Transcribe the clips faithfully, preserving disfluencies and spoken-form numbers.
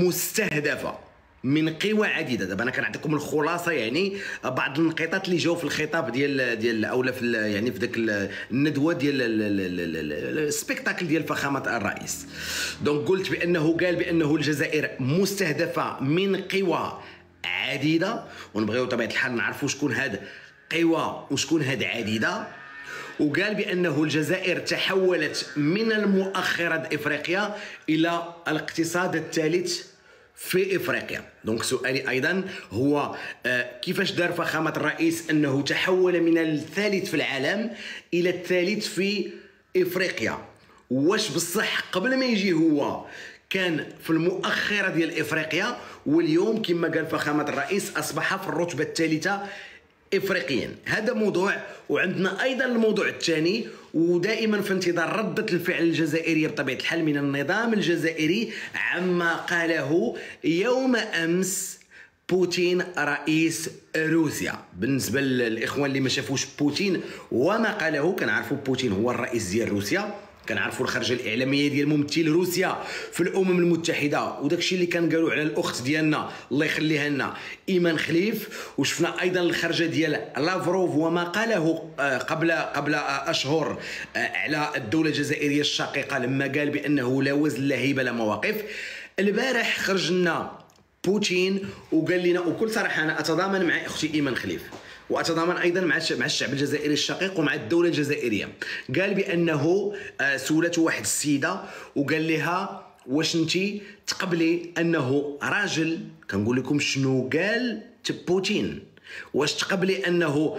مستهدفه من قوى عديده. دابا انا كنعطيكم الخلاصه، يعني بعض النقاط اللي جاوا في الخطاب ديال ديال اولا في يعني في ذاك الندوه ديال السبيكتاكل ديال فخامه الرئيس. دونك قلت بانه قال بانه الجزائر مستهدفه من قوى عديده، ونبغيو بطبيعه الحال نعرفوا شكون هاد قوى وشكون هاد عديده. وقال بانه الجزائر تحولت من المؤخرة افريقيا الى الاقتصاد الثالث في افريقيا. دونك سؤالي ايضا هو آه كيفاش دار فخامه الرئيس انه تحول من الثالث في العالم الى الثالث في افريقيا؟ واش بصح قبل ما يجي هو كان في المؤخره ديال افريقيا، واليوم كما قال فخامه الرئيس اصبح في الرتبه الثالثه افريقيا؟ هذا موضوع. وعندنا ايضا الموضوع الثاني، ودائما في انتظار ردة الفعل الجزائرية بطبيعة الحال من النظام الجزائري عما قاله يوم امس بوتين رئيس روسيا. بالنسبة للاخوان اللي ما شافوش بوتين وما قاله، كنعرفوا بوتين هو الرئيس ديال روسيا، كنعرفوا الخرجه الاعلاميه ديال ممثل روسيا في الامم المتحده، وداكشي اللي كان قالوا على الاخت ديالنا الله يخليها لنا ايمان خليف. وشفنا ايضا الخرجه ديال لافروف وما قاله قبل قبل اشهر على الدوله الجزائريه الشقيقه لما قال بانه لا وزن لا هيبه لا مواقف. البارح خرج لنا بوتين وقال لنا، وكل صراحه انا اتضامن مع اختي ايمان خليف واتضامن ايضا مع مع الشعب الجزائري الشقيق ومع الدوله الجزائريه. قال بانه سولته واحد السيده وقال لها واش انت تقبلي انه راجل، كنقول لكم شنو قال بوتين، واش تقبلي انه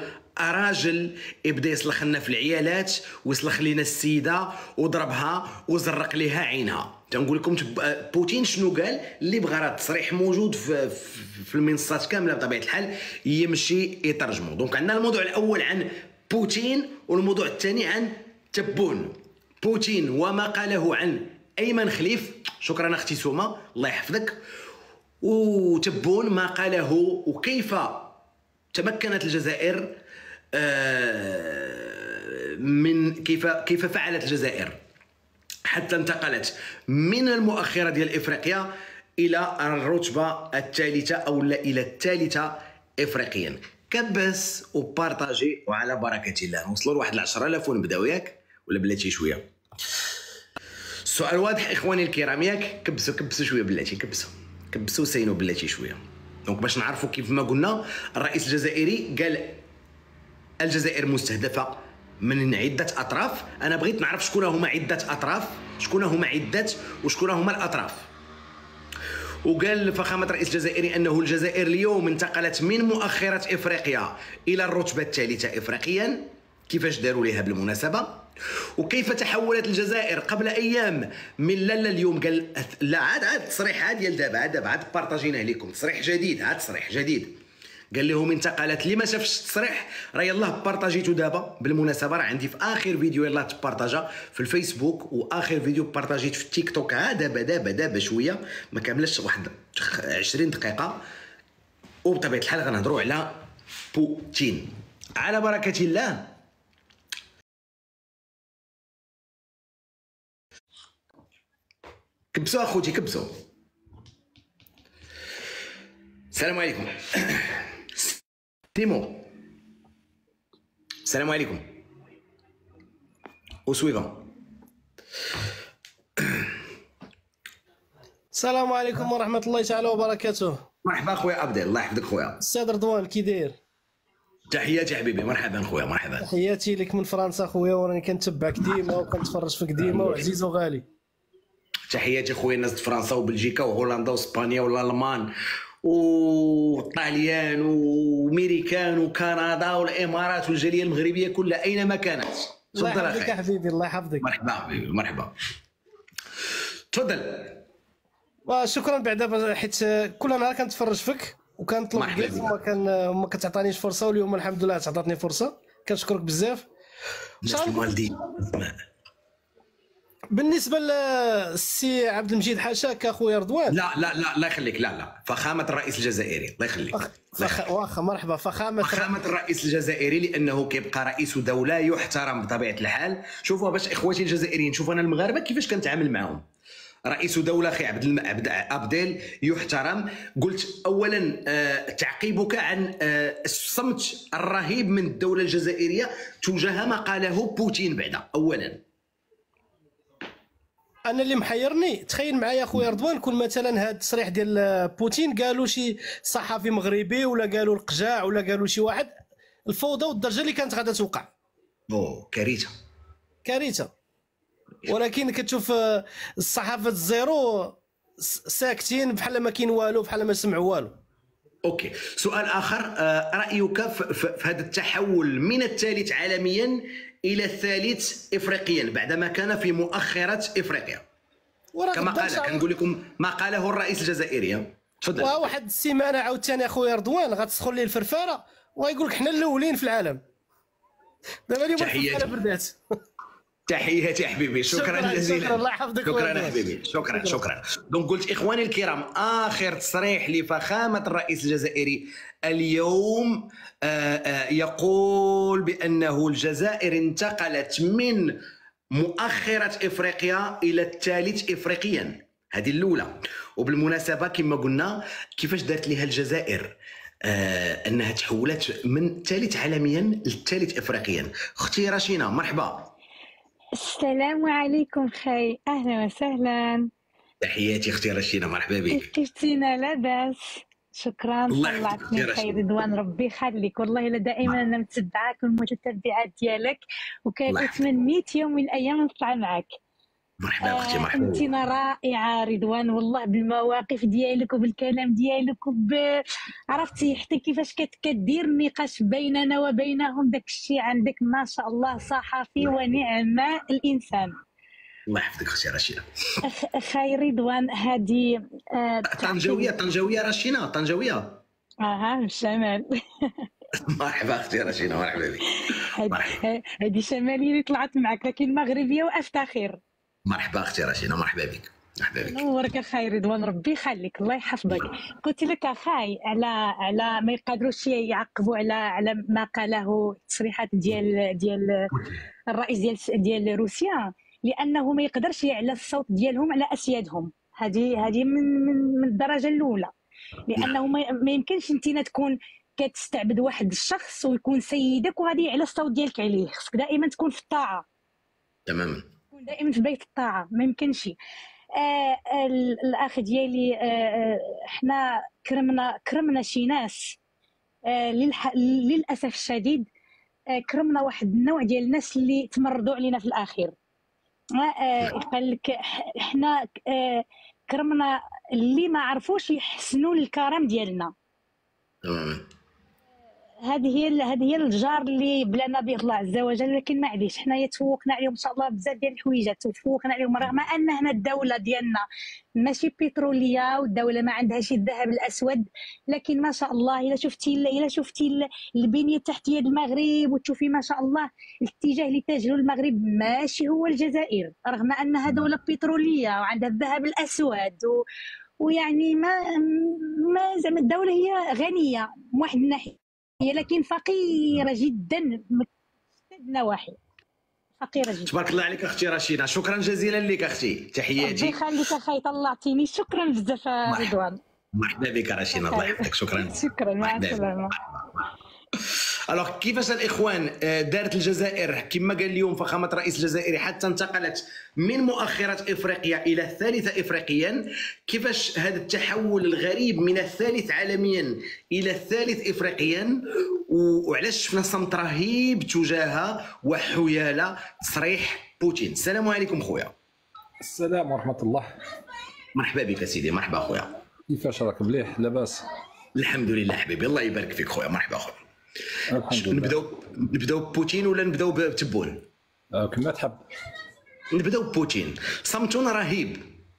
راجل يبدا يسلخ لنا في العيالات ويسلخ لنا السيده وضربها وزرق لها عينها؟ تنقول لكم بوتين شنو قال، اللي بغى راه التصريح موجود في, في المنصات كامله بطبيعه الحال يمشي يترجموا. دونك عندنا الموضوع الاول عن بوتين والموضوع الثاني عن تبون. بوتين وما قاله عن ايمن خليف، شكرا اختي سوما الله يحفظك. وتبون ما قاله وكيف تمكنت الجزائر من كيف كيف فعلت الجزائر حتى انتقلت من المؤخرة ديال افريقيا الى الرتبة الثالثة او لا الى الثالثة افريقيا. كبس وبارطاجي وعلى بركة الله. نوصلوا لواحد العشرة آلاف ونبداو ياك ولا بلاتي شوية؟ السؤال واضح اخواني الكرام ياك؟ كبسوا كبسوا شوية بلاتي، كبسوا كبسوا سينوا بلاتي شوية. دونك باش نعرفوا كيف ما قلنا الرئيس الجزائري قال الجزائر مستهدفة من عدة أطراف. أنا بغيت نعرف شكون هما عدة أطراف، شكون هما عدة وشكون هما الأطراف. وقال فخامة الرئيس الجزائري أنه الجزائر اليوم انتقلت من مؤخرة إفريقيا إلى الرتبة الثالثة إفريقيا. كيفاش داروا ليها بالمناسبة؟ وكيف تحولت الجزائر قبل أيام من لا لا اليوم قال لا عاد عاد تصريح عاد ديال دابا عاد دابا عاد بارطاجيناه لكم تصريح جديد، عاد تصريح جديد. قال لهم انتقلت. اللي ما شافش التصريح راه يلاه بارطاجيتو دابا بالمناسبه، راه عندي في اخر فيديو يلاه تبارطاجا في الفيسبوك، واخر فيديو بارطاجيت في التيك توك ها دابا دابا دابا شويه ما كاملش واحد عشرين دقيقه. وبطبيعه الحال غنهضروا على بوتين. على بركه الله. كبسوا اخوتي كبسوا. السلام عليكم. تيمو السلام عليكم. وسويفا السلام عليكم ورحمة الله تعالى وبركاته. مرحبا خويا عبد الله يحفظك خويا. السيد رضوان كي داير؟ تحياتي حبيبي. مرحبا خويا مرحبا. تحياتي لك من فرنسا خويا، وراني كنتبعك ديما وكنتفرج فيك ديما وعزيز وغالي. تحياتي خويا الناس فرنسا وبلجيكا وهولندا واسبانيا والالمان وطاليان وميريكان وكندا والامارات والجاليه المغربيه كلها اينما كانت. تفضل اخي. الله يحفظك يا حبيبي الله يحفظك. مرحبا حبيبي مرحبا. تفضل. وشكرا بعدا حيت كل نهار كنتفرج فيك وكنطلب الجلس وما كان ما كتعطينيش فرصه، واليوم الحمد لله تعطاتني فرصه، كنشكرك بزاف. الناس الوالدين. بالنسبه للسي عبد المجيد حاشاك اخويا رضوان. لا لا لا الله يخليك. لا لا فخامه الرئيس الجزائري الله يخليك. فخ... واخا مرحبا. فخامه فخامه الرئيس الجزائري لانه كيبقى رئيس دوله يحترم بطبيعه الحال. شوفوا باش اخواتي الجزائريين، شوفوا انا المغاربه كيفاش كنتعامل معاهم. رئيس دوله اخي عبد الم... عبد ابديل يحترم. قلت اولا آه تعقيبك عن آه الصمت الرهيب من الدوله الجزائريه تجاه ما قاله بوتين بعدا. اولا انا اللي محيرني، تخيل معايا اخويا رضوان، كون مثلا هذا التصريح ديال بوتين قالوا شي صحفي مغربي ولا قالوا القجاع ولا قالوا شي واحد، الفوضى والضجه اللي كانت غادا توقع. او كارثه كارثه. ولكن كتشوف الصحافه الزيرو ساكتين بحال ما كاين والو، بحال ما سمعوا والو. اوكي، سؤال اخر، رايك في هذا التحول من الثالث عالميا الى الثالث افريقيا بعدما كان في مؤخره افريقيا كما قال، كنقول لكم ما قاله الرئيس الجزائري. تفضل. واحد السيمانه عاوتاني اخويا رضوان غتسخن لي الفرفاره ويقول لك حنا الاولين في العالم. دابا اليوم الفرفاره بردات. تحياتي حبيبي، شكرا جزيلا. شكرا، الله يحفظك. شكرا حبيبي، شكرا شكرا. دونك قلت اخواني الكرام، اخر تصريح لفخامه الرئيس الجزائري اليوم آآ آآ يقول بانه الجزائر انتقلت من مؤخره افريقيا الى الثالث افريقيا، هذه الاولى. وبالمناسبه كما قلنا كيفاش دارت لها الجزائر آه انها تحولت من الثالث عالميا للثالث افريقيا. اختي رشينه مرحبا. السلام عليكم خي، اهلا وسهلا. تحياتي اختي رشينه، مرحبا بك. كيفتينا؟ لاباس، شكرا. طلعتني خير رضوان، ربي يخليك. والله لا دائما انا متبعاك والمتتبعات ديالك، وكان تمنيت يوم من الايام نطلع معك. مرحبا اختي، مرحبا. انت رائعه رضوان، والله بالمواقف ديالك وبالكلام ديالك وب... عرفتي حتى كيفاش كدير النقاش بيننا وبينهم، داك الشيء عندك ما شاء الله صحفي ونعم الانسان. الله يحفظك اختي رشينه. اخي رضوان، هذه آه طنجاويه طنجاويه رشينه، طنجاويه. اها بالشمال. مرحبا اختي رشينه، مرحبا بك. هذه شماليه اللي طلعت معك، لكن مغربيه وافتخر. مرحبا اختي رشينه، مرحبا بك. مرحبا بك. نورك اخاي رضوان، ربي يخليك، الله يحفظك. قلت لك اخاي على على ما يقدروش يعقبوا على على ما قاله التصريحات ديال ديال الرئيس ديال ديال روسيا، لانه ما يقدرش يعلى الصوت ديالهم على اسيادهم. هذه هذه من من من الدرجه الاولى، لانه ما يمكنش انت تكون كتستعبد واحد الشخص ويكون سيدك وغادي يعلى الصوت ديالك عليه. خصك دائما تكون في الطاعه. تماما. تكون دائما في بيت الطاعه، ما يمكنش. آه الاخ ديالي، آه احنا كرمنا كرمنا شي ناس، آه للح... للاسف الشديد، آه كرمنا واحد النوع ديال الناس اللي تمردوا علينا في الاخير. آه قال لك احنا آه كرمنا اللي ما عرفوش يحسنوا الكرم ديالنا. تماما. هذه هي هذه هي الجار اللي بلانا به الله عز وجل، لكن معليش حنايا تفوقنا عليهم ان شاء الله بزاف ديال الحويجات، تفوقنا عليهم رغم ان هنا الدوله ديالنا ماشي بتروليه والدوله ما عندهاش الذهب الاسود، لكن ما شاء الله الا شفتي الا شفتي البنيه التحتيه ديال المغرب وتشوفي ما شاء الله الاتجاه اللي تجهه المغرب ماشي هو الجزائر، رغم انها دوله بتروليه وعندها الذهب الاسود و... ويعني ما ما زعما الدوله هي غنيه من واحد الناحيه، لكن فقيره جدا من النواحي، فقيره جدا. تبارك الله عليك اختي رشيدة، شكرا جزيلا لك اختي، تحياتي. ربي يخليك اخي، طلعتيني. شكرا بزاف رضوان. مرحبا بك رشيدة، الله يحفظك. شكرا. شكرا، مع السلامه. الوغ كيفاش الاخوان دارت الجزائر كما قال اليوم فخامه الرئيس الجزائري حتى انتقلت من مؤخره افريقيا الى الثالثه افريقيا؟ كيفاش هذا التحول الغريب من الثالث عالميا الى الثالث افريقيا؟ وعلاش شفنا صمت رهيب تجاه وحياله تصريح بوتين؟ السلام عليكم خويا. السلام ورحمه الله. مرحبا بك سيدي. مرحبا خويا. كيفاش راك؟ مليح لاباس؟ الحمد لله حبيبي، الله يبارك فيك خويا. مرحبا خويا. نبداو نبداو ببوتين ولا نبداو بتبون؟ آه كما تحب. نبداو ببوتين. صمتون رهيب.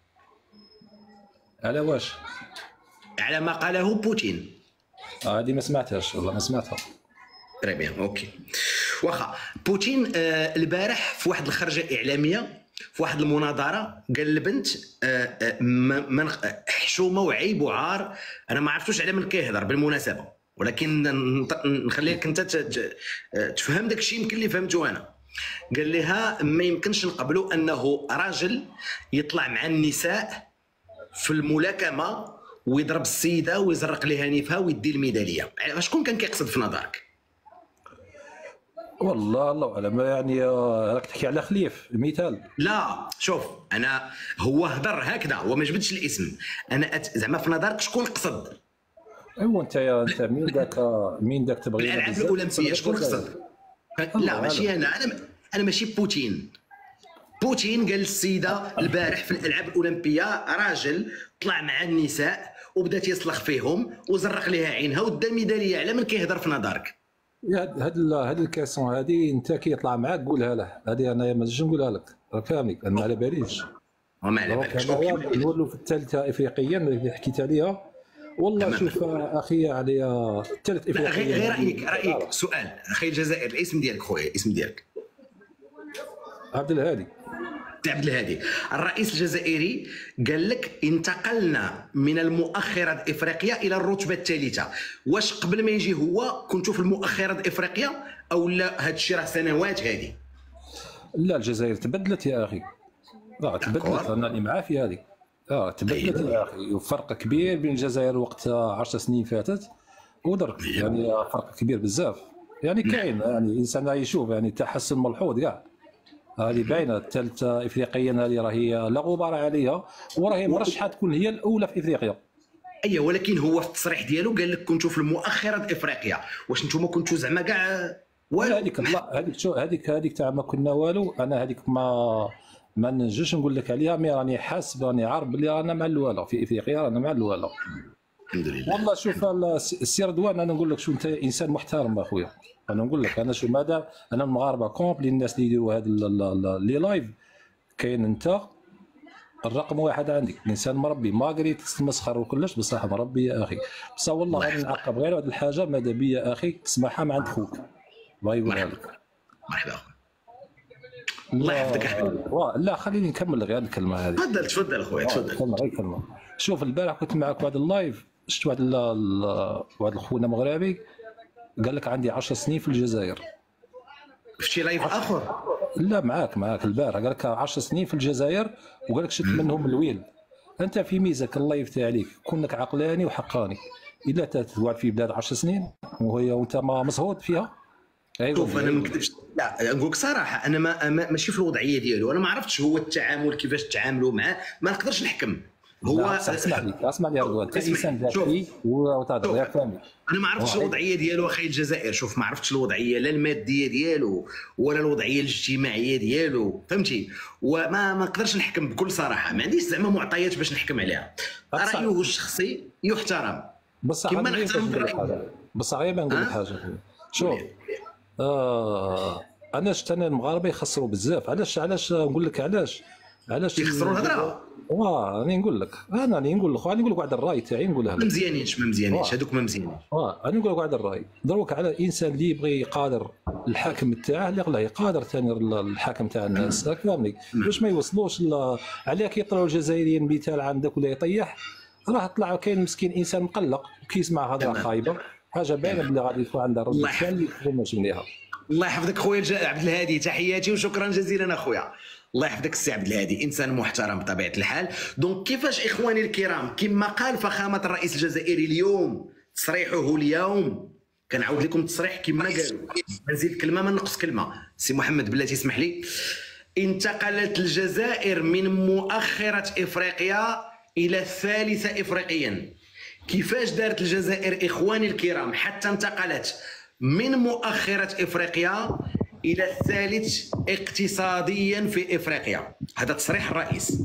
على واش؟ على ما قاله بوتين. اه هذه ما سمعتهاش والله، ما سمعتها. تري بيان اوكي. واخا بوتين آه البارح في واحد الخرجه اعلاميه في واحد المناظره قال البنت آه آه من حشومه وعيب وعار. انا ما عرفتوش على من كيهضر بالمناسبه، ولكن نخليك انت تفهم داك الشيء يمكن اللي فهمته انا. قال لها ما يمكنش نقبلوا انه راجل يطلع مع النساء في الملاكمه ويضرب السيده ويزرق لها نيفها ويدي الميداليه. شكون كان كيقصد في نظرك؟ والله الله اعلم، يعني آه، راك تحكي على خليف المثال. لا شوف، انا هو هضر هكذا، هو ما جبدش الاسم. انا أت... زعما في نظرك شكون قصد؟ ايوا انت يا انت مين ذاك مين ذاك تبغي بالالعاب الاولمبيه شكون قصد؟ لا ماشي انا انا انا ماشي بوتين. بوتين قال للسيده البارح في الالعاب الاولمبيه راجل طلع مع النساء وبدا تيسلخ فيهم وزرق لها عينها ودا الميداليه. على من كيهضر في نظرك؟ هاد هاد الكاسون هادي انت كيطلع معاك قولها له، هادي انا ما نجمش نقولها لك، راك فاهمني، انا ما على باليش. وما على بالكش. نولوا في الثالثه افريقيا اللي حكيت عليها. والله تمام. شوف اخي عليا الثالث لا افريقيا. غير رايك رايك سؤال اخي الجزائر، الاسم ديالك خويا، الاسم ديالك؟ عبد الهادي. عبد الهادي. الرئيس الجزائري قال لك انتقلنا من المؤخرة افريقيا الى الرتبه الثالثه. واش قبل ما يجي هو كنتوا في المؤخرة افريقيا او لا هذا الشيء راه سنوات هذه؟ لا الجزائر تبدلت يا اخي، اه تبدلت، انا اللي معاه في هذه. اه تبدلت يا اخي، وفرق كبير بين الجزائر وقت عشر سنين فاتت ودرك، يعني فرق كبير بزاف. يعني كاين يعني الانسان يشوف يعني تحسن ملحوظ كاع. هذه باينه الثالثه افريقيا، هذه راهي لا غبار عليها، وراهي مرشحه تكون هي الاولى في افريقيا. ايوه ولكن هو في التصريح ديالو قال لك كنتوا في المؤخرة افريقيا. واش نتوما كنتوا زعما كاع ولا هذيك لا هذيك شو هذيك هذيك تاع ما كنا والو، انا هذيك ما ما نجوش نقول لك عليها، مي راني حاسب راني عارف بلي رانا مع الوالا في افريقيا، رانا مع الوالا الحمد لله. والله شوف السي رضوان، انا نقول لك شو انت انسان محترم اخويا. انا نقول لك انا شو ماذا انا المغاربه كومبلي الناس اللي يديروا هذا لي لايف، كاين انت الرقم واحد عندك، انسان مربي ماغري تتمسخر وكلش، بصح مربي يا اخي. بصح والله غادي نعقب غير هذه الحاجه ماذا بيا يا اخي تسمعها مع عند خوك، الله يقولها لك. مرحبا الله يحفظك احمد. لا خليني نكمل غير الكلمه هذه. تفضل تفضل اخويا تفضل. كلمه غير كلمه. شوف البارح كنت معك في هذا اللايف، شفت واحد واحد الخونا مغربي قال لك عندي عشر سنين في الجزائر. في شي لايف اخر؟ لا معاك معاك البارح قال لك عشر سنين في الجزائر وقال لك شفت منهم الويل. انت في ميزك اللايف تاعك كونك عقلاني وحقاني. الا تقعد في بلاد عشر سنين وهي وانت ما مصهود فيها. أيوة شوف انا ما نكذبش، لا نقول لك صراحه انا ما ماشي في الوضعيه ديالو، انا ما عرفتش هو التعامل كيفاش تعاملوا معاه، ما نقدرش نحكم. هو اسمع لي اسمع لي يا رضوان، انت انسان ذكي وتهضر يا فهمي. انا ما عرفتش الوضعيه ديالو اخي الجزائر، شوف ما عرفتش الوضعيه لا الماديه ديالو ولا الوضعيه الاجتماعيه ديالو، فهمتي؟ وما ما نقدرش نحكم بكل صراحه، ما عنديش زعما معطيات باش نحكم عليها. رايه الشخصي يحترم بصح كما نحترم الراي. بصح غير نقول لك حاجه، شوف آه انا شفت انا المغاربه يخسروا بزاف. علاش علاش نقول لك علاش علاش يخسروا الهضره؟ واه راني نقول لك انا راني نقول لك راني نقول لك واحد الراي تاعي نقولها لك. ما مزيانينش ما مزيانينش هذوك ما مزيانينش. واه راني نقول لك واحد الراي، دروك على الانسان اللي يبغي يقادر الحاكم تاعه اللي يقدر يقادر ثاني الحاكم تاع الناس، راك فاهمني؟ باش ما يوصلوش علاه كيطلعوا الجزائريين مثال عندك ولا يطيح، راه طلع كاين مسكين انسان مقلق وكيسمع هضره خايبه، حاجه باينه بلي غادي يكون عندها رد فعل اللي ماشي مليحه. الله يحفظك خويا عبد الهادي، تحياتي وشكرا جزيلا اخويا. الله يحفظك السي عبد الهادي، انسان محترم بطبيعه الحال. دونك كيفاش اخواني الكرام كما قال فخامه الرئيس الجزائري اليوم، تصريحه اليوم كنعاود لكم التصريح كما قالوا، ما نزيد كلمه ما نقص كلمه. سي محمد بلاتي اسمح لي. انتقلت الجزائر من مؤخره افريقيا الى الثالثه افريقيا. كيفاش دارت الجزائر اخواني الكرام حتى انتقلت من مؤخرة افريقيا الى الثالث اقتصاديا في افريقيا؟ هذا تصريح الرئيس.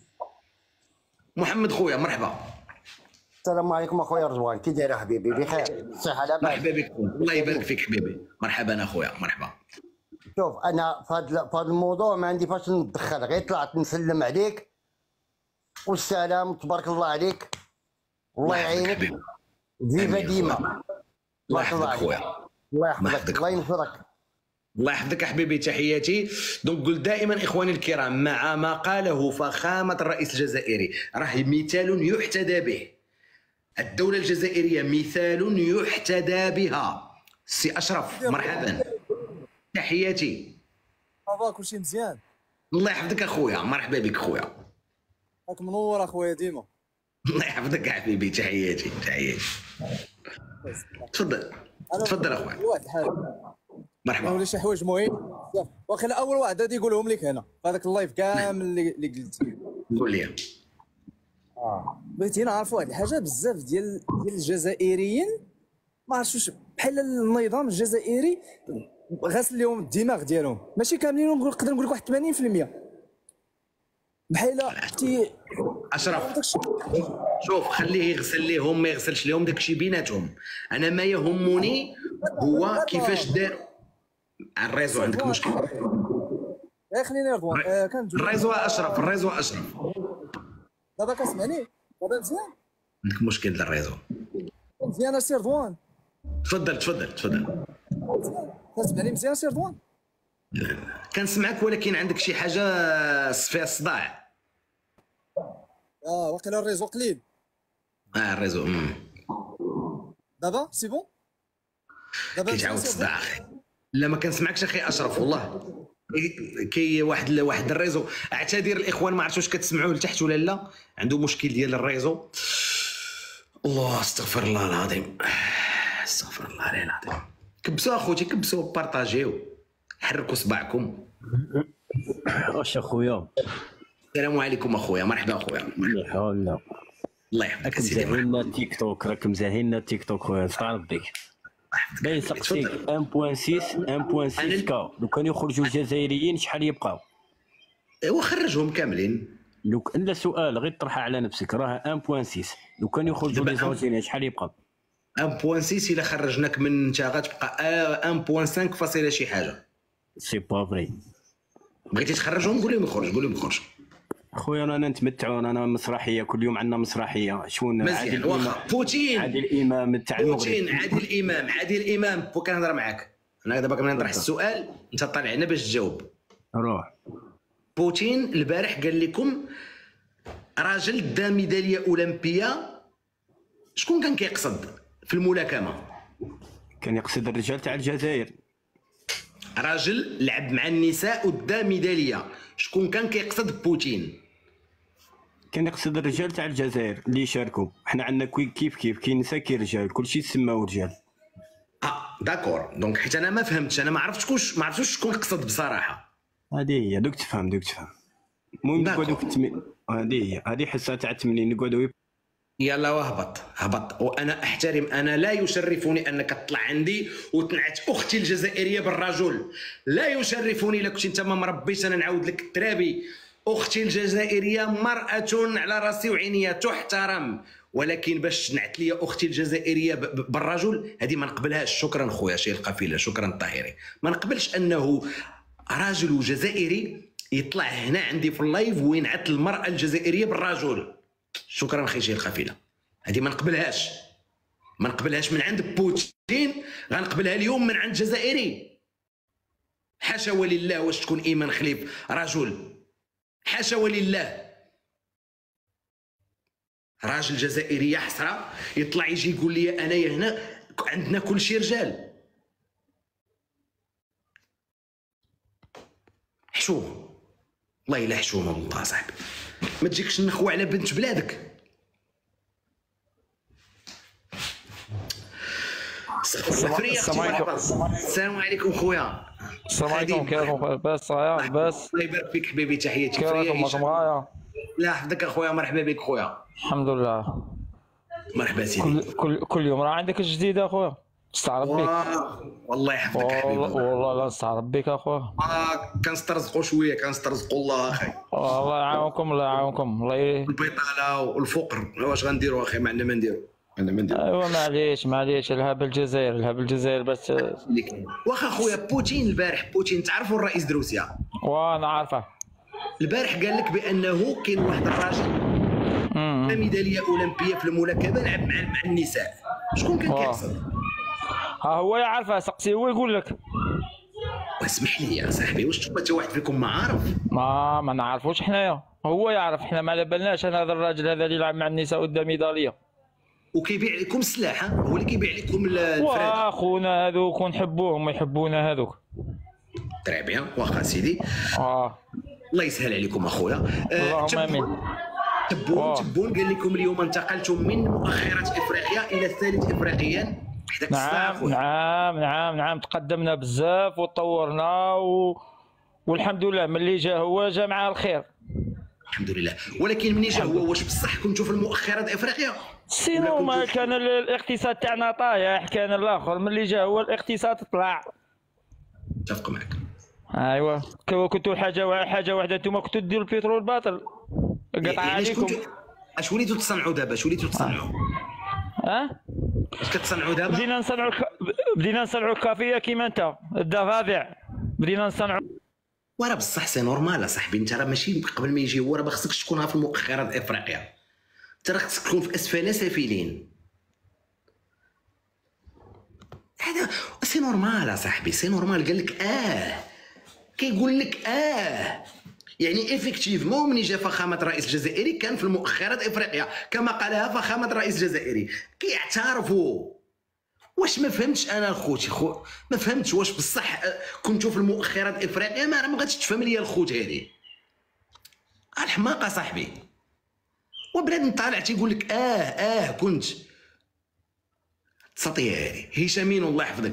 محمد خويا مرحبا. السلام عليكم اخويا رضوان، كي داير حبيبي؟ بخير الصحه لاباس؟ مرحبا بك، الله يبارك فيك حبيبي. مرحبا اخويا مرحبا. شوف انا في هذا الموضوع ما عندي فاش ندخل، غير طلعت نسلم عليك والسلام تبارك الله عليك، الله يعينك، فيفا ديما. الله يحفظك خويا. الله يحفظك الله ينصرك. الله يحفظك حبيبي تحياتي. دونك قل دائما اخواني الكرام مع ما قاله فخامه الرئيس الجزائري راه مثال يحتذى به. الدوله الجزائريه مثال يحتذى بها. سي اشرف مرحبا تحياتي. صافا كلشي مزيان. الله يحفظك اخويا، مرحبا بك خويا. راك منور اخويا ديما. الله يحفظك حبيبي، تحياتي تحياتي. تفضل تفضل اخويا. واحد الحاجه مرحبا. ولا شي حوايج مهم بزاف، واخا اول واحد غادي يقولهم لك هنا في هذاك اللايف كامل اللي اللي قلت. قول لي. اه بغيتي نعرف واحد الحاجه، بزاف ديال ديال الجزائريين ما عرفتش واش بحال النظام الجزائري غاسل لهم الدماغ ديالهم، ماشي كاملين، نقدر نقول لك واحد ثمانين بالمية بحال تي اشرف شوف، خليه يغسل ليهم ما يغسلش ليهم، داكشي بيناتهم. انا ما يهمني هو كيفاش دار الريزو. عندك مشكل؟ غير خليني رضوان. آه كنجاوب. الريزو اشرف، الريزو اشرف. دابا كتسمعني؟ دابا مزيان؟ عندك مشكل ديال الريزو. مزيان اسي رضوان. تفضل تفضل تفضل. كتسمعني مزيان اسي رضوان؟ كنسمعك ولكن عندك شي حاجه فيها الصداع. اه واقيلا الريزو قليل. اه الريزو امم دابا سي بون؟ دابا كيتعاود الصداع اخي. لا ما كنسمعكش اخي اشرف والله. كي واحد واحد الريزو، اعتذر الاخوان ما عرفتش واش كتسمعوه لتحت ولا لا، عنده مشكل ديال الريزو. الله استغفر الله العظيم، استغفر الله العلي العظيم. كبسوا اخوتي، كبسوا بارطاجيو، حركوا صباعكم. واش اخويا؟ السلام عليكم اخويا. مرحبا اخويا. مرحبا. لا الله يحفظك راك سيدي. مزهلنا التيك توك، راك مزهلنا التيك توك خويا، سطع ربك. باين سقسيك واحد فاصلة ستة واحد فاصلة ستة كا، لو كانوا يخرجوا الجزائريين شحال يبقاو؟ ايوا خرجهم كاملين. لو لا سؤال غير طرحها على نفسك، راه واحد فاصلة ستة، لو كانوا يخرجوا لي زونجينيين شحال يبقاو؟ واحد فاصلة ستة الا خرجناك من انت غتبقى واحد فاصلة خمسة فاصلة شي حاجه. سي با فري. بغيتي تخرجهم قول لهم يخرج، قول لهم يخرج. خويا رانا نتمتعوا، رانا مسرحيه كل يوم عندنا مسرحيه. شكون؟ مزيان. واخا بوتين، عادل امام تاع المغرب. بوتين عادل امام، عادل امام بو كنهضر معاك انا دابا كنطرح السؤال انت طالع هنا باش تجاوب. روح. بوتين البارح قال لكم راجل دا ميداليه اولمبيه، شكون كان كيقصد في الملاكمه؟ كان يقصد الرجال تاع الجزائر. راجل لعب مع النساء ودا ميداليه، شكون كان كيقصد بوتين؟ كان يقصد الرجال تاع الجزائر اللي يشاركوا. حنا عندنا كيف كيف كاين نساء كاين رجال، كلشي تسماو رجال. اه داكور. دونك حيت انا ما فهمتش، انا ما عرفتش كوش ما عرفتش شكون قصد بصراحه. هذه هي دوك تفهم دوك تفهم. المهم نقعدوا في التمرين، هذه هي هذه حصه تاع التمرين نقعدوا. يلا وهبط هبط. وانا احترم، انا لا يشرفني انك تطلع عندي وتنعت اختي الجزائريه بالرجل، لا يشرفني. الا كنت انت ما مربيش انا نعاود لك الترابي. اختي الجزائريه مراه على راسي وعينيا تحترم، ولكن باش تنعت لي اختي الجزائريه بالرجل هذه ما نقبلهاش. شكرا خويا شي القفيله، شكرا الطاهري. ما نقبلش انه راجل جزائري يطلع هنا عندي في اللايف وينعت المراه الجزائريه بالرجل. شكرا اخي شي القفيله، هذه ما نقبلهاش، ما نقبلهاش من عند بوتين، غنقبلها اليوم من عند جزائري. حاشا ولله واش تكون ايمان خليف رجل، حاشا ولله. راجل جزائري يا حسره يطلع يجي يقول لي انايا هنا عندنا كل شيء رجال. حشومه والله الا حشومه والله صاحبي، ما تجيكش نخوى على بنت بلادك. السلام عليكم. السلام عليكم خويا. السلام عليكم. كيف راكم؟ بس يا بس الله يبارك فيك حبيبي، تحياتي. كيف راكم؟ راكم معايا؟ لا حفظك اخويا، مرحبا بك خويا. الحمد لله. مرحبا سيدي. كل كل, كل يوم راه عندك الجديد اخويا، استعرض بك. والله يحفظك حبيبي. والله لا استعرض بك اخويا. آه كنسترزقوا شويه، كنسترزقوا الله اخي. الله يعاونكم، الله يعاونكم. الله ي... البطاله والفقر واش غنديروا اخي؟ ما عندنا ما نديروا، عندنا ما نديروا. ايوا معليش معليش، الهاب الجزائر، الهاب الجزائر بس. واخا خويا بوتين البارح، بوتين تعرفوا الرئيس د روسيا؟ وانا عارفه. البارح قال لك بانه كاين واحد الراجل ميداليه اولمبيه في الملاكمه لعب مع مع النساء، شكون كان كيقصد؟ ها هو يعرفها، سقسي هو يقول لك. اسمح لي يا صاحبي، واش انت واحد فيكم ما عارف؟ ما ما نعرفوش حنايا، هو يعرف، حنا ما على بالناش. انا هذا الراجل هذا اللي يلعب مع النساء ودا ميداليه وكيبيع لكم السلاح، هو اللي كيبيع لكم الفراد. واه خونا هذوك ونحبوهم ويحبونا هذوك. تري بيان واخا سيدي. اه الله يسهل عليكم اخويا. آه، اللهم امين. تبون تبون قال لكم اليوم انتقلتم من مؤخرة افريقيا الى الثالث افريقيا حداك الساعه نعم اخويا. نعم نعم نعم تقدمنا بزاف وتطورنا و... والحمد لله ملي جا هو جا معاه الخير الحمد لله. ولكن مني جا هو واش بصح كنتو في المؤخرة افريقيا؟ سينو ما كان ال- الاقتصاد تاعنا طايح، كان الاخر ملي جا هو الاقتصاد طلع. اتفق معك. ايوا كو- كنتو حاجه وا- حاجه واحده انتم كنتو ديروا البترول باطل قطع يعني اش عليكم. كنتو اش وليتوا تصنعوا دابا؟ اش وليتوا تصنعوا؟ ها اش كتصنعوا دابا؟ بدينا نصنعوا الك... بدينا نصنعوا الكافيه كيما انت الضفادع بدينا نصنعوا. وراه بصح سي نورمال اصاحبي، انت راه ماشي قبل ما يجي هو راه ما خصكش تكون في المؤخرة افريقيا، انت راه خصك تكون في اسفل سافلين. هذا سي نورمال اصاحبي، سي نورمال. قال لك اه كيقول لك اه يعني افكتيفمون مني جا فخامه الرئيس الجزائري كان في المؤخرة افريقيا كما قالها فخامه الرئيس الجزائري، كيعترفوا. واش ما فهمتش انا الخوت خو ما فهمتش واش بصح كنتو في المؤخرة افريقيا؟ ما راه ما غاديش تفهم ليا الخوت هذه الحماقه صاحبي. وبنادم طالع تيقول لك اه اه كنت تسطيه هذه. هشامين الله يحفظك.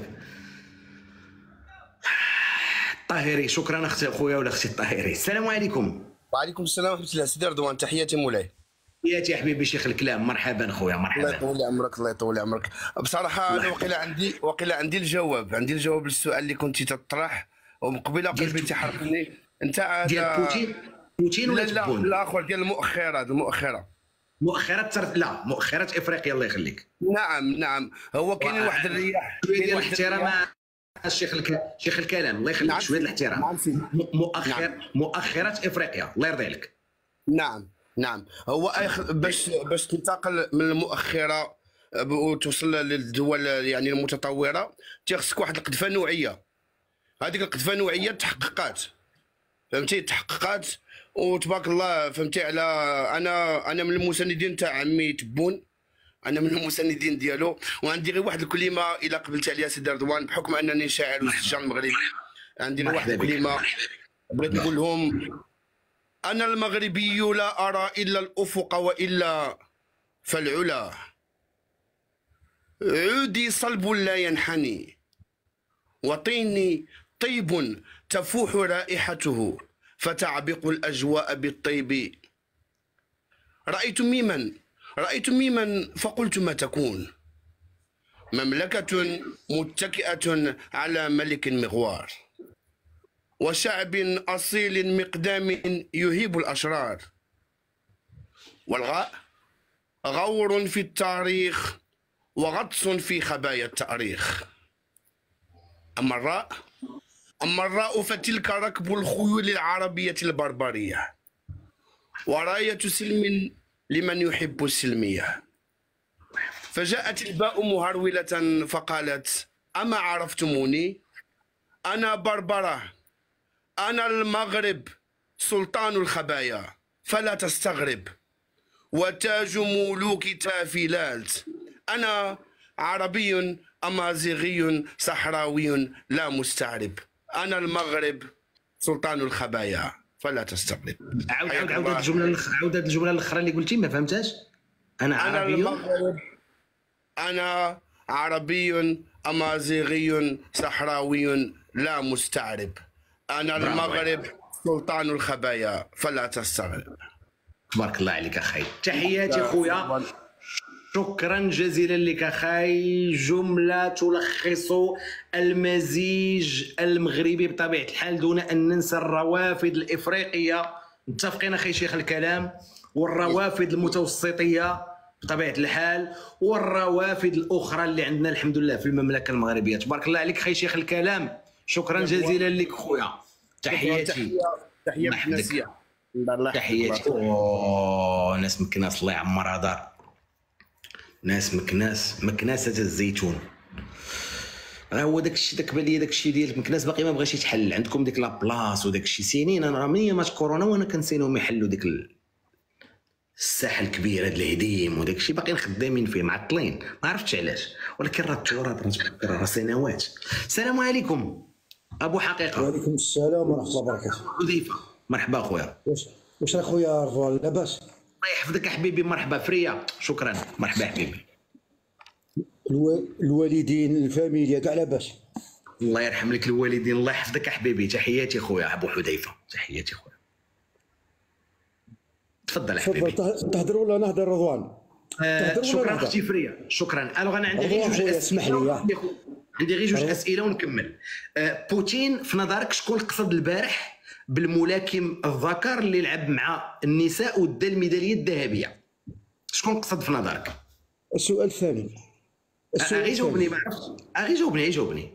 الطاهري شكرا اختي خويا ولا اختي الطاهري. السلام عليكم. وعليكم السلام ورحمه الله. سيدي رضوان تحياتي مولاي. تحياتي يا حبيبي شيخ الكلام. مرحبا خويا الله مرحبا. يطول عمرك الله يطول عمرك. بصراحه انا وقيلا عندي وقيلا عندي الجواب عندي الجواب للسؤال اللي كنتي تطرح ومن قبيله قلبي تيحرقني. انت ديال بوتين بوتين ولا لا لا تبون؟ لا اخر ديال المؤخره المؤخره مؤخرة تر... لا مؤخرة افريقيا الله يخليك. نعم نعم. هو كاين واحد الرياح شويه كاين ديال واحد الاحترام الرياح. الشيخ الك... شيخ الكلام الله يخليك. نعم شويه ديال سيدي. الاحترام. نعم سيدي. م- مؤخر نعم. مؤخرة افريقيا الله يرضي عليك. نعم نعم. هو أخ- باش باش تنتقل من المؤخره وتوصل للدول يعني المتطوره تيخصك واحد القذفه نوعيه. هذيك القذفه النوعيه تحققات فهمتي تحققات وتبارك الله فهمتي. على انا انا من المساندين تاع عمي تبون، انا من المساندين ديالو. وعندي غير واحد الكلمه الى قبلت عليها سيدي رضوان بحكم انني شاعر واستشار مغربي. عندي غير واحد مرحبا بك. الكلمه بغيت نقول لهم: انا المغربي لا ارى الا الافق والا فالعلا، عودي صلب لا ينحني، وطيني طيب تفوح رائحته، فتعبق الأجواء بالطيب. رأيت ميما رأيت ميما فقلت ما تكون؟ مملكة متكئة على ملك مغوار، وشعب أصيل مقدام يهيب الأشرار. والغاء غور في التاريخ وغطس في خبايا التاريخ. أما الراء أما الراء فتلك ركب الخيول العربية البربرية، وراية سلم لمن يحب السلمية. فجاءت الباء مهرولة فقالت: أما عرفتموني؟ أنا بربرة، أنا المغرب سلطان الخبايا، فلا تستغرب، وتاج ملوك تافلات. أنا عربي أمازيغي صحراوي لا مستعرب، أنا المغرب سلطان الخبايا، فلا تستغرب. عاود عاود عاود هاد الجمله الأخ- عاود هاد الجمله الاخرى اللي قلتي ما فهمتهاش. انا أنا عربي. المغرب أنا عربي أمازيغي صحراوي لا مستعرب، أنا برافو المغرب سلطان الخبايا، فلا تستغرب. تبارك الله عليك اخي. تحياتي خويا. شكرا جزيلا لك اخي. جمله تلخص المزيج المغربي بطبيعه الحال دون ان ننسى الروافد الافريقيه. متفقين اخي شيخ الكلام؟ والروافد المتوسطيه بطبيعه الحال، والروافد الاخرى اللي عندنا الحمد لله في المملكه المغربيه. تبارك الله عليك اخي شيخ الكلام. شكرا جزيلا لك خويا. تحياتي. تحية الله يحفظك. بنسية. الله تحياتي. يحفظك. اوه ناس مكناس الله يعمرها دار. ناس مكناس مكناسه الزيتون. راه هو داك الشيء داك بان لي داك الشيء ديال مكناس باقي ما بغاش يتحل. عندكم ديك لابلاص وداك الشيء سنين. انا راه من ايامات كورونا وانا كنسينهم يحلوا ديك الساحه الكبيره ديال الهديم وداك الشيء باقيين خدامين فيه معطلين. ما عرفتش علاش، ولكن راه التراث راه تفكر راه سنوات. السلام عليكم. ابو حقيقه. وعليكم السلام ورحمه الله وبركاته. حذيفه مرحبا خويا. واش واش راك خويا رضوان لاباس؟ الله يحفظك حبيبي. مرحبا فريا. شكرا. مرحبا حبيبي. الو... الوالدين الفاميليا كاع لاباس؟ الله يرحم لك الوالدين. الله يحفظك حبيبي. تحياتي خويا ابو حذيفه. تحياتي خويا. تفضل حبيبي. تفضل تهضر ولا نهضر رضوان؟ آه شكرا اختي فريا. شكرا. الوغ انا عندي غير جوج اسئله. اسمح لي. عندي غير جوج اسئله ونكمل. آه بوتين في نظرك شكون قصد البارح بالملاكم الذكر اللي لعب مع النساء ودا الميداليه الذهبيه؟ شكون قصد في نظرك؟ السؤال الثاني. غير جاوبني. ما عرفتش. غير جاوبني. غير جاوبني.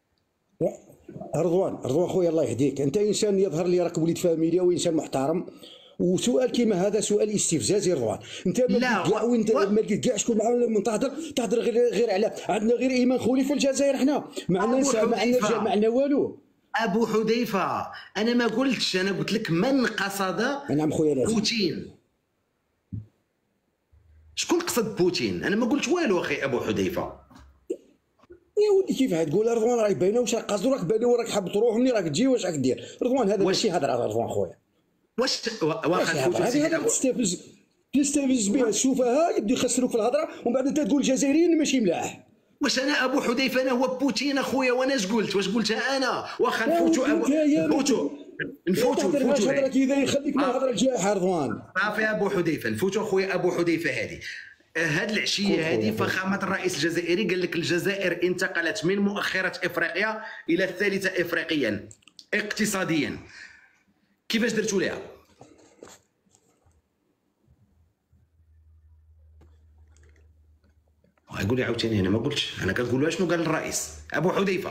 رضوان رضوان خويا الله يهديك، انت انسان يظهر لي راك وليد فاميليا وانسان محترم، وسؤال كيما هذا سؤال استفزازي رضوان. انت ما كاع وانت ما لقيت كاع شكون معاهم تهضر تهضر غير غير على عندنا غير ايمان خولي في الجزائر. حنا ما عندنا ما عندنا ما عندنا والو. ابو حذيفه انا ما قلتش، انا قلت لك من قصد نعم خويا لازم. بوتين. شكون قصد بوتين؟ انا ما قلت والو اخي ابو حذيفه. يا ولدي كيف تقول رضوان راك باينه واش راك قصدو، راك باينه وراك حاب تروح مني راك تجي واش راك دير رضوان؟ هذا ماشي هضره على رضوان خويا. واش واخا نفوتو هذه هضره تستفز تستفز بها السفهاء يبداو يخسروك في الهضره ومن بعد انت تقول الجزائريين ماشي ملاح. واش انا ابو حذيفه انا هو بوتين اخويا وانا اش قلت؟ واش قلتها انا؟ واخا نفوتو نفوتو نفوتو نفوتو هضره كذا يخليك من الهضره الجاحه رضوان. صافي ابو حذيفه نفوتو اخويا ابو حذيفه. هذه هاد العشيه هذه فخامه الرئيس الجزائري قال لك الجزائر انتقلت من مؤخره افريقيا الى الثالثه افريقيا اقتصاديا. كيفاش درتوا ليها؟ يقول لي عاوتاني انا ما قلتش، انا كنقول له شنو قال الرئيس ابو حذيفه.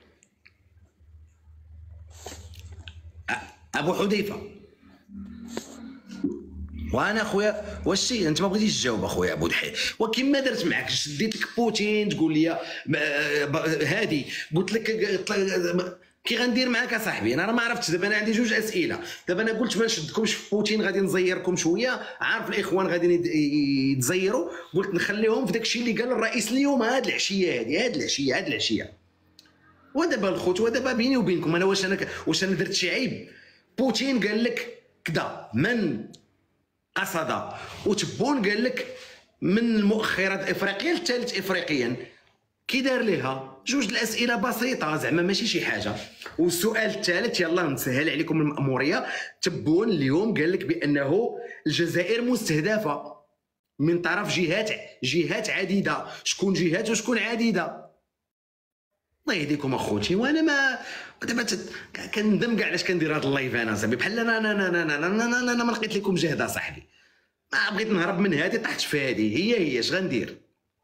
ابو حذيفه وانا خويا واش انت ما بغيتيش تجاوب اخويا ابو دحي؟ وكيما درت معك شديت لك بوتين تقول لي هادي قلت لك كي غندير معاك اصاحبي؟ انا راه ما عرفتش. دابا انا عندي جوج اسئله. دابا انا قلت ما نشدكمش في بوتين، غادي نزيركم شويه. عارف الاخوان غادي يتزيروا، قلت نخليهم في داك الشيء اللي قال الرئيس اليوم هاد العشيه هادي هاد العشيه هاد العشيه. ودابا الخوت ودابا بيني وبينكم انا واش انا واش انا درت شي عيب؟ بوتين قال لك كذا من قصد، وتبون قال لك من المؤخرات افريقيا للثالث افريقيا. كي دار ليها جوج الاسئله بسيطه زعما ماشي شي حاجه. والسؤال الثالث يلا نسهل عليكم الماموريه. تبون اليوم قال لك بانه الجزائر مستهدفه من طرف جهات جهات عديده. شكون جهات وشكون عديده؟ الله يهديكم اخوتي. وانا ما دابا كندم كاع علاش كندير هذا اللايف انا صاحبي. بحال انا انا انا انا انا, أنا, أنا, أنا ما لقيت لكم جهد صاحبي. ما بغيت نهرب من هذه طحت في هذه. هي هي اش غندير؟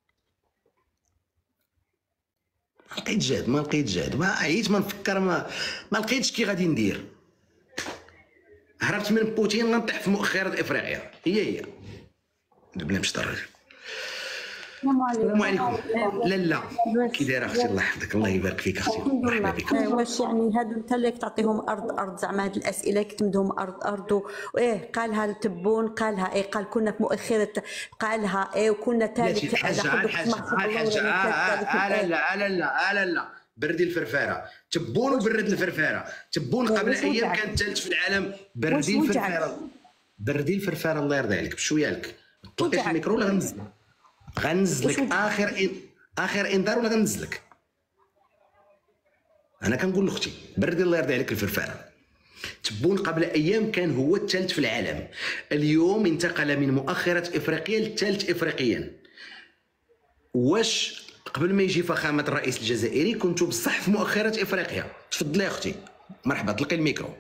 ما لقيت جهد ما لقيت جهد ما عييت ما نفكر ما ما لقيتش كي غادي ندير. هربت من بوتين غنطيح في مؤخرة افريقيا. هي هي بلا مشط الراجل. السلام عليكم. لا لا كي دايره اختي؟ الله يحفظك. الله يبارك فيك اختي. مرحبا بك. واش يعني هادو انت اللي تعطيهم ارض ارض زعما هاد الاسئله كتمدهم ارض ارض وايه قالها التبون قالها ايه قال كنا في مؤخره قالها ايه وكنا ثالث الحاجه الحاجه الحاجه لا لا لا لا لا بردي الفرفاره. تبون وبرد الفرفاره. تبون قبل ايام كان الثالث في العالم. بردي الفرفاره بردي الفرفاره الله يرضي عليك بشويه لك. طلقيت الميكرو ولا غنزل؟ غنزلك اخر إن... اخر انذار ولا غنزلك؟ انا كنقول لاختي بردي الله يرضي عليك الفرفاره. تبون قبل ايام كان هو الثالث في العالم. اليوم انتقل من مؤخره افريقيا للثالث افريقيا. واش قبل ما يجي فخامه الرئيس الجزائري كنتوا بصح في مؤخره افريقيا؟ تفضلي يا اختي. مرحبا طلقي الميكرو.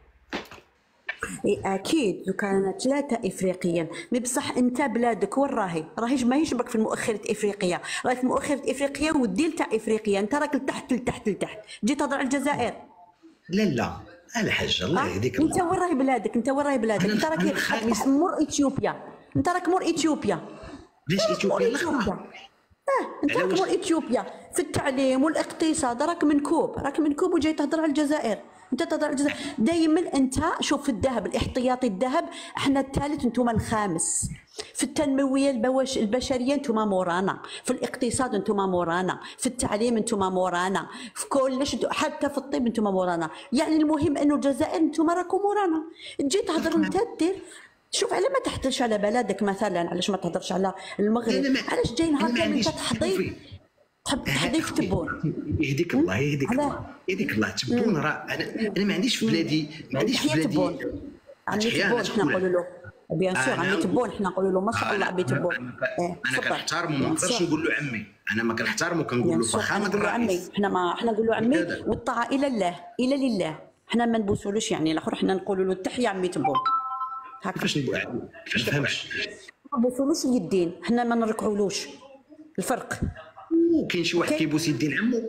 اكيد لو كان ثلاثه افريقيا مي بصح انت بلادك وين راهي؟ راهي ما يشبك في مؤخره افريقيا، راهي في مؤخره افريقيا والدلتا افريقيا. انت راك لتحت لتحت لتحت جيت تهضر على الجزائر. لا لا انا حاجه الله يهديك. انت وين راهي بلادك؟ انت وين راهي بلادك؟ انت راك مور اثيوبيا. انت راك مور اثيوبيا. ليش اثيوبيا؟ اه انت راك مور اثيوبيا في التعليم والاقتصاد. راك منكوب راك منكوب وجاي تهضر على الجزائر. انت تضع الجزائر دائما. انت شوف في الذهب الاحتياطي الذهب احنا الثالث انتم الخامس، في التنمويه البوش البشريه انتم مورانا، في الاقتصاد انتم مورانا، في التعليم انتم مورانا، في كلش حتى في الطب انتم مورانا. يعني المهم انه الجزائر انتم راكم مورانا. تجي تهضر انت دير شوف على ما تحضرش على بلدك مثلا، علاش ما تهضرش على المغرب؟ علاش جاي نهار كامل انت تحضي تحب تحضي في تبون؟ يهديك الله يهديك الله يهديك الله. تبون راه انا انا ما عنديش في بلادي ما عنديش في بلادي عمي تبون حنا نقولوا له بيان سور عمي تبون حنا نقولوا له ما شاء الله عمي تبون. انا كنحترمه ما نقدرش نقول له عمي، انا ما كنحترمه كنقول له فخامه الرئيس. حنا ما حنا نقول له عمي والطاعه الى الله الى لله، حنا ما نبوسولوش يعني الاخر، حنا نقولوا له التحيه عمي تبون. هكا كيفاش كيفاش نفهمش ما نبوسولوش اليدين، حنا ما نركعولوش. الفرق كاين شي واحد كيبوس يدين عمو؟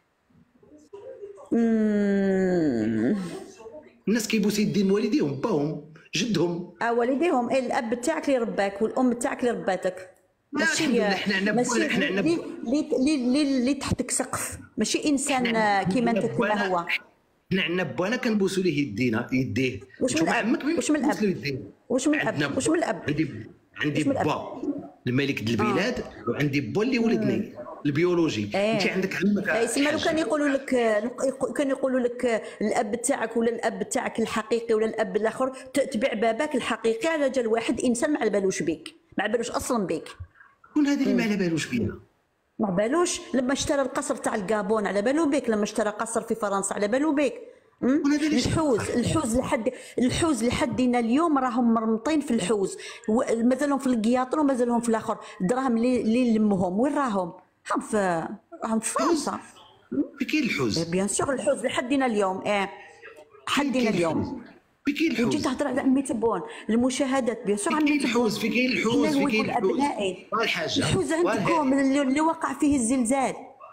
الناس كيبوس يدين والديهم باهم جدهم. اه والديهم إيه الاب تاعك اللي رباك والام تاعك اللي رباتك. ماشي حنا عندنا ماشي حنا عندنا اللي اللي تحتك سقف، ماشي انسان كيما انت كيما هو. حنا عندنا بانا كنبوسوا ليه يدينا يديه. واش من الاب واش من الاب واش من الاب واش من الاب عندي عندي با الملك د البلاد آه. وعندي با اللي ولدني البيولوجي. آه. انت عندك عمك يسمى لو كان يقولوا لك كان يقولوا لك الاب تاعك ولا الاب تاعك الحقيقي ولا الاب الاخر، تبيع باباك الحقيقي على جال واحد انسان ما على بالوش بيك، ما على بالوش اصلا بيك. شكون هذا اللي ما على بالوش بينا؟ ما بالوش لما اشترى القصر تاع الكابون على بالو بيك، لما اشترى قصر في فرنسا على بالو بيك. الحوز الحوز لحد الحوز لحدنا اليوم راهم مرمطين في الحوز، مازالهم في القياطر ومازالهم في الاخر. الدراهم اللي اللي لمهم وين راهم؟ راهم في راهم في فرنسا. بكين الحوز؟ بيان سور الحوز لحدنا اليوم. اه حدنا اليوم. بكين الحوز؟ وجيت تهضر على عمي تبون المشاهدات بيان سور عمي تبون. في كاين الحوز في كاين الحوز الحاجه الحوز عندكم اللي وقع فيه الزلزال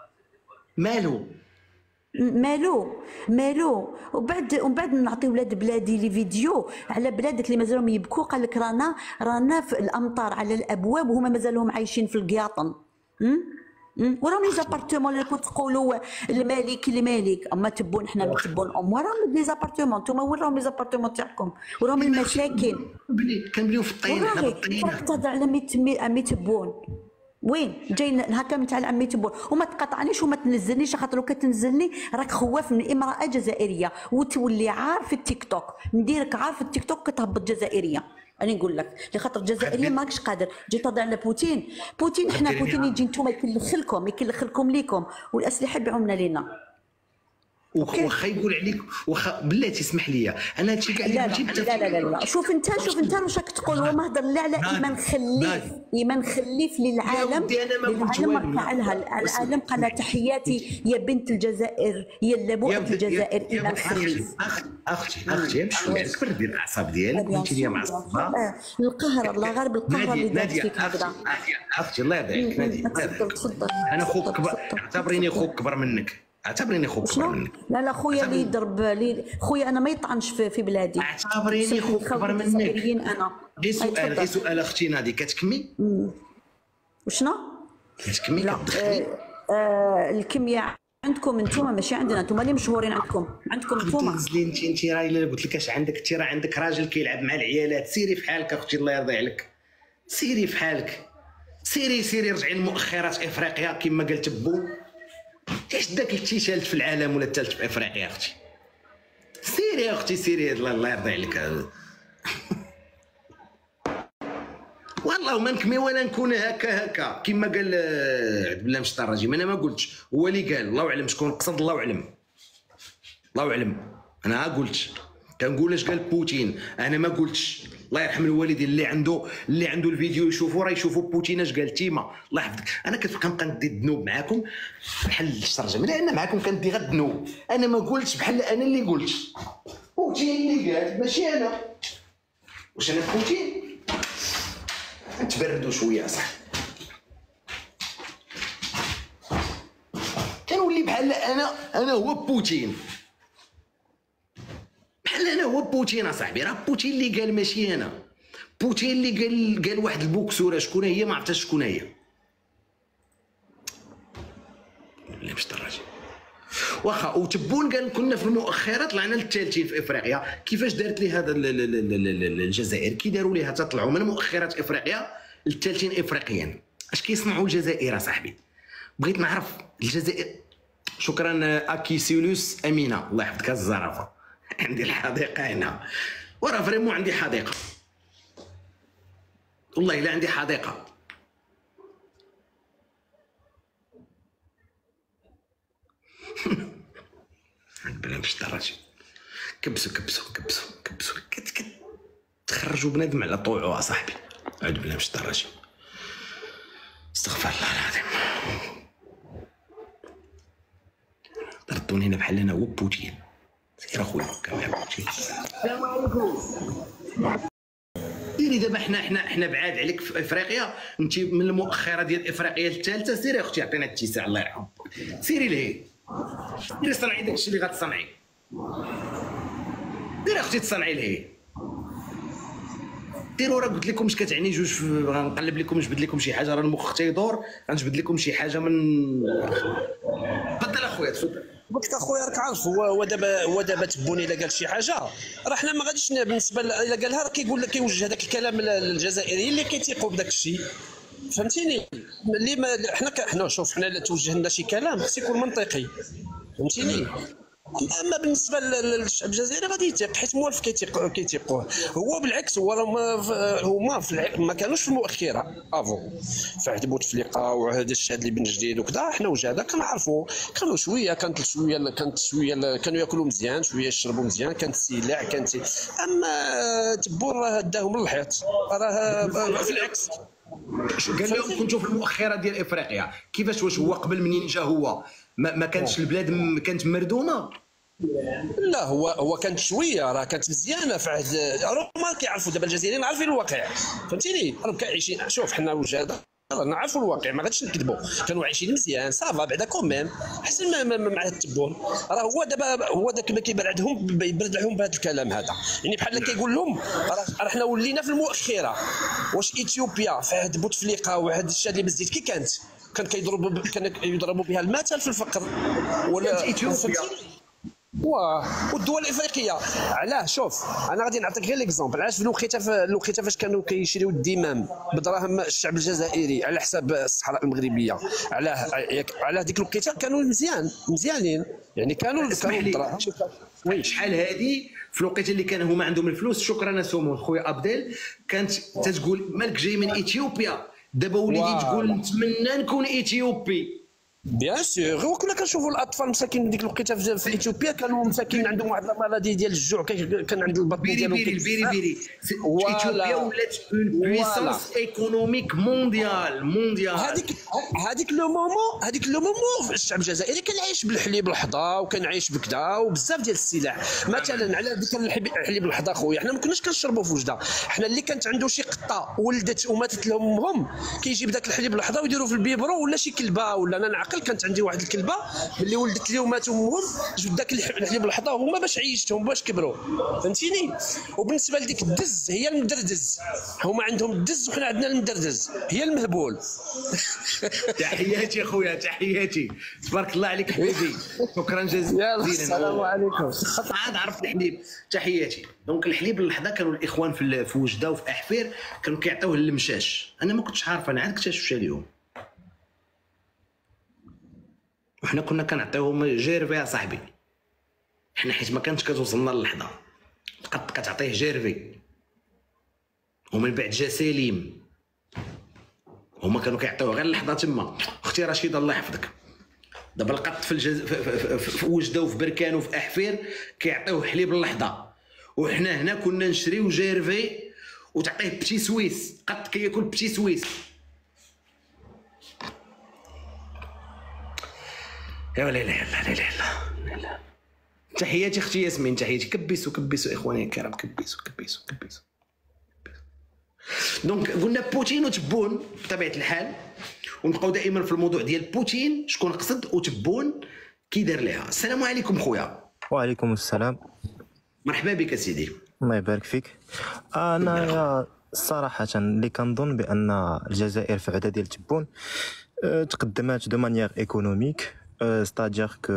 مالو مالو مالو وبعد ومن بعد نعطي ولاد بلادي لي فيديو على بلادك اللي مازالهم يبكوا. قال لك رانا رانا في الامطار على الابواب وهما مازالهم عايشين في القياطن. وراهم لي زابارتمون اللي كنت تقولوا الملك الملك اما تبون حنا تبون ام وراهم لي زابارتمون نتوما وين راهم لي زابارتمون تاعكم وراهم المساكن كنبنيو في الطين حنا بالطين. تهضر على مي تبون وين جاي هكا من تاع عمي تبون وما تقاطعنيش وما تنزلنيش، خاطر لو كتنزلني راك خواف من امراه جزائريه وتولي عار في التيك توك، نديرك عار في التيك توك كتهبط جزائريه. انا نقول لك لخاطر الجزائريه ماكش قادر. جيت تهضر على بوتين بوتين حنا بوتين يجي نتوما يكلخ لكم يكلخ لكم ليكم والاسلحه يبيعوا لنا لينا. واخا يقول عليك واخا بلاتي اسمح لي انا هادشي كاع اللي قلتي لا لا لا لا شوف انت شوف انت واش راك تقول. وما هضر لا على ايمان خليف ايمان خليف للعالم للعالم قال لها العالم قال تحياتي يا بنت الجزائر يا لبوءة الجزائر ايمان خليف. اختي اختي امشي عليك بردي الاعصاب ديالك وانت ليا معصبه. القهر الله غير بالقهر اللي دار فيك هكذا. اختي الله يبارك نادي تفضل. انا خوك كبر اعتبريني خوك كبر منك اعتبريني خوك كبر منك. لا لا خويا اللي يضرب لي خويا انا ما يطعنش في, في بلادي. اعتبريني خوك كبر منك. انا غير سؤال غير سؤال اختي نادي كتكمي وشنو؟ كتكمي كتدخلي؟ آه آه الكميه عندكم انتوما ماشي عندنا، انتوما اللي مشهورين عندكم عندكم انتوما. تنزلي انت انت راهي الا قلت لك اش عندك انت راه عندك راجل كيلعب مع العيالات. سيري في حالك اختي الله يرضي عليك، سيري في حالك، سيري سيري رجعي لمؤخرات افريقيا كما قالت بو. ايش داك الثالث في العالم ولا الثالث في افريقيا اختي؟ سيري يا اختي سيري الله يرضي عليك. والله ما نكمي ولا نكون هكا هكا كما قال عبد الله مشطر الراجي. انا ما قلتش، هو اللي قال. الله اعلم شكون قصد، الله اعلم الله اعلم. انا قلت كنقول اش قال بوتين، انا ما قلتش. الله يرحم الوالدين اللي عنده اللي عنده الفيديو يشوفوا راه يشوفوا بوتين اش قال تيما. الله يحفظك. انا كنبقى ندي الذنوب معاكم بحال الشرجم لان معاكم كندي غير الذنوب. انا ما قلتش بحال انا اللي قلت، بوتين اللي قال ماشي انا. واش انا بوتين؟ نتبردوا شويه صح. كنولي بحال انا انا هو بوتين، بحال انا هو بوتين اصاحبي. راه بوتين اللي قال ماشي انا. بوتين اللي قال قال واحد البوكسوره شكون هي ما عرفتش شكون هي. لا مش الراجل واخا وتبون قال كنا في المؤخرات طلعنا للثالثين في افريقيا. كيفاش دارت لي هذا الجزائر؟ كي داروا ليها تطلعوا من مؤخرات افريقيا للثالثين افريقيا. اش كيصنعوا الجزائر اصاحبي؟ بغيت نعرف الجزائر. شكرا اكيسيولوس امينه، الله يحفظك الزرافه. عندي الحديقه هنا، وراه فريمون عندي حديقه، والله الا عندي حديقه. بلا مش دراجي. كبسوا كبسوا كبسوا كبسوا تخرجوا بنادم على طوعه اصاحبي. عاد بلا مش دراجي. استغفر الله العظيم. ردوني هنا بحال انا هو بوتين. سير اخويا كامل بوتين. السلام عليكم. سيري دابا حنا حنا حنا بعاد عليك في افريقيا، انت من المؤخره ديال افريقيا الثالثه. سيري اختي عطينا الاتساع الله يرحم. سيري لهي سيري صنعي داكشي اللي غتصنعي. سيري اختي تصنعي لهي. ديروا راه قلت لكم اش كتعني جوج. غنقلب لكم نجبد لكم شي حاجه، راه المخ تيدور. غنجبد لكم شي حاجه من. تفضل اخويا تفضل. قلت لك اخويا راك عارف هو هو دابا هو دابا تبوني الا قال شي حاجه راه حنا ما غاديش بالنسبه الا قالها راه كيقول لك كيوجه هذاك الكلام للجزائريين اللي كيتيقوا بداك الشيء. فهمتيني؟ اللي ما حنا حنا شوف حنا الا توجه لنا شي كلام خص يكون منطقي. فهمتيني؟ اما بالنسبه للشعب الجزائري غادي يتيق حيت موالف كيتيق كيتيقوه. هو بالعكس هو هما ما كانوش في المؤخره افو في عهد بوتفليقه وهذا الشهاد اللي بن جديد وكذا. حنا وجاده كنعرفوا كانوا شويه كانت شويه كانت شويه كانوا ياكلوا مزيان شويه يشربوا مزيان كانت السلاح كانت. اما تبون راه داهم للحيط راه في العكس. قال لهم كنتوا في المؤخره ديال افريقيا. كيفاش واش هو قبل منين جا هو ما, ما كانتش البلاد كانت مردومه؟ لا هو هو كانت شويه راه كانت مزيانه في عهد. راهم كيعرفوا دابا الجزائريين عارفين الواقع. فهمتيني؟ راهم عايشين. شوف حنا وجاده رانا عارفوا الواقع ما غاديش نكذبوا. كانوا عايشين مزيان صافا بعدا كوميم احسن ما مع التبون. راه هو دابا هو داك ما كيبان عندهم يبرد عليهم بهذا الكلام هذا. يعني بحال كيقول لهم راه حنا ولينا في المؤخره. واش اثيوبيا في عهد بوتفليقه وعهد الشاد اللي بزيت كي كانت كان كيضربوا كان يضربوا بها المثل في الفقر ولا اثيوبيا. واه والدول الافريقيه علاه. شوف انا غادي نعطيك غير ليكزومبل. علاش في الوقيته في الوقيته فاش كانوا كيشريو الدمام بدراهم الشعب الجزائري على حساب الصحراء المغربيه. علاه على ديك الوقيته كانوا مزيان مزيانين. يعني كانوا كانوا الدراهم. شحال هادي في الوقيته اللي كان هما عندهم الفلوس. شكرا سمو خويا ابديل. كانت تتقول مالك جاي من اثيوبيا. دابا وليتي تقول نتمنى نكون اثيوبي. بيان سور. وكنا كنشوفوا الاطفال مساكين ديك الوقيته في اثيوبيا كانوا مساكين عندهم واحد المرض ديال الجوع كان عند البطن ديالهم. بيري بيري بيري اثيوبيا ولات اون بويسونس ايكونوميك مونديال مونديال. هذيك هذيك لو مومون هذيك لو مومون الشعب الجزائري كان عايش بالحليب الحضا وكان عايش بكذا وبزاف ديال السلاح. مثلا على ذيك الحليب الحضا خويا حنا ما كناش كنشربوا في وجده. حنا اللي كانت عنده شي قطه ولدت وماتت لهم امهم كيجيب داك الحليب الحضا ويديروا في البيبرو ولا شي كلبه ولا انا نعقل. كانت عندي واحد الكلبه اللي ولدت لي وماتوا امهم جبت داك الحليب الحضا هما باش عيشتهم باش كبروا. فهمتيني؟ وبالنسبه لديك الدز هي المدردز. هما عندهم الدز وحنا عندنا المدردز هي المهبول. تحياتي خويا تحياتي. تبارك الله عليك حبيبي. شكرا جزيلا. السلام عليكم. عاد عرفت الحليب. تحياتي. دونك الحليب اللحظه كانوا الاخوان في في وجده وفي احفير كانوا كيعطيوه للمشاش. انا ما كنتش عارف انا عاد اكتشفت اليوم. وحنا كنا كنعطيوهم جيرفي يا صاحبي. حنا حيت ما كانتش كتوصلنا اللحظه بقات كتعطيه جيرفي ومن بعد جا سليم. هما كانوا كيعطيوه غير اللحظه تما. اختي رشيده الله يحفظك دابا القط في, الجز... في, في, في, في, في وجده وفي بركان وفي احفير كيعطيوه حليب اللحظه. وحنا هنا كنا نشريو جيرفي وتعطيه بتي سويس. قط كياكل بتي سويس. يا لا اله الا لا اله الا الله. تحياتي اختي ياسمين. تحياتي. كبسوا كبسوا اخواني الكرام. كبسوا كبسوا كبسوا. دونك قلنا بوتين وتبون بطبيعه الحال ونبقاو دائما في الموضوع ديال بوتين شكون قصد وتبون كي دار ليها. السلام عليكم خويا. وعليكم السلام. مرحبا بك سيدي. الله يبارك فيك. انا صراحه اللي كنظن بان الجزائر في عهد ديال تبون تقدمات دو مانيير ايكونوميك ستادير كو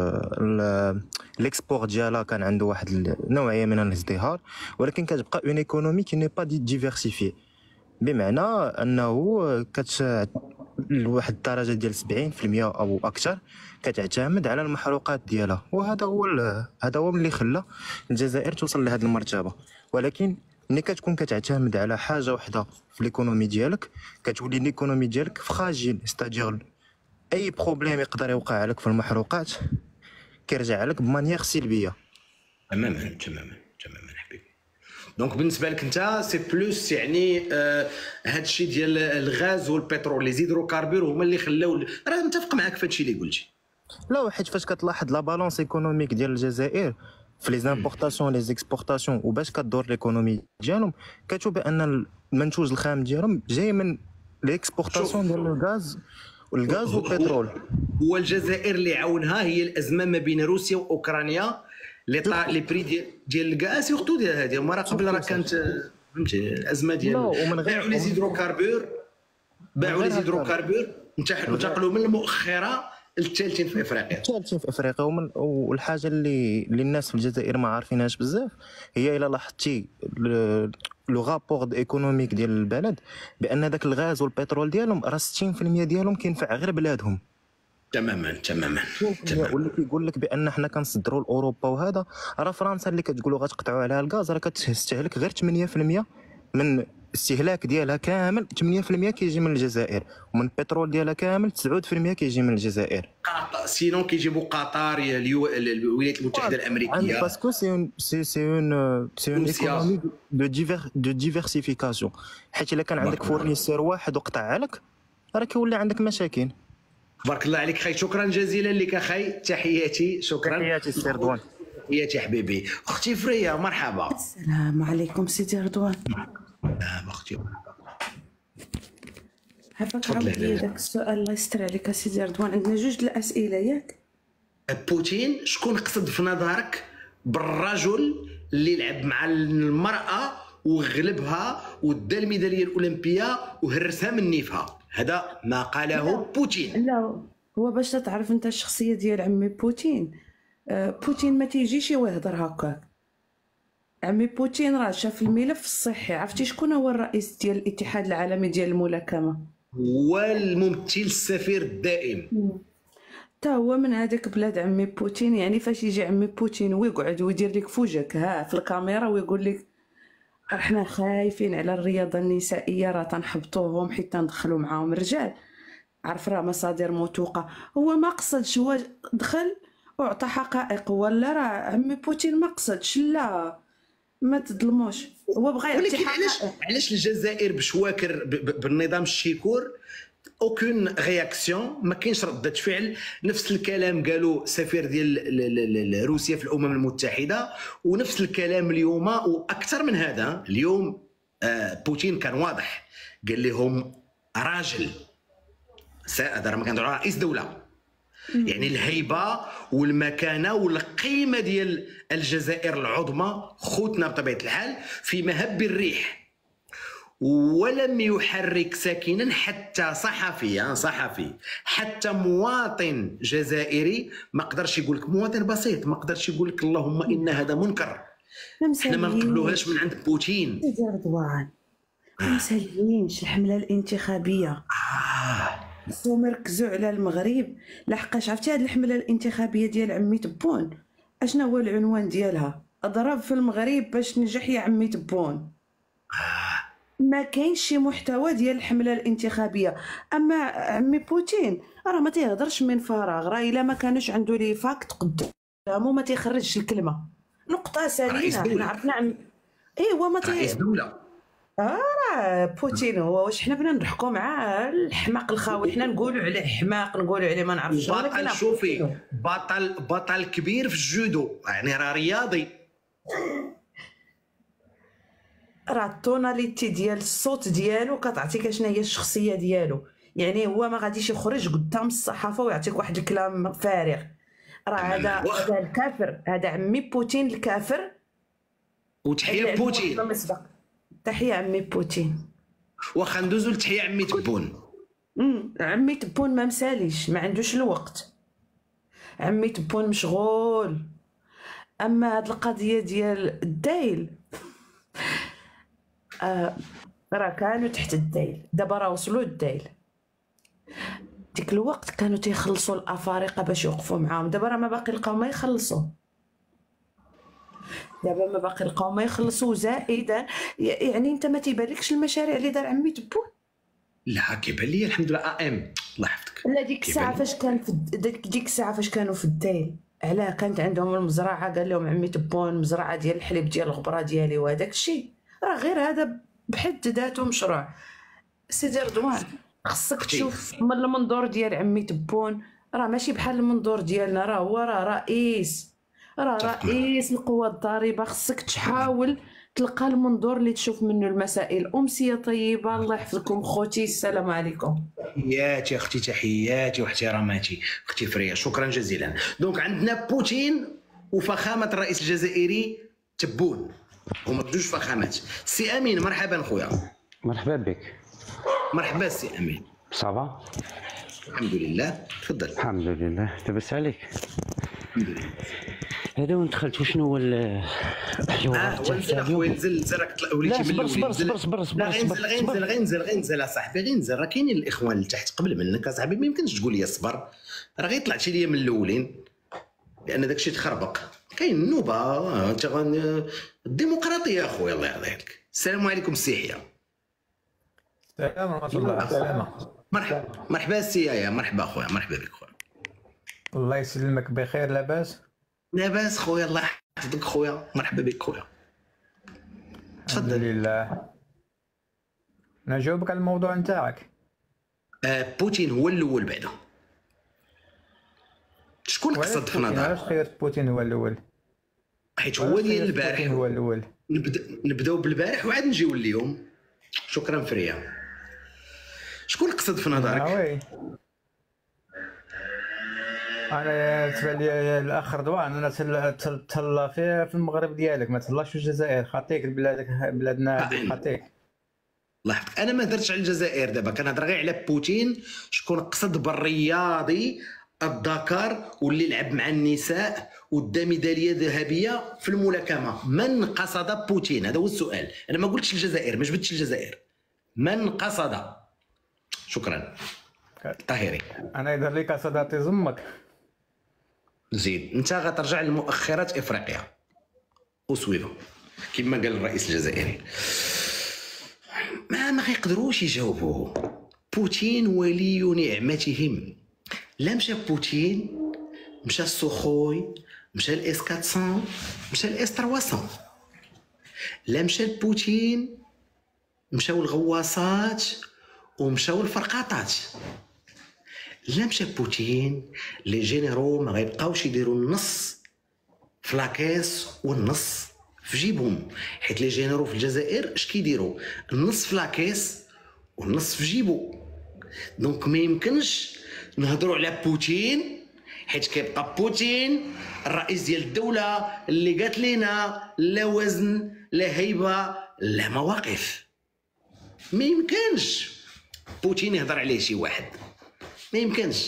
ليكسبور ديالها كان عنده واحد النوعيه من الازدهار، ولكن كتبقى اون ايكونومي كي ني با ديفيرسيفي، بمعنى انه كت لواحد الدرجه ديال سبعين بالمئة او اكثر كتعتمد على المحروقات ديالها، وهذا هو هذا هو اللي خلى الجزائر توصل لهذه المرتبه. ولكن ملي كتكون كتعتمد على حاجه وحده في ليكونومي ديالك كتولي ليكونومي ديالك فراجيل، ستادير اي بروبليم يقدر يوقع لك في المحروقات كيرجع لك بمانيير سلبيه. تماما تماما تماما حبيبي. دونك بالنسبه لك انت سي بلوس يعني آه هذا الشيء ديال الغاز والبترول لي زيدروكاربور هما اللي خلاو، راه متفق معاك في هذا الشيء اللي قلتي. لا حيت فاش كتلاحظ لا بالونس ايكونوميك ديال الجزائر في لي زامبورطاسيون لي زيكسبورطاسيون وباش كدور ليكونومي ديالهم كتشوف بان المنتوج الخام ديالهم جاي من ليكسبورطاسيون ديال الغاز والغاز والبترول. هو الجزائر اللي عاونها هي الازمه ما بين روسيا واوكرانيا اللي طلع لي بري ديال ديال الغاز سيرتو ديال هذه المره قبل راه كانت فهمتي الازمه ديال باعوا لي زيدروكاربور باعوا لي زيدروكاربور انتقلوا من المؤخره الثالثين في افريقيا الثالثين في افريقيا. ومن والحاجه اللي اللي الناس في الجزائر ما عارفينهاش بزاف هي الا لاحظتي لو رابور ايكونوميك ديال البلد بان داك الغاز والبترول ديالهم راه ستين بالمئة ديالهم كينفع غير بلادهم. تماما تماما واللي كيقول لك بان حنا كنصدروا لاوروبا وهذا راه فرنسا اللي كتقولوا غتقطعوا عليها الغاز راه كتستهلك غير ثمانية بالمئة من الاستهلاك ديالها كامل، ثمانية بالمئة كيجي من الجزائر، ومن البترول ديالها كامل تسعة بالمئة كيجي من الجزائر. سينون كيجيبوا قطر الولايات المتحده الامريكيه باسكو سي اون سي سي اون سي اون ايكونومي دو ديفير دو ديفيرسيفيكاسيون، حيت الا كان عندك فورنيسور واحد وقطع عليك راه كيولي عندك مشاكل. بارك الله عليك خي، شكرا جزيلا لك اخي، تحياتي. شكرا تحياتي سي رضوان. تحياتي حبيبي. اختي فريا مرحبا. السلام عليكم سيدي رضوان. نعم اختي عافاك عاودي داك السؤال الله يستر عليك سيدي رضوان. عندنا جوج الاسئله ياك. بوتين شكون قصد في نظرك بالرجل اللي لعب مع المراه وغلبها ودا الميداليه الاولمبيه وهرسها من نيفها؟ هذا ما قاله بوتين. لا هو باش تعرف انت الشخصيه ديال عمي بوتين، بوتين ما تيجيش ويهضر هكاك. عمي بوتين راه شاف الملف الصحي. عرفتي شكون هو الرئيس ديال الاتحاد العالمي ديال الملاكمه؟ هو الممثل السفير الدائم. تا هو من هذاك بلاد عمي بوتين. يعني فاش يجي عمي بوتين ويقعد ويدير لك فوجك ها في الكاميرا ويقول لك احنا خايفين على الرياضه النسائيه راه تنحبطوهم حيت تندخلوا معاهم الرجال، عرف راه مصادر موثوقه. هو ما قصدش، هو دخل وعطى حقائق. ولا راه عمي بوتين ما قصدش، لا ما تظلموش، هو بغى يعطي ولكن علاش علاش الجزائر بشواكر بالنظام الشيكور اوكون رياكسيون، ما كاينش ردة فعل؟ نفس الكلام قالوا سفير ديال روسيا في الامم المتحده، ونفس الكلام اليوم واكثر من هذا. اليوم بوتين كان واضح، قال لهم راجل هذا ما كان رئيس دوله، يعني الهيبه والمكانه والقيمه ديال الجزائر العظمى خوتنا بطبيعه الحال في مهب الريح، ولم يحرك ساكنا حتى صحفي صحفي حتى مواطن جزائري ما قدرش يقول لك، مواطن بسيط ما قدرش يقول لك اللهم ان هذا منكر. احنا ما نقبلوهاش من عند بوتين. سيدي رضوان ما مساليينش الحمله الانتخابيه. آه. ومركزوا على المغرب لحقاش عرفتي هذه الحمله الانتخابيه ديال عمي تبون اشنا هو العنوان ديالها؟ اضرب في المغرب باش تنجح يا عمي تبون. ما كاينش شي محتوى ديال الحمله الانتخابيه. اما عمي بوتين راه ما تيهضرش من فراغ، راه الا ما كانوش عنده لي فاكت قدامه ما تيخرجش الكلمه. نقطه سليمه. حنا عرفنا عم ايوا ما تي رئيس دوله. اه راه بوتين هو واش حنا بنا نضحكوا معاه الحماق الخاوي، حنا نقولوا عليه حماق نقولوا عليه ما نعرفش. بطل شوفي بطل بطل كبير في الجودو، يعني راه رياضي. راه التوناليتي ديال الصوت ديالو كتعطيك شنو هي الشخصيه ديالو. يعني هو ما غاديش يخرج قدام الصحافه ويعطيك واحد الكلام فارغ. راه هذا هذا الكافر، هذا عمي بوتين الكافر. وتحيه بوتين. تحيه عمي بوتين. واخا ندوزو لتحيه عمي تبون. امم عمي تبون ما مساليش، ما عندوش الوقت. عمي تبون مشغول. اما هاد القضيه ديال الدايل آه راه كانوا تحت الدايل، دابا راه وصلوا الدايل. ديك الوقت كانوا تيخلصوا الافارقه باش يوقفوا معاهم، دابا راه ما باقي لقاو ما يخلصوا، دابا ما باقي لقاو ما يخلصوا. زائدا يعني انت ما تيبانلكش المشاريع اللي دار عمي تبون؟ لا كيبان لي الحمد لله ا ام الله يحفظك. لا ديك الساعه فاش كان في ديك ديك الساعه فاش كانوا في الدايل، علاه كانت عندهم المزرعه، قال لهم عمي تبون مزرعه ديال الحليب ديال الغبره ديالي وهذاك الشيء، راه غير هذا بحد ذاته مشروع. سيدي رضوان خصك تشوف من المنظور ديال عمي تبون، راه ماشي بحال المنظور ديالنا، راه هو راه رئيس، راه رئيس القوى الضاربه. خصك تحاول تلقى المنظور اللي تشوف منه المسائل. امسيه طيبه، الله يحفظكم خوتي، السلام عليكم. تحياتي اختي، تحياتي واحتراماتي اختي فريا، شكرا جزيلا. دونك عندنا بوتين وفخامه الرئيس الجزائري تبون، هما بجوج فخامات. سي امين مرحبا خويا. مرحبا بك. مرحبا سي امين. صافا الحمد لله، تفضل. الحمد لله، لاباس عليك؟ الحمد لله. هذا وين دخلت وشنو هو الحوارات اه نزل اخويا، نزل نزل، راك وليتي من الاول. صبر صبر صبر صبر لا غينزل غينزل غينزل غينزل اصاحبي، غينزل. راه كاينين الاخوان اللي تحت قبل منك اصاحبي، ما يمكنش تقول لي صبر، راه غير طلعتي ليا من الاولين لان داكشي تخربق. كاين النوبه، انت الديمقراطيه اخويا الله يرضيك. السلام عليكم السي يحيى. السلام ورحمه الله. السلامه. مرحبا مرحبا سي يحيى، مرحبا خويا، مرحبا بك خويا. الله يسلمك، بخير؟ لاباس؟ لاباس خويا، الله يحفظك خويا، مرحبا بك خويا. الحمد لله. نجاوبك على الموضوع نتاعك. آه بوتين هو الاول بعدا. شكون قصد في نظرك؟ علاش خيرت بوتين هو الاول؟ حيت هو ديال البارح. بوتين هو الاول. نبدا نبداو بالبارح وعاد نجيو اليوم. شكرا فريا. شكون قصد في نظرك؟ وي انا تبان لي الاخ رضوان، انا تهلا في في المغرب ديالك، ما تهلاش في الجزائر، خاطيك بلادك بلادنا خاطيك. الله يحفظك. انا ما درتش على الجزائر دابا، كنهضر غير على بوتين. شكون قصد بالرياضي الدكار واللي لعب مع النساء ودا ميداليه ذهبيه في الملاكمه؟ من قصد بوتين؟ هذا هو السؤال. انا ما قلتش الجزائر، ما جبتش الجزائر. من قصد؟ شكرا طاهري. انا يظهر لي قصداتي زمك. زيد انت غترجع لمؤخرات افريقيا وسويفا كما قال الرئيس الجزائري. ما ما غيقدروش يجاوبوا. بوتين ولي نعمتهم. لا مشى بوتين، مشى السخوي، مشى الاس أربعمية، مشى الاس ثلاثمية. لا مشى بوتين، مشاو الغواصات ومشاو الفرقاطات. لا مشى بوتين، لي جينيرو ما غيبقاوش يديروا النص في لاكيس والنص في جيبهم، حيت لي جينيرو في الجزائر اش كيديروا؟ النص في لاكيس والنص في جيبو. دونك ما يمكنش نهضروا على بوتين، حيت كيبقى بوتين الرئيس ديال الدوله اللي قالت لنا لا وزن لا هيبه لا مواقف. ما يمكنش بوتين يهضر عليه شي واحد، ما يمكنش.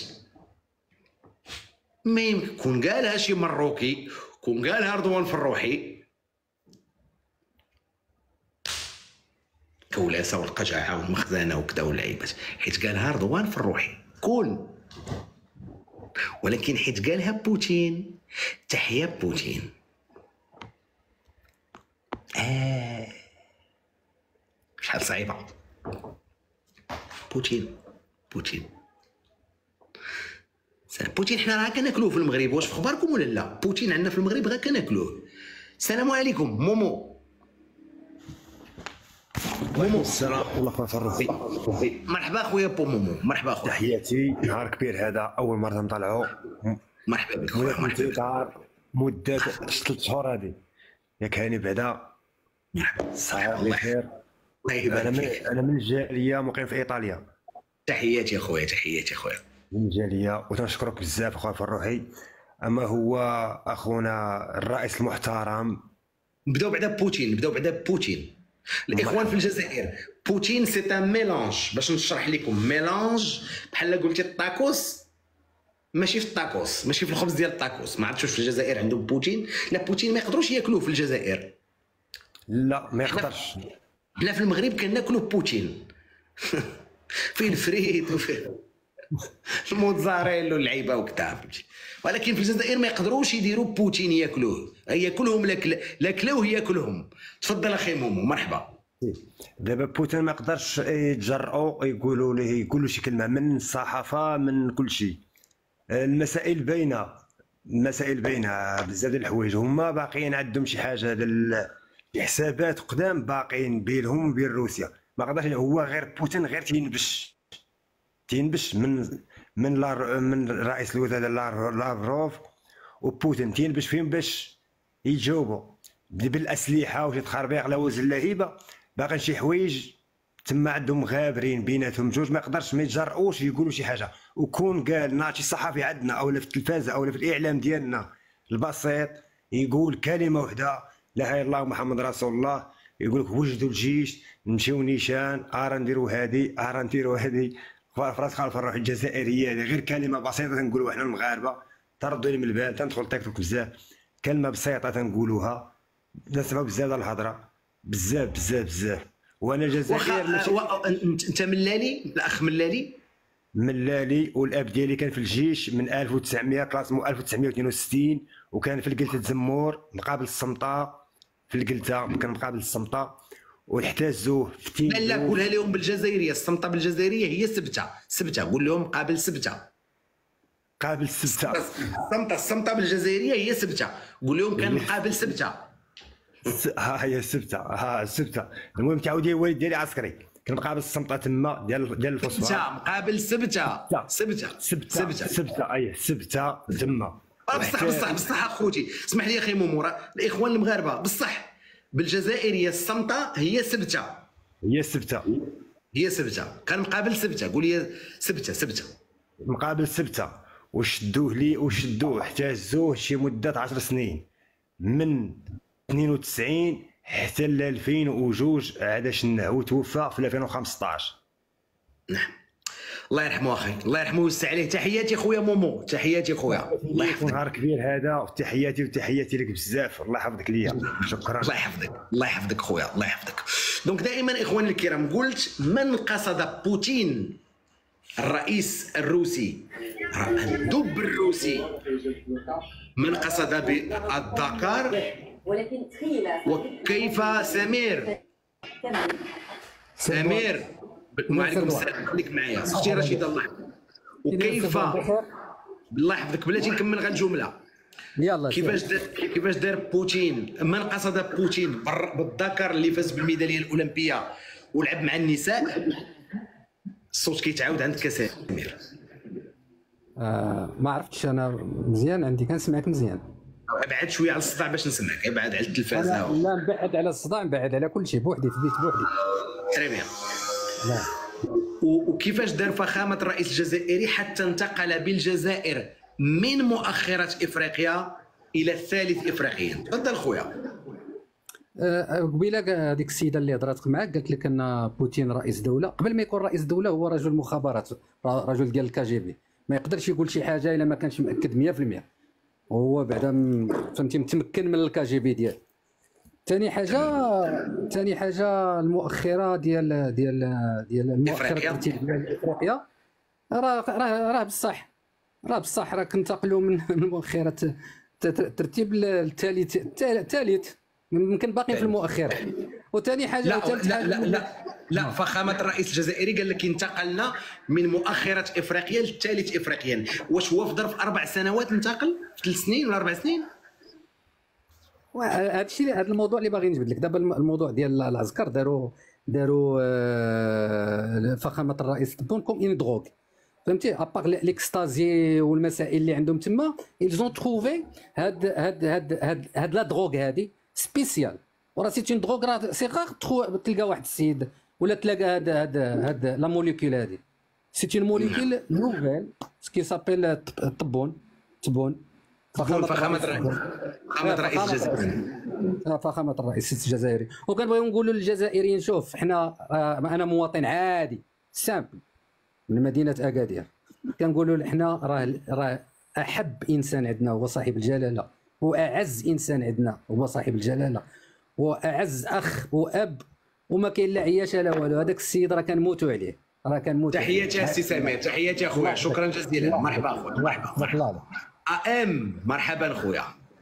ما يمكن. كون قالها شي مروكي، كون قالها رضوان فروحي، كولاسه والقجعه والمخزنه وكذا واللعيبات، حيت قالها رضوان فروحي كون. ولكن حيت قالها بوتين، تحيا بوتين. آه شحال صعيبه. بوتين بوتين بوتين حنا راه كناكلوه في المغرب. واش في اخباركم ولا لا؟ بوتين عندنا في المغرب غير كناكلوه. السلام عليكم مومو. مومو السلام الله خويا فروحي. مرحبا خويا بو مومو. مرحبا خويا. تحياتي. نهار كبير هذا، اول مره نطلعوا. مرحبا بك خويا. مرحبا بك. مده ثلاث شهور هذه ياك هاني بعدا. مرحبا. صحيح بخير. انا من انا من الجاليه، مقيم في ايطاليا. تحياتي يا خويا، تحياتي يا خويا. من الجاليه وتنشكرك بزاف اخويا فروحي. اما هو اخونا الرئيس المحترم. نبداو بعدا بوتين، نبداو بعدا بوتين. الاخوان في الجزائر، بوتين سي ان ميلانج، باش نشرح لكم، ميلانج بحال قلتي الطاكوس ماشي في الطاكوس، ماشي في الخبز ديال الطاكوس. ما عرفتش واش في الجزائر عندهم بوتين. لا بوتين ما يقدروش ياكلوه في الجزائر. لا ما يقدرش. حنا في المغرب كناكلوا بوتين فيه الفريت وفيه الموتزاريلا واللعيبه وكذا فهمتي. ولكن في الجزائر ما يقدروش يديروا بوتين ياكلوه، ياكلهم لا كلاوه ياكلهم. تفضل اخي مومو مرحبا. دابا بوتين ما يقدرش يتجرؤوا يقولوا ليه يقولوا شي كلمه من الصحافه من كل شيء. المسائل باينه، المسائل باينه بزاف ديال الحوايج. هما باقيين عندهم شي حاجه ديال حسابات قدام باقيين بينهم وبين روسيا. ما قدرش هو غير بوتين غير تينبش تينبش من من لار من رئيس الوزراء لافروف وبوتين تينبش فيهم باش يجاوبوا بالاسلحه وشي تخربيق على وزن اللهيبه. باقي شي حوايج تما عندهم غابرين بيناتهم جوج. ما يقدرش ما يتجرؤوش يقولوا شي حاجه. وكون قال ناضي صحفي عندنا او في التلفازه او في الاعلام ديالنا البسيط يقول كلمه وحده لا اله الا الله محمد رسول الله، يقول لك وجدوا الجيش نمشيو نيشان ارا نديروا هذه ارا نديروا هذه فرات خالف الروح الجزائريه. هذه غير كلمه بسيطه تنقولوها حنا المغاربه تردوا لي من البال تندخل تيك توك بزاف. كلمه بسيطه تنقولوها نسمعوا بزاف ديال الهضره بزاف بزاف بزاف. وانا الجزائر ماشي و... انت ملالي الاخ ملالي ملالي والاب ديالي كان في الجيش من ألف وتسعمية طلعت ألف وتسعمية واثنين وستين وكان في القلته زمور مقابل الصمطه في القلته كان مقابل الصمطه واحتازوه في تيم. لا لا قولها لهم بالجزائريه. الصمطه بالجزائريه هي سبته سبته. قول لهم قابل سبته قابل سبته. الصمطه الصمطه بالجزائريه هي سبته. قول لهم كان مقابل سبته. ها هي سبته ها سبته. المهم تعاودي الوالد ديالي عسكري كان مقابل الصمطه تما ديال ديال الفوسفور. سبته مقابل سبته سبته سبته سبته سبته اي سبته تما. بصح بصح بصح اخوتي اسمح لي اخي مومو الاخوان المغاربه بصح بالجزائريه الصمته هي سبته هي سبته هي سبته. كان مقابل سبته. قول لي سبته سبته مقابل سبته. وشدوه لي وشدوه احتازوه شي مده عشر سنين من اثنين وتسعين حتى ل ألفين وجوج عاد شناه وتوفى في ألفين وخمسطاش. نعم الله يرحمه اخي الله يرحمه ويوسع عليه. تحياتي خويا مومو تحياتي خويا. الله يحفظك نهار كبير هذا وتحياتي وتحياتي لك بزاف. الله يحفظك ليا شكرا. الله يحفظك الله يحفظك خويا الله يحفظك. دونك دائما اخواني الكرام قلت من قصد بوتين الرئيس الروسي الدب الروسي من قصد بالدكار وكيف سمير سمير وعليكم السلام خليك معايا اختي رشيده الله يحفظك. وكيف بالله يحفظك بلاتي نكمل غير الجمله. يلا كيفاش دار كيفاش دار بوتين من قصد بوتين بالذكر اللي فاز بالميداليه الاولمبيه ولعب مع النساء. الصوت كيتعاود عندك يا سمير. آه ما عرفتش انا مزيان عندي كنسمعك مزيان. ابعد شويه على الصداع باش نسمعك. ابعد على التلفازه. لا نبعد على الصداع نبعد على كل شيء بوحدي في البيت بوحدي. تري بيان. لا وكيفاش دار فخامه الرئيس الجزائري حتى انتقل بالجزائر من مؤخره افريقيا الى الثالث افريقيا. تفضل خويا. قبيله هذيك السيده اللي هضرات معاك قالت لك ان بوتين رئيس دوله. قبل ما يكون رئيس دوله هو رجل مخابرات رجل ديال الكا جي بي. ما يقدرش يقول شي حاجه الا ما كانش مأكد مية في المية. وهو بعدا فهمتي متمكن من الكا جي بي ديال. ثاني حاجه ثاني حاجه المؤخره ديال ديال ديال المؤخره الترتيب ديال افريقيا راه راه راه بصح راه بصح راه كنتقلوا من مؤخره الترتيب الثالث الثالث يمكن باقي في المؤخره. وثاني حاجه لا لا لا لا, لا فخامه الرئيس الجزائري قال لك انتقلنا من مؤخره افريقيا للثالث افريقيا. واش هو في ظرف اربع سنوات انتقل في ثلاث سنين ولا اربع سنين؟ هذا الشيء هذا الموضوع اللي باغي نجبد لك دابا. الموضوع ديال العسكر داروا داروا فخامه الرئيس تبون كوم ان دروغ فهمتي. ابار ليكستازي والمسائل اللي عندهم تما ils ont trouvé هاد هاد هاد هاد هاد لا دروغ هادي سبيسيال. وراه سي اون دروغ راه سي غار تلقى واحد السيد ولا تلاقى هاد هاد هاد لا موليكول هادي سي اون موليكول نوفيل سكي سابيل تبون تبون فخامه فخامه الرئيس فخامه الرئيس الجزائري فخامه الرئيس الجزائري. وكنبغيو نقولوا للجزائريين شوف حنا انا مواطن عادي سامبل من مدينه اكادير كنقولوا حنا راه راه احب انسان عندنا هو صاحب الجلاله، واعز انسان عندنا هو صاحب الجلاله، واعز اخ واب، وما كاين لا عياشه لا والو. هذاك السيد راه كنموتوا عليه، راه كنموتوا عليه. تحياتي السي سمير، تحياتي اخويا، شكرا جزيلا. مرحبا اخويا، مرحبا. ام مرحبا خويا.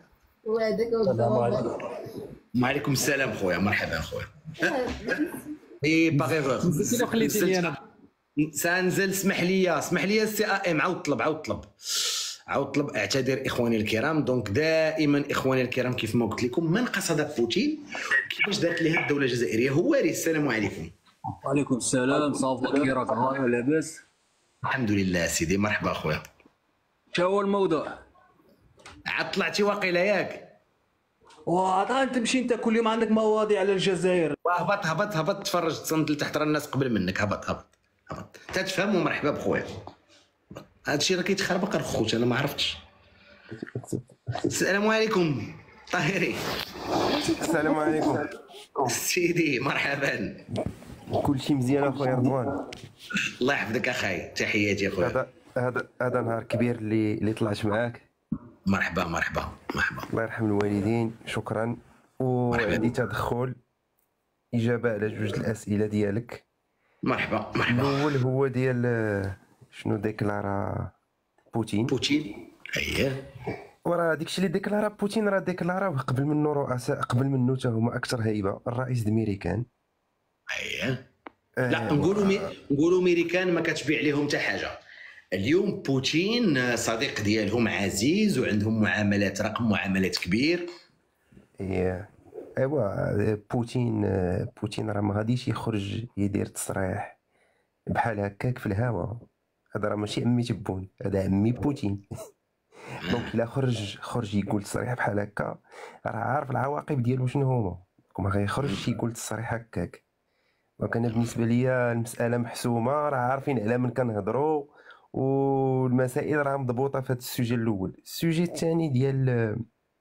وعليكم السلام خويا، مرحبا خويا. اي باغي خليتي لي انا سانزل. اسمح لي اسمح لي السي ام، عاود طلب عاود طلب عاود طلب اعتذر اخواني الكرام. دونك دائما اخواني الكرام كيف ما قلت لكم، من قصد بوتين كيفاش دارت لها الدوله الجزائريه. هو وارث. السلام عليكم. وعليكم السلام. صافا كي راك غاية لاباس؟ الحمد لله سيدي. مرحبا اخويا. شنو هو الموضوع؟ عاد طلعتي واقيلا ياك؟ وعاد تمشي انت كل يوم عندك مواضيع على الجزائر. هبط هبط هبط تفرج تصنت لتحت راه الناس قبل منك. هبط هبط هبط تتفهم. ومرحبا بخويا. هذا الشيء راه كيتخربق خوت، انا ما عرفتش. السلام عليكم طاهري. السلام عليكم سيدي. مرحبا. كلشي مزيان اخويا رضوان؟ الله يحفظك اخاي، تحياتي اخويا. هذا هذا هذا نهار كبير اللي اللي طلعت معاك. مرحبا مرحبا مرحبا. الله يرحم الوالدين. شكرا. وعندي تدخل اجابه على جوج الاسئله ديالك. مرحبا مرحبا. الاول هو ديال شنو ديكلارا بوتين. بوتين اييه. وراه داكشي اللي ديكلارا بوتين راه ديكلاراوه قبل منه رؤساء قبل منه حتى هما اكثر هيبه. الرئيس الامريكان. اييه. لا نقولوا مي... نقولوا امريكان ما كتبيع لهم حتى حاجه. اليوم بوتين صديق ديالهم عزيز وعندهم معاملات، رقم معاملات كبير. ايه ايوا. بوتين بوتين راه ما غاديش يخرج يدير تصريح بحال هكاك في الهواء. هذا راه ماشي عمي تبون، هذا عمي بوتين. دونك الا خرج خرج يقول تصريح بحال هكا راه عارف العواقب ديالو شنو هما، ما غيخرجش يقول تصريح هكاك. دونك انا بالنسبه ليا المساله محسومه، راه عارفين على من كنهضروا، والمسائل راه مضبوطه في هذا السوجي الاول. السوجي الثاني ديال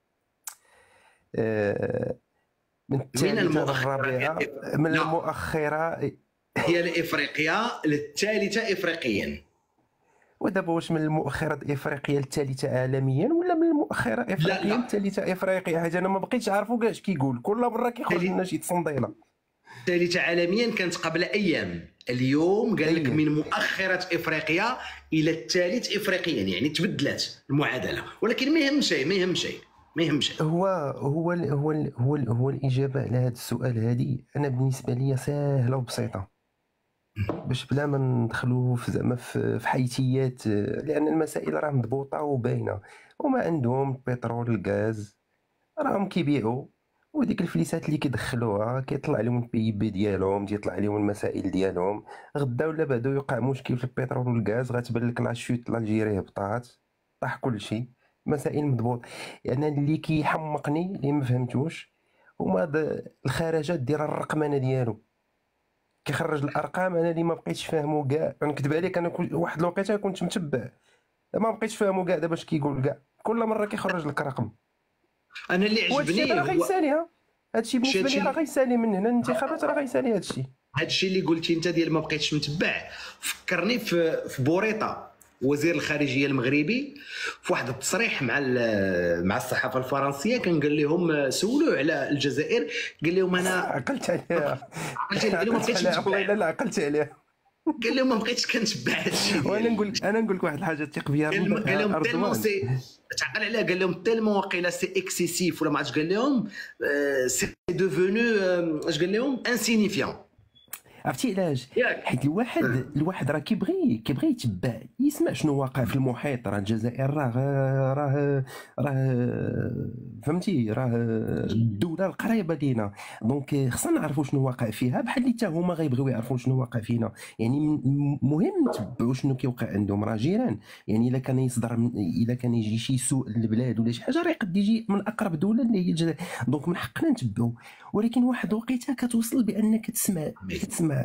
آه من الثالثه الرابعه من المؤخره ديال افريقيا للثالثه افريقيا. ودابا واش من المؤخره افريقيا الثالثه عالميا ولا من المؤخره افريقيا الثالثه افريقيا؟ حاجه انا ما بقيتش عارفو كاع اش كيقول، كل مره كيخرج لنا شي تصنديله. الثالثه عالميا كانت قبل ايام، اليوم قال لك من مؤخره افريقيا الى الثالث افريقيا، يعني تبدلات المعادله. ولكن ما يهم شيء ما يهم شيء ما يهم شيء. هو هو ال هو ال هو ال هو الاجابه على هذا السؤال هذه انا بالنسبه لي سهله وبسيطه، باش بلا ما ندخلوا في زعما في حيثيات، لان المسائل راه مضبوطه وباينه. هما عندهم البترول الغاز راهم كيبيعوا، وديك الفليسات اللي كيدخلوها كيطلع لهم البي بي ديالهم، تيطلع لهم المسائل ديالهم. غدا ولا بعدا يوقع مشكل في البترول والغاز، غتبان لك لاشوت لالجيري هبطات، طاح كلشي. مسائل مضبوط. يعني اللي كيحمقني اللي ما فهمتوش هما الخرجات ديال الرقمنه ديالو، كيخرج الارقام. انا اللي ما بقيتش فاهمو كاع، نكذب عليك، انا واحد الوقيته كنت متبع ما بقيتش فاهمو كاع دابا اش كيقول كاع، كل مره كيخرج لك رقم. انا اللي عجبني هو غيساليها هادشي بالنسبه لي، راه غيسالي من هنا الانتخابات، راه غيسالي هادشي. هادشي اللي قلتي انت ديال ما بقيتش متبع فكرني في في بوريطه وزير الخارجيه المغربي في واحد التصريح مع مع الصحافه الفرنسيه، كان قال لهم سولوه على الجزائر، قال لهم انا عقلت عليها عقلت عليها، قال لهم ما بقيتش والله لا لا عقلت عليها، قال لهم ما بقيتش كنتبع هادشي. وانا نقول لك انا نقول لك واحد الحاجه ثق بيا، قال لهم تيلمون سي تعقل عليها، قال لهم تيلمون واقيلا سي اكسيسيف ولا ما عرفتش، قال لهم سي دوفونو اش قال لهم انسينيفيون. عرفتي علاش؟ حيت الواحد الواحد راه كيبغي كيبغي يتبع يسمع شنو واقع في المحيط. راه الجزائر راه راه راه فهمتي، راه الدوله القريبه لينا، دونك خصنا نعرفوا شنو واقع فيها، بحال اللي حتى هما غيبغيو يعرفوا شنو واقع فينا. يعني مهم نتبعوا شنو كيوقع عندهم، راه جيران. يعني الا كان يصدر الا كان يجي شي سوء للبلاد ولا شي حاجه، راه يقد يجي من اقرب دوله اللي هي الجزائر، دونك من حقنا نتبعوا. ولكن واحد الوقيته كتوصل بانك تسمع كتسمع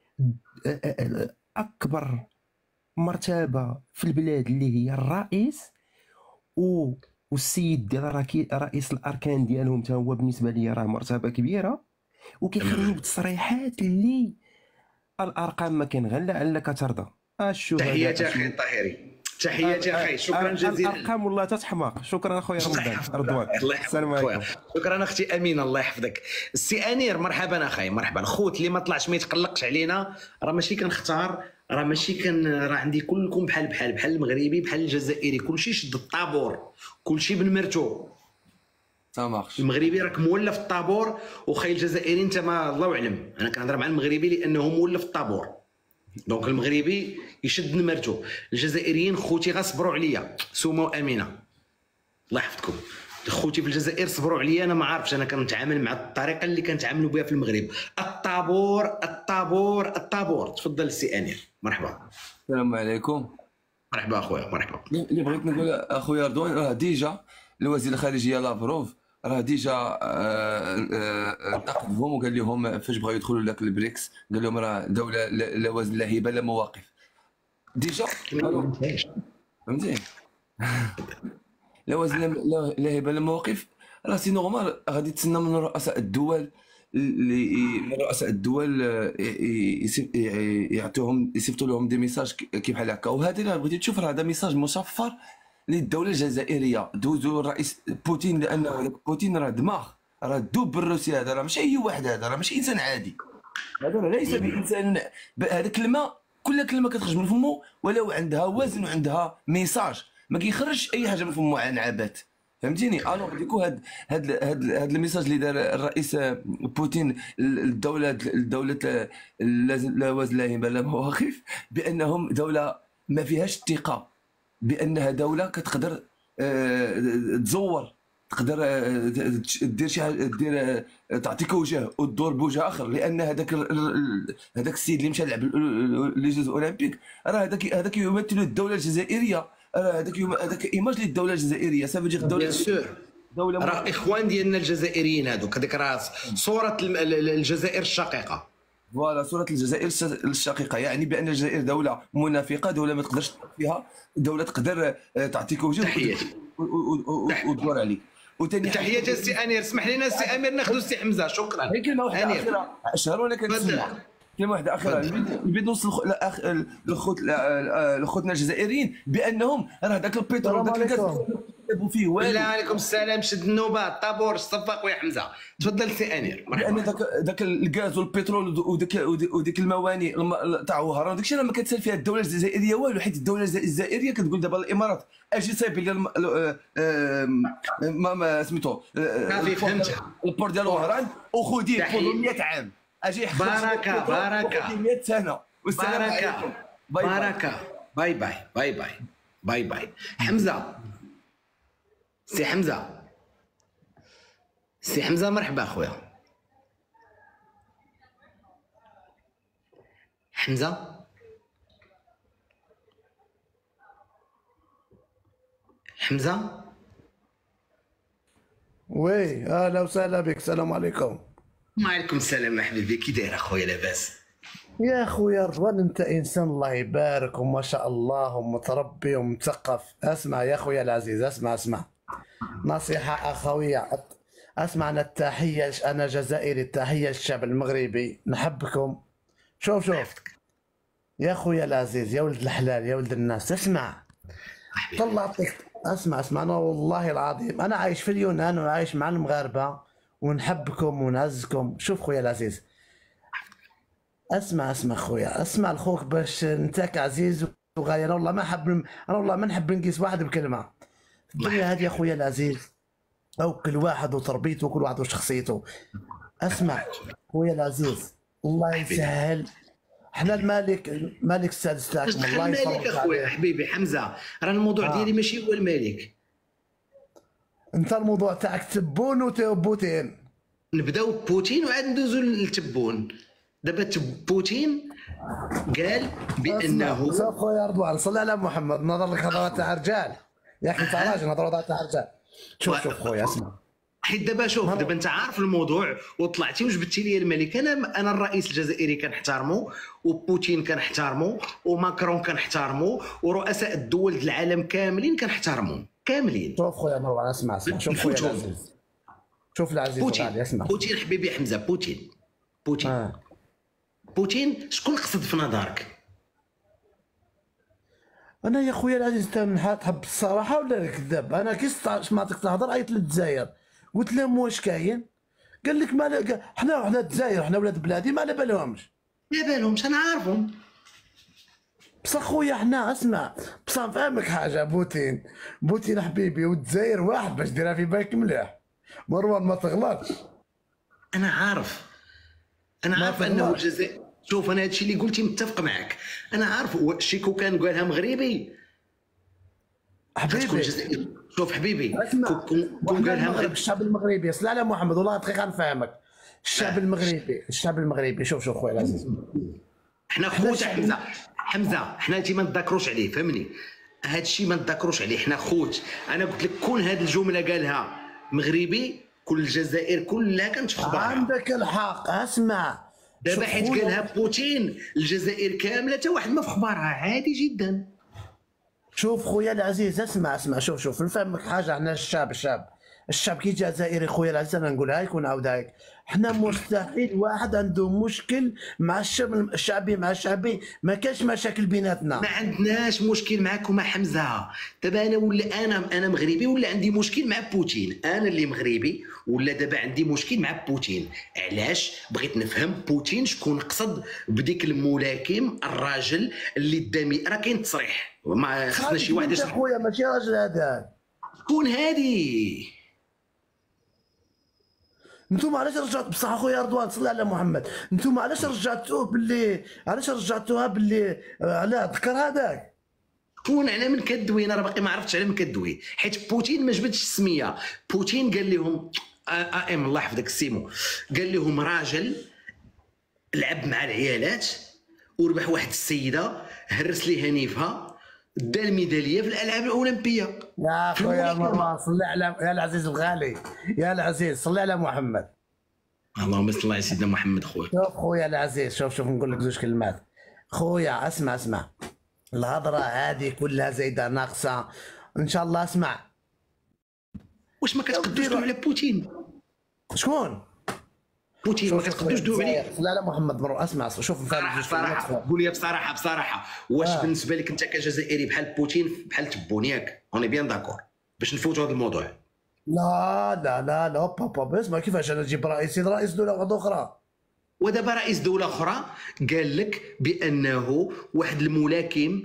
اكبر مرتبه في البلاد اللي هي الرئيس، و والسيد ديال رئيس الاركان ديالهم حتى هو بالنسبه لي راه مرتبه كبيره، وكيخرجوا بتصريحات اللي الارقام ما كان غير لعلك ترضى. الشهداء تحياتي اخي الطاهري، تحياتي اخي، شكرا جزيلا. الارقام والله تتحماق. شكرا اخويا رمضان رضوان. الله يحفظك. السلام عليكم. شكرا اختي امينه، الله يحفظك. السي انير مرحبا اخي، مرحبا. الخوت اللي ما طلعش ما يتقلقش علينا، راه ماشي كنختار، راه ماشي كان، راه عندي كلكم بحال بحال بحال المغربي بحال الجزائري، كلشي شد الطابور، كلشي بنمرتو. سامحش. المغربي راك مولف الطابور، وخاي الجزائري انت ما الله اعلم. انا كنهضر مع المغربي لانه مولف الطابور، دونك المغربي يشد نمرتو. الجزائريين خوتي غصبروا عليا، سومه وامينه الله يحفظكم. خوتي في الجزائر صبروا عليا، انا ما عارفش، انا كنتعامل مع الطريقه اللي كنتعاملوا بها في المغرب. الطابور الطابور الطابور. تفضل السي انير، مرحبا. السلام عليكم. مرحبا اخويا، مرحبا. اللي بغيت نقول اخويا رضوان، راه ديجا الوزير الخارجيه لافروف راه ديجا ناقدهم وقال لهم فاش بغاو يدخلوا لك البريكس، قال لهم راه دوله لا وزن لا هيبه لا مواقف. ديجا فهمتي؟ لا وزن لا هيبه لا مواقف، راه سي نورمال غادي تسنى من رؤساء الدول اللي من رؤساء الدول يعطوهم يصيفطوا لهم دي ميساج كيف بحال هكا. وهذا الا بغيتي تشوف راه هذا ميساج مشفر للدوله الجزائريه، دوزو الرئيس بوتين، لانه بوتين راه دماغ، راه دوب بالروسي، هذا راه ماشي اي واحد، هذا راه ماشي انسان عادي، هذا ليس بانسان. هذا كلمه، كل كلمه كتخرج من فمه ولو عندها وزن وعندها ميساج، ما كيخرجش اي حاجه من فمه عن عبات، فهمتيني؟ الوغ ديكو هاد هاد هاد هاد الميساج اللي دار الرئيس بوتين الدوله الدوله لا وزن لا هيبه لا مواقف، بانهم دوله ما فيهاش الثقه، بانها دوله كتقدر تزور، تقدر دير شي حاجه، دير تعطيك وجه وتدور بوجه اخر، لان هذاك هذاك السيد اللي مشى لعب لي جوز اولمبيك راه هذاك هذاك يمثل الدوله الجزائريه، راه هذاك هذاك ايماج للدوله الجزائريه، سافو دير دوله دوله راه اخوان ديالنا الجزائريين هذوك، هذيك راه صوره الجزائر الشقيقه. فوالا صورة الجزائر الشقيقة، يعني بأن الجزائر دولة منافقة، دولة ما تقدرش فيها، دولة تقدر تعطيك وجه وتدور عليك. وثاني تحياتي السي انير، اسمح لنا السي امير ناخذ السي حمزة، شكرا. هي كلمة واحدة أخيرة، شهر وانا كنتسمع كلمة واحدة أخيرة، نبي نوصل للخوت لخوتنا الجزائريين بأنهم راه ذاك البترول ذاك الغاز يكتبوا فيه والو. بالله عليكم السلام، شد النوبه، الطابور، الصفاق ويا حمزه. تفضل سي انير، مرحبا. لان ذاك ذاك الغاز والبترول وديك وديك الموانئ تاع وهران وداك الشيء راه ما كتسال فيها الدوله الجزائريه والو، حيت الدوله الجزائريه كتقول دابا الامارات اجي صايبي لي ما سميتو البور ديال وهران وخذيه بور مية عام، اجي بركه بركه مية سنه. والسلام عليكم. بركه. باي باي باي باي باي باي. حمزه، سي حمزه، سي حمزه مرحبا اخويا. حمزه حمزه وي اهلا وسهلا بك، السلام عليكم. وعليكم السلام حبيبي، كي داير اخويا؟ لاباس يا خويا رضوان، انت انسان الله يبارك وما شاء الله ومتربي ومثقف. اسمع يا خويا العزيز، اسمع اسمع نصيحة أخوية، أسمع. أنا التحية، أنا جزائري، التحية للشعب المغربي، نحبكم. شوف شوف يا خويا العزيز، يا ولد الحلال، يا ولد الناس، اسمع. طلعتك، اسمع اسمع. أنا والله العظيم أنا عايش في اليونان وعايش مع المغاربة ونحبكم ونعزكم. شوف خويا العزيز، اسمع اسمع خويا، اسمع لخوك باش نتاك عزيز وغاية. أنا والله ما حب، أنا والله ما نحب نقيس واحد بكلمة. الدنيا هذه يا خويا العزيز، او كل واحد وتربيته وكل واحد وشخصيته. اسمع خويا العزيز، الله يسهل، احنا المالك المالك السادس تاعكم، الله يسهل. المالك اخويا حبيبي حمزه، راه الموضوع آه. ديالي ماشي هو المالك. انت الموضوع تاعك تبون وبوتين. نبداو بوتين وعاد ندوزو للتبون. دابا بوتين قال بانه شوف خويا رضوان، صلي على محمد، نظر لك هضرات تاع رجال يا اخي، انت راجل نظرات تاع رجال. شوف شوف خويا اسمع، حيت دابا شوف، دابا انت عارف الموضوع وطلعتي وجبتي لي الملك. انا انا الرئيس الجزائري كنحتارمو، وبوتين كنحتارمو، وماكرون كنحتارمو، ورؤساء الدول العالم كاملين كنحتارمهم كاملين. شوف خويا مروان، اسمع اسمع. شوف خويا العزيز، شوف العزيز بوتين اسمع. بوتين حبيبي حمزه، بوتين بوتين آه. بوتين شكون قصد في نظرك؟ انا يا خويا العزيز انت من حال تحب الصراحه ولا الكذاب؟ انا كي سمعتك تهضر عيطت للجزائر قلت لهم واش كاين؟ قال لك ما لا- حنا حنا الجزائر حنا ولاد بلادي ما على بالهمش. ما بالهمش انا عارفهم. بصح خويا حنا اسمع، بصح نفهمك حاجه، بوتين بوتين حبيبي والجزائر واحد باش ديرها في بالك مليح. مروان ما تغلطش. انا عارف انا ما عارف انه تغلطش. الجزائر. شوف انا هادشي اللي قلتي متفق معك. انا عارف هو شيكو كان قالها مغربي حبيبي. غتكون جزائر. شوف حبيبي اسمع كون- كون كون وحنا قالها المغرب مغربي. الشعب المغربي صل على محمد والله دقيقه نفهمك. الشعب المغربي الشعب المغربي شوف شوف خويا العزيز حنا خوت حمزه حمزه حنا هادشي ما نتذكروش عليه فهمني. هادشي ما نتذكروش عليه حنا خوت. انا قلت لك كون هاد الجمله قالها مغربي كل الجزائر كلها كانت في خبارها. عندك الحق. اسمع دابا شوف حيت خويا- قالها بوتين الجزائر كامله حتى واحد ما في خبارها عادي جدا. شوف خويا العزيز اسمع اسمع شوف شوف نفهمك حاجه. احنا الشعب الشعب الشعب كي جزائري خويا العزيز انا نقولها لك ونعاودها لك. احنا مستحيل واحد عنده مشكل مع الشعب الشعبي مع الشعبي، ما كاش مشاكل بيناتنا. ما عندناش مشكل معاكم مع حمزه. دابا انا ولا انا انا مغربي ولا عندي مشكل مع بوتين. انا اللي مغربي ولا دابا عندي مشكل مع بوتين. علاش؟ بغيت نفهم بوتين شكون قصد بديك الملاكم الراجل اللي الدمي راه كاين تصريح ما خصنا شي واحد انت يشرح. خويا ماشي راجل هذا. شكون هادي؟ انتم علاش رجعتوا بصح اخويا رضوان صلي على محمد، انتم علاش رجعتوه باللي علاش رجعتوها باللي آه، على ذكر هذاك؟ شكون على من كدوي؟ انا باقي ما عرفتش على من كدوي حيت بوتين ما جبدش السميه. بوتين قال لهم ا ام الله يحفظك السيمو، قال لهم راجل لعب مع العيالات وربح واحد السيده هرس ليها نيفها دا الميداليه في الالعاب الاولمبيه. يا خويا مروان صلي على يا العزيز الغالي يا العزيز صلي على محمد. اللهم صل على سيدنا محمد خويا. شوف خويا العزيز شوف شوف نقول لك زوج كلمات. خويا اسمع اسمع الهضره هذه كلها زايده ناقصه ان شاء الله. اسمع واش ما كتقدوش تدوي على بوتين؟ شكون؟ بوتين ما كتقدوش تدوي عليه؟ لا لا محمد مرو اسمع شوف نفهم بصراحه قول لي بصراحه بصراحه واش آه. بالنسبه لك انت كجزائري بحال بوتين بحال تبون ياك؟ اوني بيان داكور باش نفوتوا هذا الموضوع. لا لا لا لا بابا اسمع كيفاش انا نجيب رئيس رئيس دوله واحده اخرى؟ ودابا رئيس دوله اخرى قال لك بانه واحد الملاكم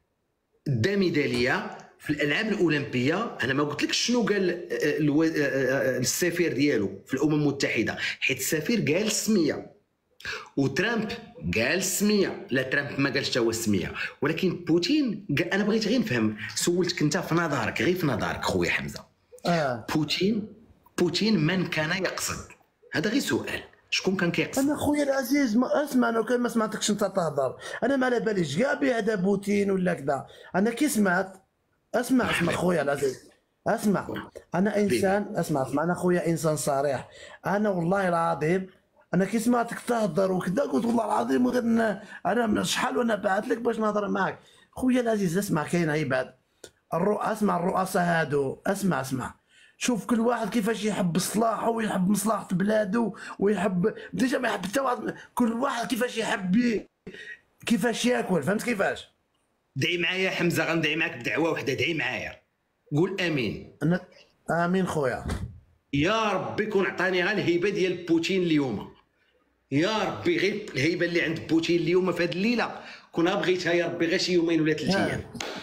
دا ميداليه في الالعاب الاولمبيه. انا ما قلت لك شنو قال آه، الو- آه، آه، السفير ديالو في الامم المتحده حيت السفير قال السميه وترامب قال السميه. لا ترامب ما قالش حتى هو السميه ولكن بوتين قال. انا بغيت غير نفهم سولتك انت في نظرك غير في نظرك خويا حمزه. اه بوتين بوتين من كان يقصد؟ هذا غير سؤال. شكون كان كيقصد؟ انا خويا العزيز ما اسمع انا كان ما سمعتكش انت تهضر انا ما على باليش كاع بهذا بوتين ولا كذا. انا كي سمعت اسمع اسمع خويا العزيز اسمع انا انسان اسمع اسمع انا خويا انسان صريح. انا والله العظيم انا كي سمعتك تهضر وكذا قلت والله العظيم غير ن- انا من شحال وانا بعث لك باش نهضر معك. خويا العزيز اسمع كاين عباد الرؤ اسمع الرؤساء هادو اسمع اسمع شوف كل واحد كيفاش يحب صلاحه ويحب مصلحة بلاده ويحب ديجا ما يحب حتى واحد. كل واحد كيفاش يحب ي- كيفاش ياكل فهمت كيفاش؟ دعي معايا حمزه غندعي معاك بدعوه وحده. دعي معايا قول امين. أنا امين خويا. يا ربي كون عطاني غير الهيبه ديال بوتين اليوم. يا ربي غير الهيبه اللي عند بوتين اليوم في هذه الليله كون بغيتها يا ربي غير شي يومين ولا ثلاث ايام.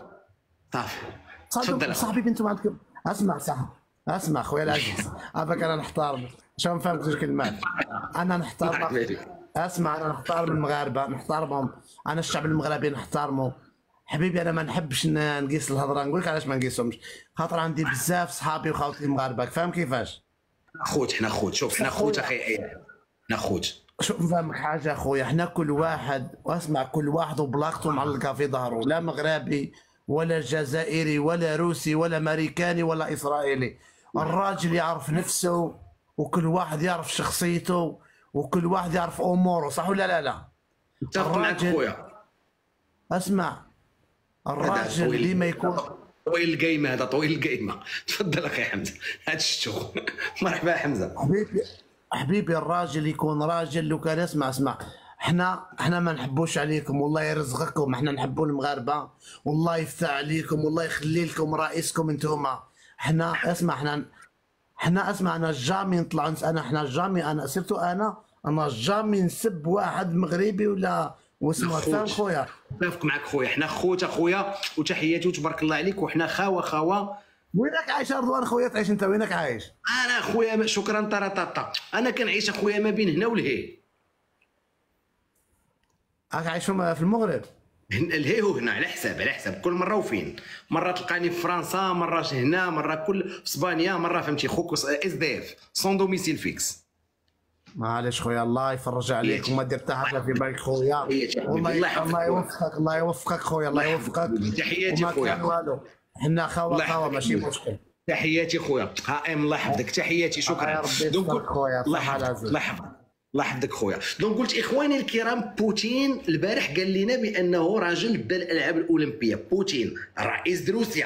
صافي تفضل صاحبي بنتو عندكم اسمع صاحبي اسمع خويا العزيز افاك انا نحترمك شوف نفهمك زوج كلمات. انا نحترمك اسمع انا نحترم المغاربه نحترمهم. انا الشعب المغربي نحترمه حبيبي. انا ما نحبش ن- نقيس الهضره. نقول لك علاش ما نقيسهمش خاطر عندي بزاف صحابي وخاوتي المغاربه فاهم كيفاش؟ خوت حنا خوت. شوف حنا خوت اخي حنا خوت. شوف نفهمك حاجه اخويا حنا كل واحد واسمع كل واحد وبلاغته معلقه في ظهره. لا مغربي ولا جزائري ولا روسي ولا امريكاني ولا اسرائيلي. الراجل يعرف نفسه وكل واحد يعرف شخصيته وكل واحد يعرف اموره صح ولا لا لا؟ اتفق معك خويا. اسمع الراجل اللي ما يكون طويل القايمه هذا طويل القايمه. تفضل اخي حمزه هاد شتو. مرحبا حمزه حبيبي حبيبي الراجل يكون راجل لو كان اسمع اسمع حنا حنا ما نحبوش عليكم، والله يرزقكم، حنا نحبوا المغاربه، والله يفتح عليكم، والله يخلي لكم رئيسكم انتوما. حنا اسمع حنا حنا اسمع انا جامي نطلع انا حنا جامي انا سيرتو انا انا جامي نسب واحد مغربي ولا واسمه فاهم خويا. نتفق معك خويا، حنا خوت اخويا وتحياتي وتبارك الله عليك، وحنا خاوه خاوه. وينك عايش رضوان خويا؟ تعيش انت وينك عايش؟ انا خويا شكرا طراطاطا، انا كنعيش اخويا ما بين هنا والهي. راك عايش في المغرب؟ الهي هنا على حساب على حساب كل مره وفين، مره تلقاني في فرنسا، مره هنا، مره كل في اسبانيا، مره فهمتي خوك اس دي اف سون دوميسيل فيكس. معليش خويا الله يفرج عليك وما دير حتى حاجه في بالك خويا، والله الله يوفقك الله يوفقك خويا الله يوفقك. تحياتي خويا. وما كان والو، حنا خاوه خاوه ماشي مشكل. تحياتي خويا. ها ام الله يحفظك، تحياتي شكرا. دونك خويا الله يحفظك الله يحفظك الله يحفظك خويا. دونك قلت اخواني الكرام، بوتين البارح قال لنا بانه راجل بدا الالعاب الاولمبيه. بوتين الرئيس روسيا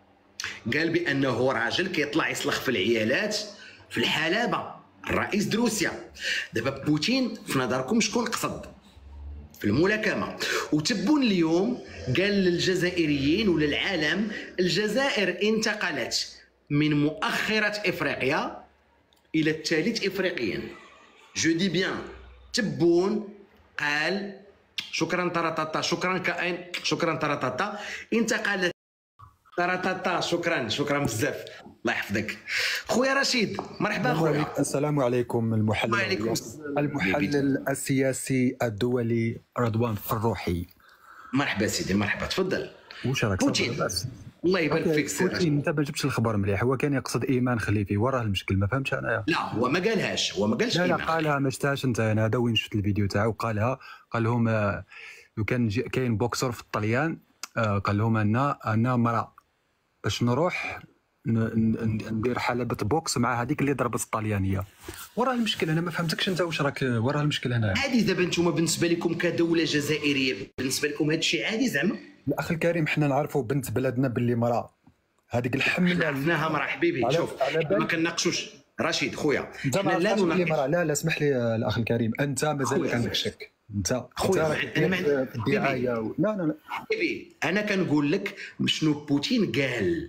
قال بانه راجل كيطلع يسلخ في العيالات في الحلبه. الرئيس روسيا. دابا بوتين في نظركم شكون قصد في الملاكمه؟ وتبون اليوم قال للجزائريين وللعالم الجزائر انتقلت من مؤخره افريقيا الى الثالث افريقيا. جو دي بيان. تبون قال شكرا طراطاطا، شكرا كائن، شكرا طراطاطا، انتقلت طراطاطا، شكرا شكرا بزاف الله يحفظك. خويا رشيد مرحبا خويا. السلام عليكم. المحلل وعليكم المحلل السياسي الدولي رضوان فروحي. مرحبا سيدي مرحبا تفضل. واش راك بوتين الله يبارك فيك سي بوتين انت ما جبتش الخبر مليح. هو كان يقصد ايمان خليفي، وراه المشكل ما فهمتش انايا. لا هو ما قالهاش، هو ما قالش لا لا إيمان. قالها ما شفتهاش انت. انا هذا وين شفت الفيديو تاعو قالها. قال لهم آه، لو كان جي- كاين بوكسور في الطليان آه، قال لهم انا انا مرأة باش نروح ن- ن- ندير حلبة بوكس مع هذيك اللي ضربت الطليانيه. وراه المشكل انا ما فهمتكش انت واش راك وراه المشكل هنا. عادي دابا انتم بالنسبه لكم كدوله جزائريه بالنسبه لكم هذا الشيء عادي زعما؟ الاخ الكريم حنا نعرفوا بنت بلدنا باللي مرأة هذيك الحمله عرفناها مرا حبيبي. على- شوف على ما بال- كنناقشوش رشيد خويا، انت حنا ما لا عرفتش باللي نناقش. مرأة. لا لا اسمح لي الاخ الكريم، انت مازال خويا. عندك شك. انت خويا، انت راك أنا ما دير عندي- الدعايه و... لا لا لا حبيبي انا كنقول لك شنو بوتين قال.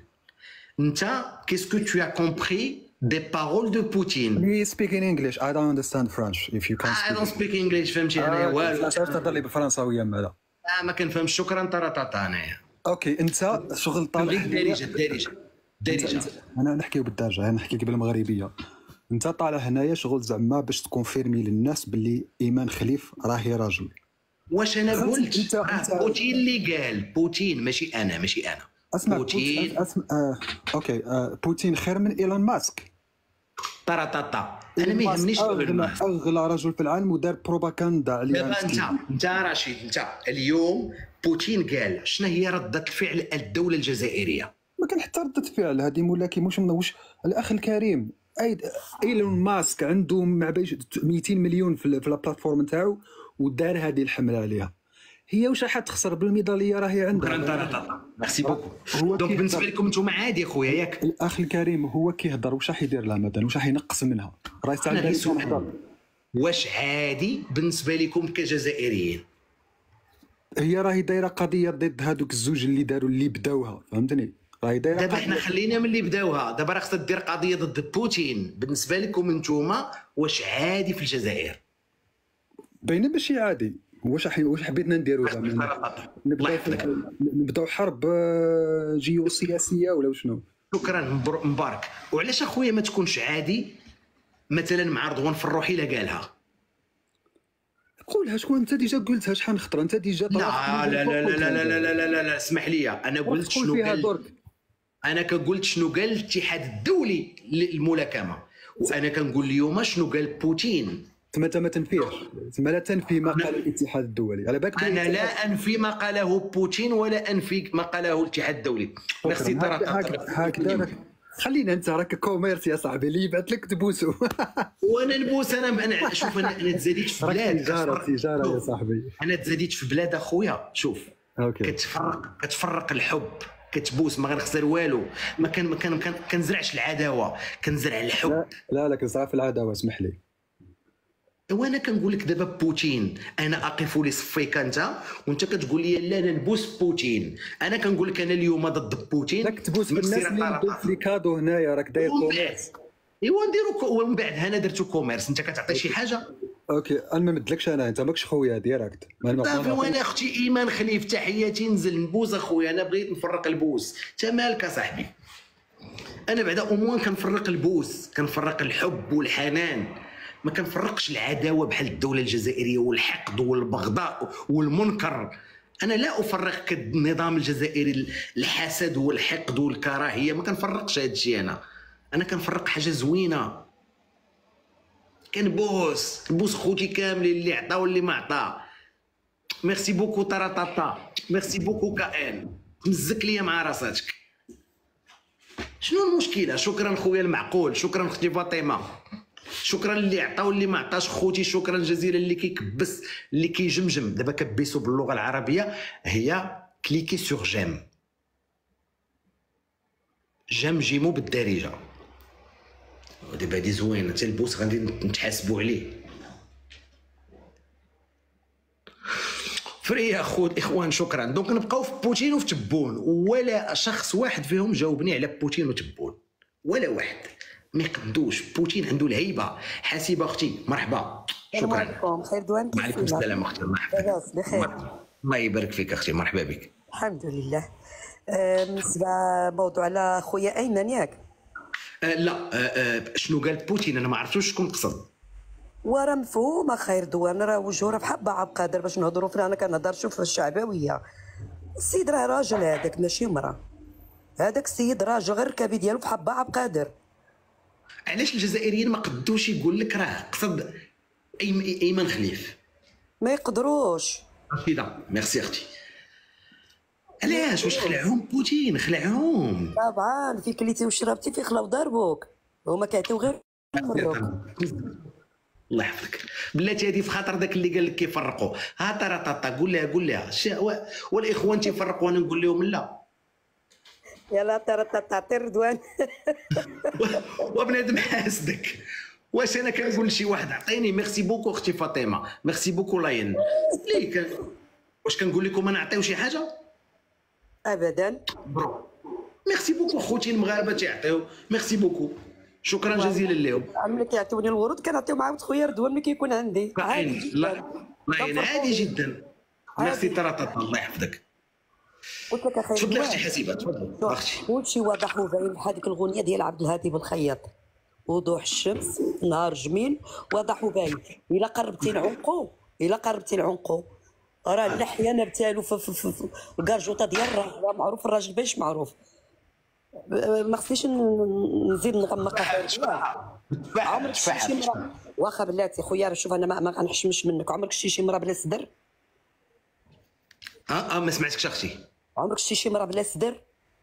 انت كيسكو تو ا كومبري دي بارول دو بوتين؟ Please speak in English. I don't understand French. If you can I speak. don't speak English فهمتي انايا والو. علاش تهضر لي بالفرنساويه ماذا؟ آه ما كنفهمش. شكرا طراطاطا انايا. اوكي انت شغل طالع نبغيك دارجه دارجه دارجه. انا نحكيو بالدارجه، انا نحكي لك بالمغربيه. انت طالع هنايا شغل زعما باش تكونفيرمي للناس باللي ايمان خليف راهي راجل. واش انا فهمت؟ قلت؟ انت- آه انت- بوتين اللي قال. بوتين ماشي انا ماشي انا. اسمع بوتين بوتين اسمع آه. اوكي آه. بوتين خير من ايلون ماسك. طراطاطا انا ما يهمنيش اغلى الماس. اغلى رجل في العالم ودار بروباغندا عليها دابا انت مسكين. انت رشيد انت اليوم بوتين قال شنو هي ردة الفعل الدولة الجزائرية؟ ما كان حتى ردة فعل هذه مولاكي مش واش الاخ الكريم. أي ايلون ماسك عنده مع باش مئتين مليون في, في البلاتفورم نتاعو ودار هذه الحمله عليها. هي واش راح تخسر بالميداليه راهي عندها. شكرا طراطاطا ميرسي بوكو. دونك بالنسبه لكم انتم عادي خويا ياك؟ الاخ الكريم هو كيهضر واش راح يدير لها مثلا، واش راح ينقص منها. راهي أنا غير تعرف سؤال. واش عادي بالنسبه لكم كجزائريين؟ هي راهي دايره قضيه ضد هذوك الزوج اللي داروا اللي بداوها فهمتني. راهي دايره دابا قضية. حنا خلينا من اللي بداوها، دابا راه خصها دير قضيه ضد بوتين. بالنسبه لكم انتم واش عادي في الجزائر؟ باينه ماشي عادي. واش راح واش حبيتنا نديروا زعما نبداو نبداو حرب آه، جيوسياسيه ولا وشنو؟ شكرا مبر- مبارك. وعلاش اخويا ما تكونش عادي مثلا مع رضوان فروحي لا قالها؟ قولها شكون انت ديجا قلتها شحال خطره انت ديجا لا لا لا لا لا لا لا لا لا لا لا اسمح لي انا قلت تقول شنو فيها قال. درك. انا كقلت شنو قال الاتحاد الدولي للملاكمه، وانا كنقول اليوم شنو قال بوتين. تما انت ما تنفيش، تما لا تنفي ما قال الاتحاد الدولي على بالك. انا لا انفي ما قاله بوتين ولا انفي ما قاله الاتحاد الدولي. ميرسي هكذا هكذا خلينا انت راك كوميرس يا صاحبي اللي يبعث لك تبوسو. وانا نبوس انا انا شوف انا انا تزاديت في راك بلاد تجاره تجاره يا صاحبي. انا تزاديت في بلاد اخويا. شوف اوكي كتفرق كتفرق الحب، كتبوس ما غنخسر والو، ما كان ما كان ما كنزرعش العداوه، كنزرع الحب. لا لا لا كنزرع في العداوه اسمح لي. وانا كنقول لك دابا بوتين، انا اقف لصفيك انت وانت كتقول لي لا انا نبوس بوتين. انا كنقول لك انا اليوم ضد بوتين. راك تبوس بالناس اللي ندوز لي كادو هنايا، راك داير كوميرس. ايوا نديرو ومن بعد هنا درتو كوميرس. انت كتعطي شي حاجه. اوكي انا ما مدلكش، انا انت ماكش خويا ديريكت. صافي وانا اختي ايمان خليف تحياتي، نزل نبوس اخويا. انا بغيت نفرق البوس، انت مالك اصاحبي؟ انا بعدا اوموان كنفرق البوس، كنفرق الحب والحنان، ما كنفرقش العداوه بحال الدوله الجزائريه والحقد والبغضاء والمنكر. انا لا افرق كالنظام الجزائري الحسد والحقد والكراهيه، ما كنفرقش هذا الشيء. انا انا كنفرق حاجه زوينه، كنبوس كنبوس خوتي كاملين اللي عطا واللي ما عطا. ميرسي بوكو طاطا، ميرسي بوكو كائن، تمزك ليا مع راساتك. شنو المشكله؟ شكرا خويا المعقول، شكرا اختي فاطمه، شكرا اللي عطا واللي ما عطاش خوتي، شكرا جزيلا اللي كيكبس اللي كيجمجم. دابا كبسوا باللغه العربيه هي كليكي سور جيم، جمجموا بالدارجه. دابا هادي زوينه، حتى البوس غادي نتحاسبوا عليه. فري يا خود اخوان شكرا. دونك نبقاو في بوتين وفي تبون، ولا شخص واحد فيهم جاوبني على بوتين وتبون، ولا واحد. ما يقدوش. بوتين عنده الهيبه. حسيبه اختي مرحبا، شكرا. عليكم خير دوان. وعليكم السلام اختي، مرحبا. لاباس بخير. الله يبارك فيك اختي، مرحبا بك. الحمد لله. بالنسبه موضوع على خويا ايمن ياك؟ أه لا أه أه شنو قال بوتين؟ انا ما عرفتوش شكون قصد. وراه مفهوم خير دوان، راه وجهه راه بحال بعض قادر باش نهضروا فيه. انا كنهضر شوف في الشعبويه. السيد راه راجل هذاك ماشي مراه. هذاك السيد راجل غير الكبي ديالو بحال بعض قادر. علاش الجزائريين ما قدوش يقول لك راه قصد ايمن خليف؟ ما يقدروش. رشيده ميرسي اختي. علاش؟ واش خلعهم بوتين؟ خلعهم طبعا. في كليتي وشربتي في خلاو ضربوك، هما كيعطيو غير مروك. الله يحفظك. بلاتي هذه في خاطر داك اللي قال لك كيفرقوا. ها ترى طاطا قول لها قول لها والاخوان تيفرقوا وانا نقول لهم لا. يلا ترى تعطي رضوان. وبنادم حاسدك. واش انا كنقول لشي واحد عطيني ميرسي بوكو اختي فاطمه، ميرسي بوكو لاين ليه كان... واش كنقول لكم انا نعطيو شي حاجه؟ ابدا. برو ميرسي بوكو خوتي المغاربه تيعطيو، ميرسي بوكو، شكرا جزيلا لهم. ملي كيعطيوني الورود كنعطيهم مع خويا رضوان ملي كيكون عندي. عادي لا لاين عادي جدا. ميرسي ترى طاطا الله يحفظك. قلت لك اخي تفضلي اختي حسيبه، تفضلي اختي. كلشي واضح وباين بحال ديك الغنيه ديال عبد الهادي بالخياط، وضوح الشمس نهار جميل واضح وباين. الا قربتي لعنقو الا قربتي لعنقو راه اللحيه نبتالو في, في, في, في الكارجوطه ديال الراجل. معروف الراجل باش معروف. ما خصنيش نزيد نغمق. عمرك شتي شي مرا واخا بلاتي خويا شوف انا ما غنحشمش منك. عمرك شتي شي مرا بلا صدر؟ اه اه ما سمعتكش اختي. عمرك شتي شي مرا بلا صدر؟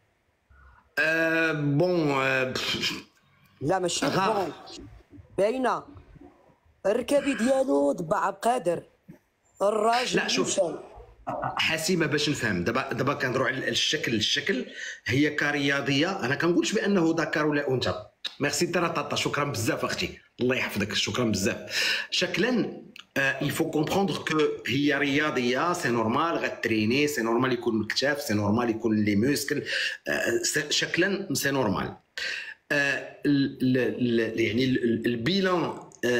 آه بون آه لا ماشي بون، باينه. الركابي ديالو ضبع عبد القادر الراجل. لا شوف حسيمه باش نفهم دابا دابا كنهضروا على الشكل. الشكل هي كرياضيه، انا كنقولش بانه ذكر ولا انثى. ميرسي ترى طاطا، شكرا بزاف اختي، الله يحفظك، شكرا بزاف. شكلا il faut comprendre que هي رياضيه، سي نورمال غتريني، سي نورمال يكون الكتاف، سي نورمال يكون لي موسكل، شكلا سي نورمال. يعني البيلان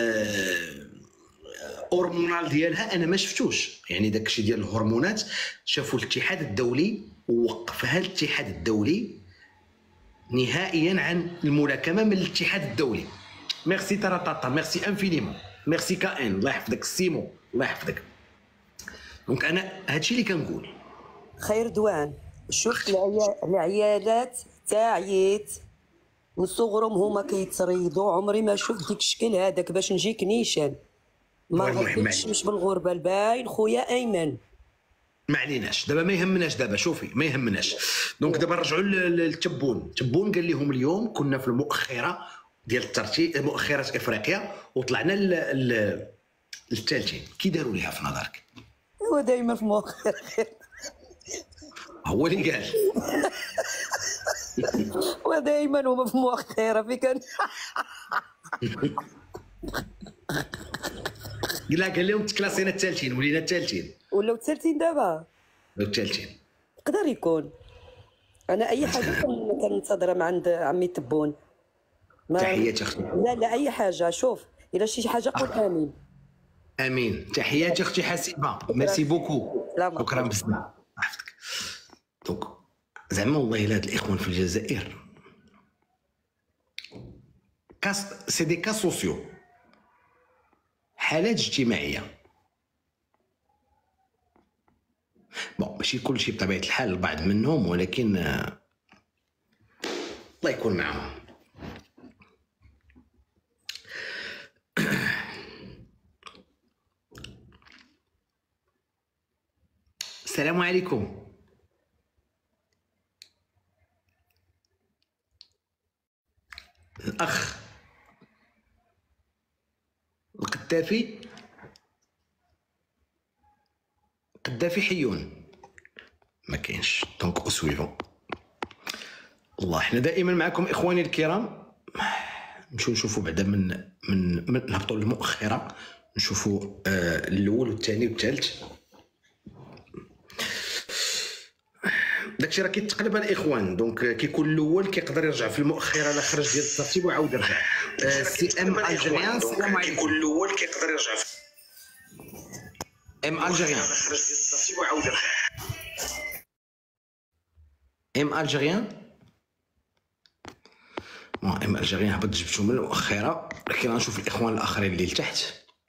هرمونال ديالها انا ما شفتوش. يعني داك الشيء ديال الهرمونات شافوا الاتحاد الدولي ووقفها الاتحاد الدولي نهائيا عن الملاكمه من الاتحاد الدولي. ميرسي ترى طاطا، ميرسي انفينيمون، ميرسي كائن، الله يحفظك. سيمو الله يحفظك. دونك انا هادشي اللي كنقول. خير دوان شوف العيالات تاعيت من صغرهم هما كيتريضوا. عمري ما شفت ديك الشكل هذاك باش نجيك نيشان. ما غاديش مش بالغربه الباين خويا ايمن. ما عليناش دابا، ما يهمناش دابا. شوفي ما يهمناش. دونك دابا نرجعوا للتبون. تبون قال لهم اليوم كنا في المؤخره ديال الترتيب، مؤخره افريقيا، وطلعنا للثالثين. كي داروا ليها في نظرك؟ هو دائما في مؤخره هو اللي قال. ودائما هما في مؤخره في كان. لا قال لهم تكلاسينا الثالثين ولينا الثالثين ولاو الثالثين دابا ولاو الثالثين يقدر يكون. انا اي حاجه كننتظرها من عند عمي تبون. تحياتي اختي. لا لا اي حاجه، شوف الا شي حاجه قول امين. امين. تحياتي اختي حسيبه، ميرسي بوكو، شكرا بزاف. عرفتك دونك زعما والله الا هاد الاخوان في الجزائر كاس سي دي كاس سوسيو، حالات اجتماعيه. بون ماشي كلشي بطبيعه الحال، البعض منهم، ولكن الله يكون معهم. السلام عليكم. الأخ القدافي قدافي حيون ما كاينش. دونك اسويفون. الله احنا دائما معكم اخواني الكرام. نمشيو نشوفوا بعدا من من من نهبطوا للمؤخره، نشوفوا آه الاول والثاني والثالث. داكشي راه كيتقلب الاخوان. دونك كيكون الاول كيقدر يرجع في المؤخره على خرج ديال الترتيب ويعاود يرجع. آه سي ام الجيريان. السلام عليكم. كيكون الاول كيقدر يرجع في ام الجيريان على خرج ديال الترتيب ويعاود يرجع. ام الجيريان بون ام الجيريان هبط جبتو من المؤخره، لكن غنشوف الاخوان الاخرين اللي لتحت.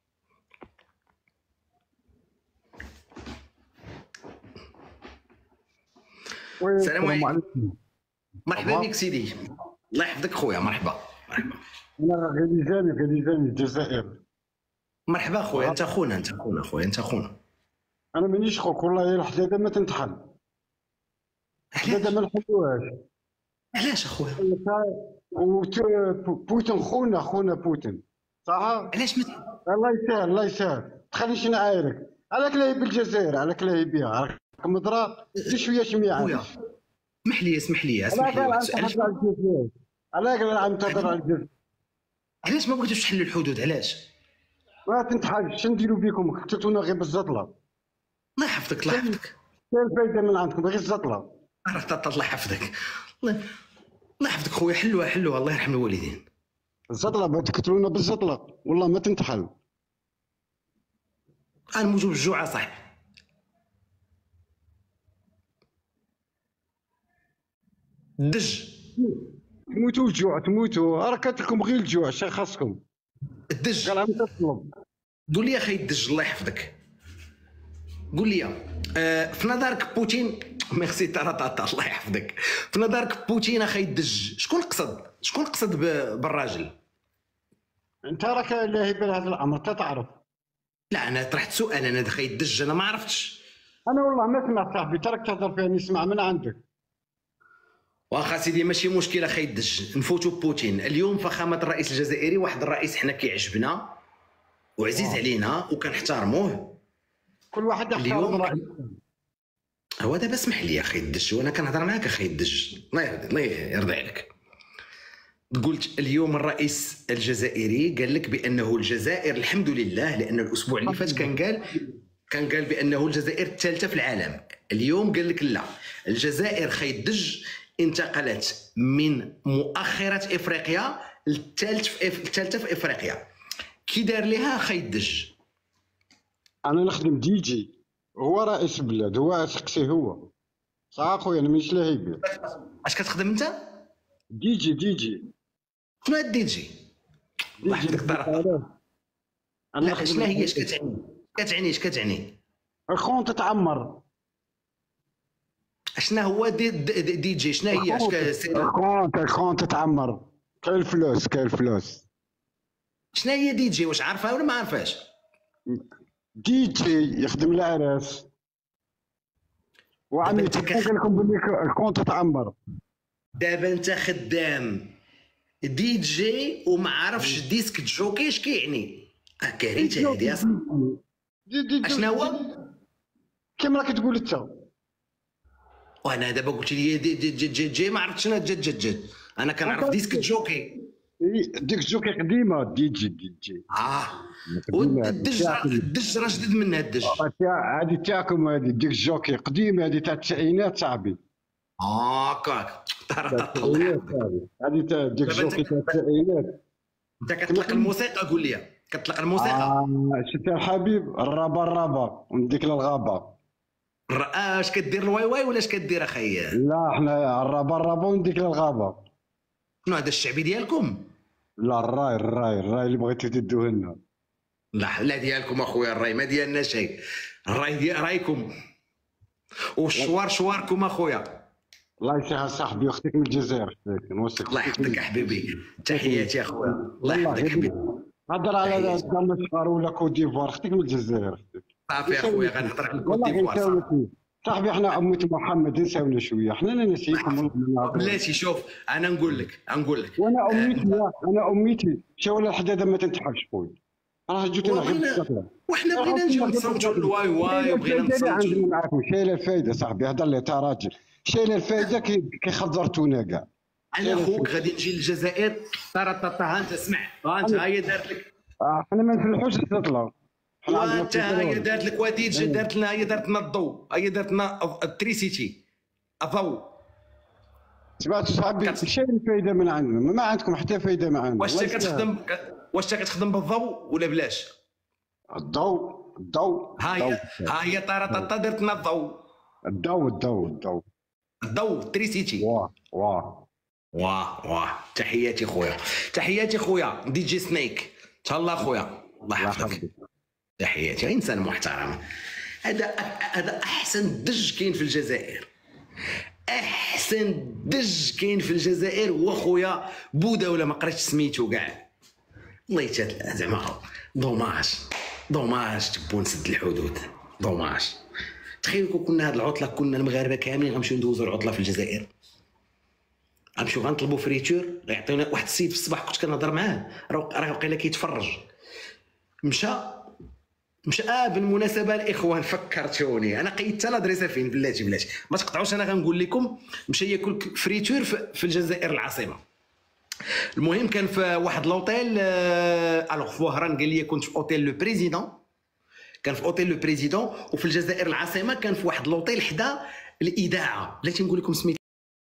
السلام عليكم. مرحبا بك سيدي، الله يحفظك خويا. مرحبا مرحبا. انا غليزاني غليزاني الجزائر. مرحبا خويا، انت خونا انت خونا خويا انت خونا. انا مانيش خوك والله، الحداده ما تنتحل. الحداده ما نحلوهاش. علاش اخويا؟ بوتين خونا خونا بوتين صح؟ علاش مت... الله يسهل الله يسهل. تخلينيش نعايرك. عليك لاهي بالجزائر، عليك لاهي بها مضرا شويه شميه. خويا اسمح لي اسمح لي اسمح لي علاش علاش عم تهضر على الجزائر؟ علاش ما بغيتوش تحلوا الحدود؟ علاش؟ ما تنتحلش. نديرو بكم؟ قتلتونا غير بالزطله. الله يحفظك الله يحفظك. كاين الفايده من عندكم غير الزطله. عرفت الله يحفظك. الله الله يحفظك خويا. حلوها حلوها الله يرحم الوالدين. الزطله بغيت تقتلونا بالزطله والله ما تنتحل. غنموتو بالجوع صاحبي. الدج تموتوا الجوع تموتوا، راه كاتلكم غير الجوع. شي خاصكم الدج. قال عم تطلب. قول لي يا اخي الدج الله يحفظك، قول لي آه في نظرك بوتين ميرسي تاراطاطا الله يحفظك. في نظرك بوتين اخي الدج شكون قصد؟ شكون قصد بالراجل؟ انت راك لاهي بهذا الامر تعرف. لا انا طرحت سؤال، انا اخي الدج انا ما عرفتش. انا والله ما سمعت صاحبي، تراك تهضر فيها نسمع من عندك. واخا سيدي ماشي مشكل اخي الدج. نفوتوا بوتين اليوم. فخامه الرئيس الجزائري واحد الرئيس حنا كيعجبنا وعزيز أوه. علينا وكنحترموه. كل واحد يحترم رايه. هو دابا اسمح لي يا اخي الدج، وانا كنهضر معاك اخي الدج الله يرضي الله يرضي عليك. قلت اليوم الرئيس الجزائري قال لك بانه الجزائر الحمد لله، لان الاسبوع اللي فات كان قال كان قال بانه الجزائر الثالثه في العالم. اليوم قال لك لا، الجزائر خي الدج انتقلت من مؤخرة افريقيا للثالث في الثالثة في افريقيا. كي دار ليها خي الدج؟ انا نخدم دي جي، هو رئيس البلاد، هو سقسيه هو صح اخويا. انا مانيش لاهي به. اش كتخدم انت؟ دي جي دي جي. شنو هاد دي جي؟ الله يحفظك الطرف. لا شنو هي اش كتعني؟ كتعني اش كتعني؟ الخون تتعمر. شنو هو دي, دي, دي جي؟ شنو هي؟ اش الخون الخون تتعمر. كاين الفلوس كاين الفلوس. شنو هي دي جي؟ واش عارفها ولا ما عارفاش؟ دي جي يخدم العراس. وعمي قال لكم بلي الكون تتعمر. دابا انت خدام دي جي وما عرفش ديسك جوكي اش كيعني؟ اه كارثه هادي اصاحبي. اشنا هو؟ كيما راك تقول انت. وانا دابا قلت لي دي جي جي, جي, جي ما عرفتش انا جد جد جد. انا كنعرف ديسك جوكي. ديك الجوكي قديمه دي جي دي جي اه والدج الدج راه جديد منها الدج هذه تاعكم هذه ديك الجوكي قديمه هذه تاع التسعينات صاحبي هاكاك هذه تاع ديك الجوكي تاع التسعينات. انت كتطلق الموسيقى قول لي كتطلق الموسيقى اه شتي الحبيب الرابا الرابا ونديك للغابه اش كدير الواي واي ولا اش كدير اخي؟ لا حنا الرابا الرابا ونديك للغابه. شنو هذا الشعبي ديالكم؟ لا الراي الراي الراي اللي بغيتو تدوه لنا. لا لا ديالكم اخويا الراي ما ديالنا شيء الراي ديال رايكم والشوار شواركم اخويا. الله يسهل صاحبي اختك من الجزائر نوصيك. الله يحفظك حبيبي تحياتي اخويا الله يحفظك حبيبي. هضر على دمشق ولا كوت ديفوار اختك من الجزائر. صافي اخويا غنهضر على كوت ديفوار صاحبي حنا أمة محمد نساونا شويه حنا لا نسيكم. بلاتي شوف انا نقول لك نقول لك وانا اميتي انا اميتي مشاو للحداده ما تنتحبش خويا راه جيتونا غير بالصدر وحنا بغينا نجيو نصوتوا الواي واي وبغينا نصوتوا عندنا معاكم شايله الفايده صاحبي هضر لي تا راجل شايله الفايده كيخزرتونا كاع. انا خوك غادي نجي للجزائر ترى ها انت اسمع ها انت ها هي دارت لك حنا ما نفلحوش التطلع وانت هي دارت لك وديجه دارت لنا هي دارت لنا الضوء هي دارت لنا التريسيتي الضوء. سمعتوا صاحبي شي الفايده من عندنا ما عندكم حتى فايده معنا. واش انت كتخدم واش انت كتخدم بالضوء ولا بلاش؟ الضوء الضوء ها هي ها هي طارطا درت لنا الضوء الضوء الضوء الضوء الضوء تريسيتي. واه واه واه واه تحياتي خويا تحياتي خويا دي جي سنيك تهلا خويا الله يحفظك تحياتي انسان محترم. هذا هذا احسن دج كاين في الجزائر احسن دج كاين في الجزائر هو خويا بودا ولا ما قريتش سميتو كاع الله يتهلا زعما دوماج دوماج تبون نسد الحدود دوماج. تخيل كون كنا هاد العطله كنا المغاربه كاملين غنمشيو ندوزو العطله في الجزائر غنمشيو غنطلبوا فريتور غيعطيونا واحد السيد في الصباح كنت كنهضر معاه راه وقيلا كيتفرج مشى مشى اه بالمناسبه الاخوان فكرتوني انا قيدت لادريسه فين بلاتي بلاتي ما تقطعوش انا غنقول لكم مشى ياكل فريتور في الجزائر العاصمه. المهم كان في واحد لوطيل الوغ في وهران قال لي كنت في اوتيل لو بريزيدون كان في اوتيل لو بريزيدون وفي الجزائر العاصمه كان في واحد لوطيل حدا الاذاعه بلاتي نقول لكم سميت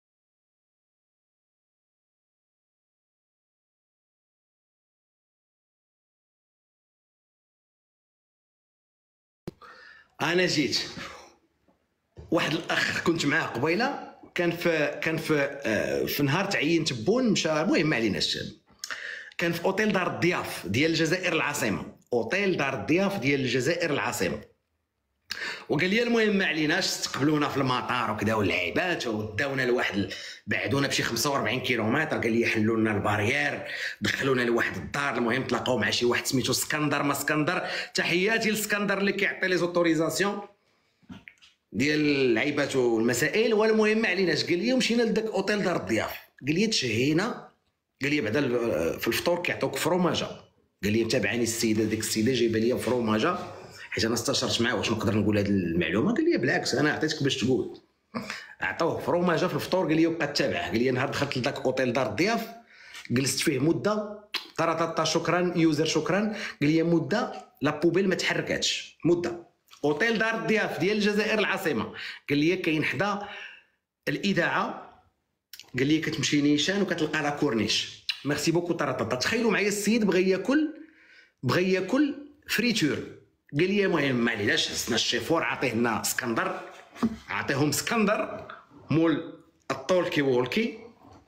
انا جيت واحد الاخ كنت معاه قبيله كان في كان في في نهار تعيين تبون مشى المهم ما عليناش كان في اوتيل دار الضياف ديال الجزائر العاصمه اوتيل دار الضياف ديال الجزائر العاصمه وقال لي المهم ما عليناش استقبلونا في المطار وكذا واللعيبات وداونا لواحد بعدونا بشي خمسة وأربعين كيلومتر قال لي حلوا لنا البارير دخلونا لواحد الدار المهم تلاقاو مع شي واحد سميتو اسكندر ما اسكندر تحياتي لاسكندر اللي كيعطي لي زوتوريزاسيون ديال اللعيبات والمسائل والمهم ما عليناش قال لي مشينا لذاك اوتيل دار الضياف قال لي تشهينا قال لي بعدا في الفطور كيعطوك فروماجه قال لي تابعني السيده ديك السيده جايبه لي فروماجه حيت انا استشرت معاه واش نقدر نقول هذه المعلومه قال لي بالعكس انا عطيتك باش تقول عطوه فروماجه في الفطور قال لي وبقى تتابعه قال لي نهار دخلت لذاك اوتيل دار الضياف جلست فيه مده طرططا شكرا يوزر شكرا قال لي مده لا بوبيل ما تحركاتش مده اوتيل دار الضياف ديال الجزائر العاصمه قال لي كاين حدا الاذاعه قال لي كتمشي نيشان وكتلقى لا كورنيش ميرسي بوكو طرططا تخيلوا معايا السيد بغى ياكل بغى ياكل فريتور قال لي المهم ما عليناش هزنا الشيفور عطيه لنا اسكندر عطيهم اسكندر مول الطولكي وولكي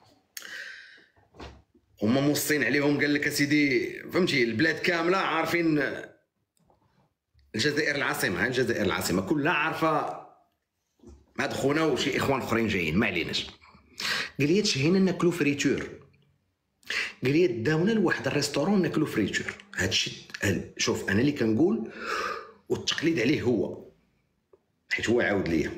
هما موصين عليهم قال لك اسيدي فهمتي البلاد كامله عارفين الجزائر العاصمه الجزائر العاصمه كلها عارفه هاد خونا وشي اخوان اخرين جايين ما عليناش قال لي تشهينا ناكلو فريتور قال لي داونا لواحد الريستورون ناكلو فريتور هادشي شوف انا اللي كنقول والتقليد عليه هو حيت هو عاود ليا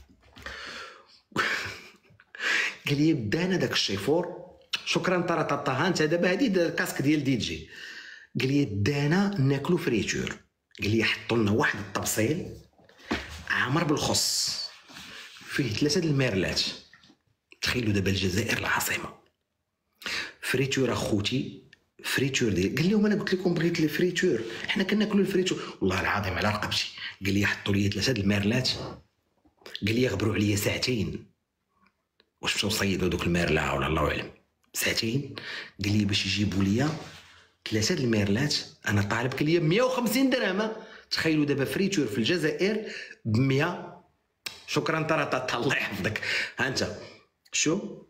قال لي بدانا داك الشيفور شكرا طرططا ها انت دابا هادي الكاسك ديال دي جي قال لي دانا ناكلو فريتور قال لي حطوا لنا واحد الطبسيل عامر بالخص فيه ثلاثه د الميرلات تخيلوا دابا الجزائر العاصمه فريتور اخوتي، فريتور ديال قال لهم انا قلت لكم بغيت الفريتور، حنا كناكلوا الفريتور والله العظيم على رقبتي. قال لي حطوا لي ثلاثه د الميرلات، قال لي غبروا عليا ساعتين، واش مشاو صيدوا دوك الميرلا ولا الله اعلم، ساعتين. قال لي باش يجيبوا لي ثلاثه د الميرلات انا طالب قال لي مية وخمسين درهم. تخيلوا دابا فريتور في الجزائر ب مية. شكرا طرطات الله يحفظك. ها انت شو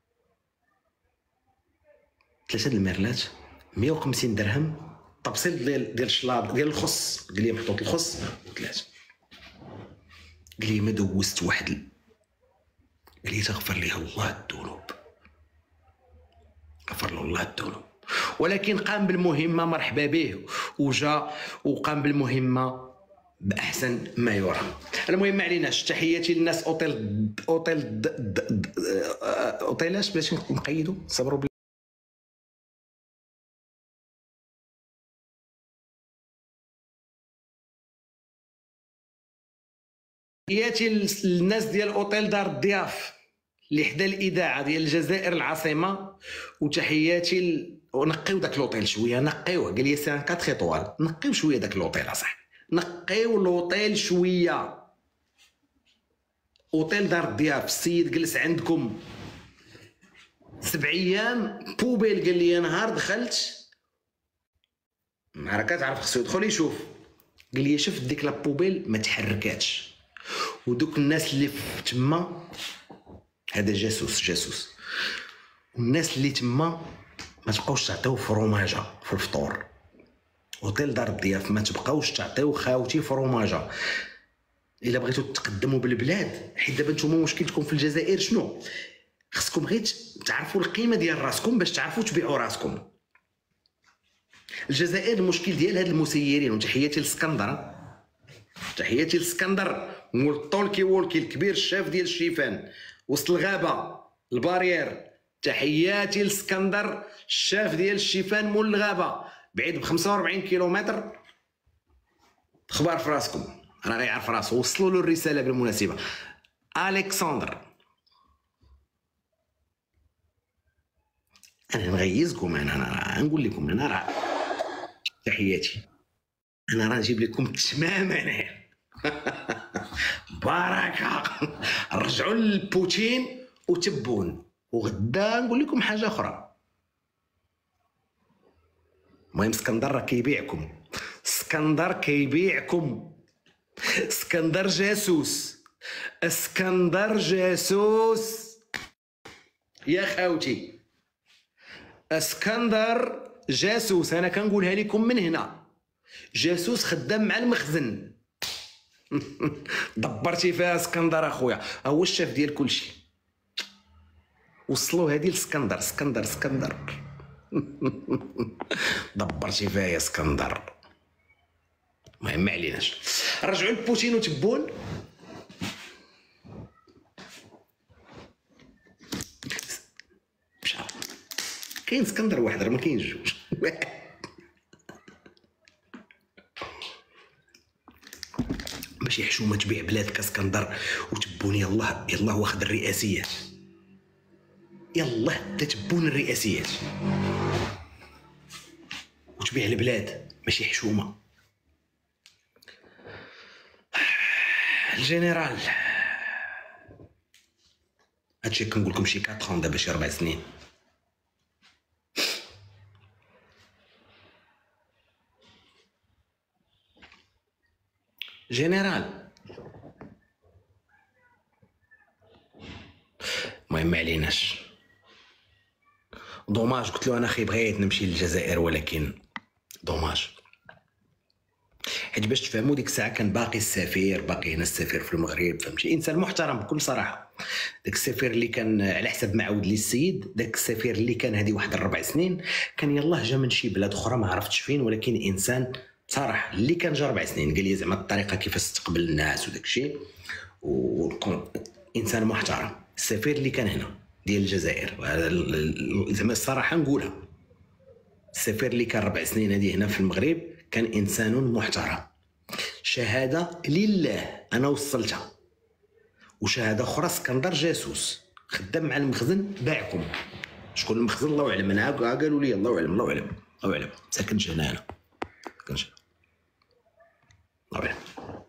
ثلاثه د الميرلات مية وخمسين درهم، تبسيط ديال ديال الشلاض ديال الخص. قال لي محطوط الخص وثلاثه. قال لي ما دوزت واحد ال... قال لي تغفر لي الله الذنوب، غفر له الله الذنوب، ولكن قام بالمهمه مرحبا به، وجا وقام بالمهمه باحسن ما يرام. المهم ما عليناش. تحياتي للناس اوتيل اوتيل اوتيلاش باش نقيدوا صبروا. تحياتي للناس ديال اوتيل دار الضياف اللي حدا الاذاعه ديال الجزائر العاصمه، وتحياتي ل... ونقيو داك لوطيل شويه، نقيوه. قال لي سي ان كاتر ايطوال، نقيو شويه داك لوطيل اصاحبي، نقيو لوطيل شويه. اوتيل دار الضياف السيد جلس عندكم سبع ايام بوبيل. قال لي نهار دخلت ما راه كتعرف خصو يدخل يشوف. قال لي شفت ديك لابوبيل ما تحركاتش، ودوك الناس اللي تما هذا جاسوس جاسوس، والناس اللي تما ما تبقاوش تعطيو فروماجه في الفطور. اوتيل دار الضياف ما تبقاوش تعطيو خاوتي فروماجه. الا بغيتو تقدموا بالبلاد، حيت دابا نتوما مشكلتكم في الجزائر شنو؟ خصكم غير تعرفوا القيمه ديال راسكم باش تعرفوا تبيعوا راسكم. الجزائر المشكل ديال هاد المسيرين. وتحياتي للسكندر، تحياتي للسكندر مول الطولكي وولكي الكبير، الشاف ديال الشيفان وسط الغابه البارير. تحياتي للسكندر الشاف ديال الشيفان مول الغابه، بعيد ب خمسة وأربعين كيلومتر. خبار في راسكم، راه غيعرف راسو. وصلوا له الرساله بالمناسبه. الكسندر انا نغيزكم، انا انا نقول لكم انا راه تحياتي، انا راه نجيب لكم تماما بركه. رجعوا للبوتين وتبون، وغدا نقول لكم حاجه اخرى. المهم اسكندر راه كيبيعكم، اسكندر كيبيعكم، اسكندر جاسوس، اسكندر جاسوس يا خاوتي، اسكندر جاسوس. انا كنقولها لكم من هنا، جاسوس خدام مع المخزن. دبرتي فيها اسكندر اخويا، هو الشاف ديال كلشي. وصلوا هذه لاسكندر، اسكندر اسكندر دبرتي فيها يا اسكندر. المهم ما عليناش، رجعوا لبوتين وتبون. مشى كاين اسكندر واحد، راه ما كاينش جوج. ماشي حشومه تبيع بلادك اسكندر وتبون يلاه يلاه واخد الرئاسيات، يلاه تتبون الرئاسيات وتبيع البلاد، ماشي حشومه. الجنرال هادشي كنقول لكم شي أربعين دابا شي ربع سنين. جنرال المهم ما عليناش. دوماج قلت له انا اخي بغيت نمشي للجزائر، ولكن دوماج حيت باش تفهموا ديك الساعه كان باقي السفير، باقي هنا السفير في المغرب، فهمتي؟ انسان محترم بكل صراحه. داك السفير اللي كان على حسب ما عاود لي السيد، داك السفير اللي كان هذه واحد الربع سنين، كان يلاه جا من شي بلاد اخرى ما عرفتش فين، ولكن انسان صراحه اللي كان جا ربع سنين قال لي زعما الطريقه كيفاش تقبل الناس وداك الشيء، وانسان محترم. السفير اللي كان هنا ديال الجزائر زعما الصراحه نقولها، السفير اللي كان ربع سنين هذه هنا في المغرب كان انسان محترم. شهاده لله انا وصلتها، وشهاده اخرى اسكندر جاسوس خدام مع المخزن باعكم. شكون المخزن الله اعلم. انا قالوا لي الله اعلم الله اعلم الله اعلم. ساكنش هنا انا ساكنش الله اعلم.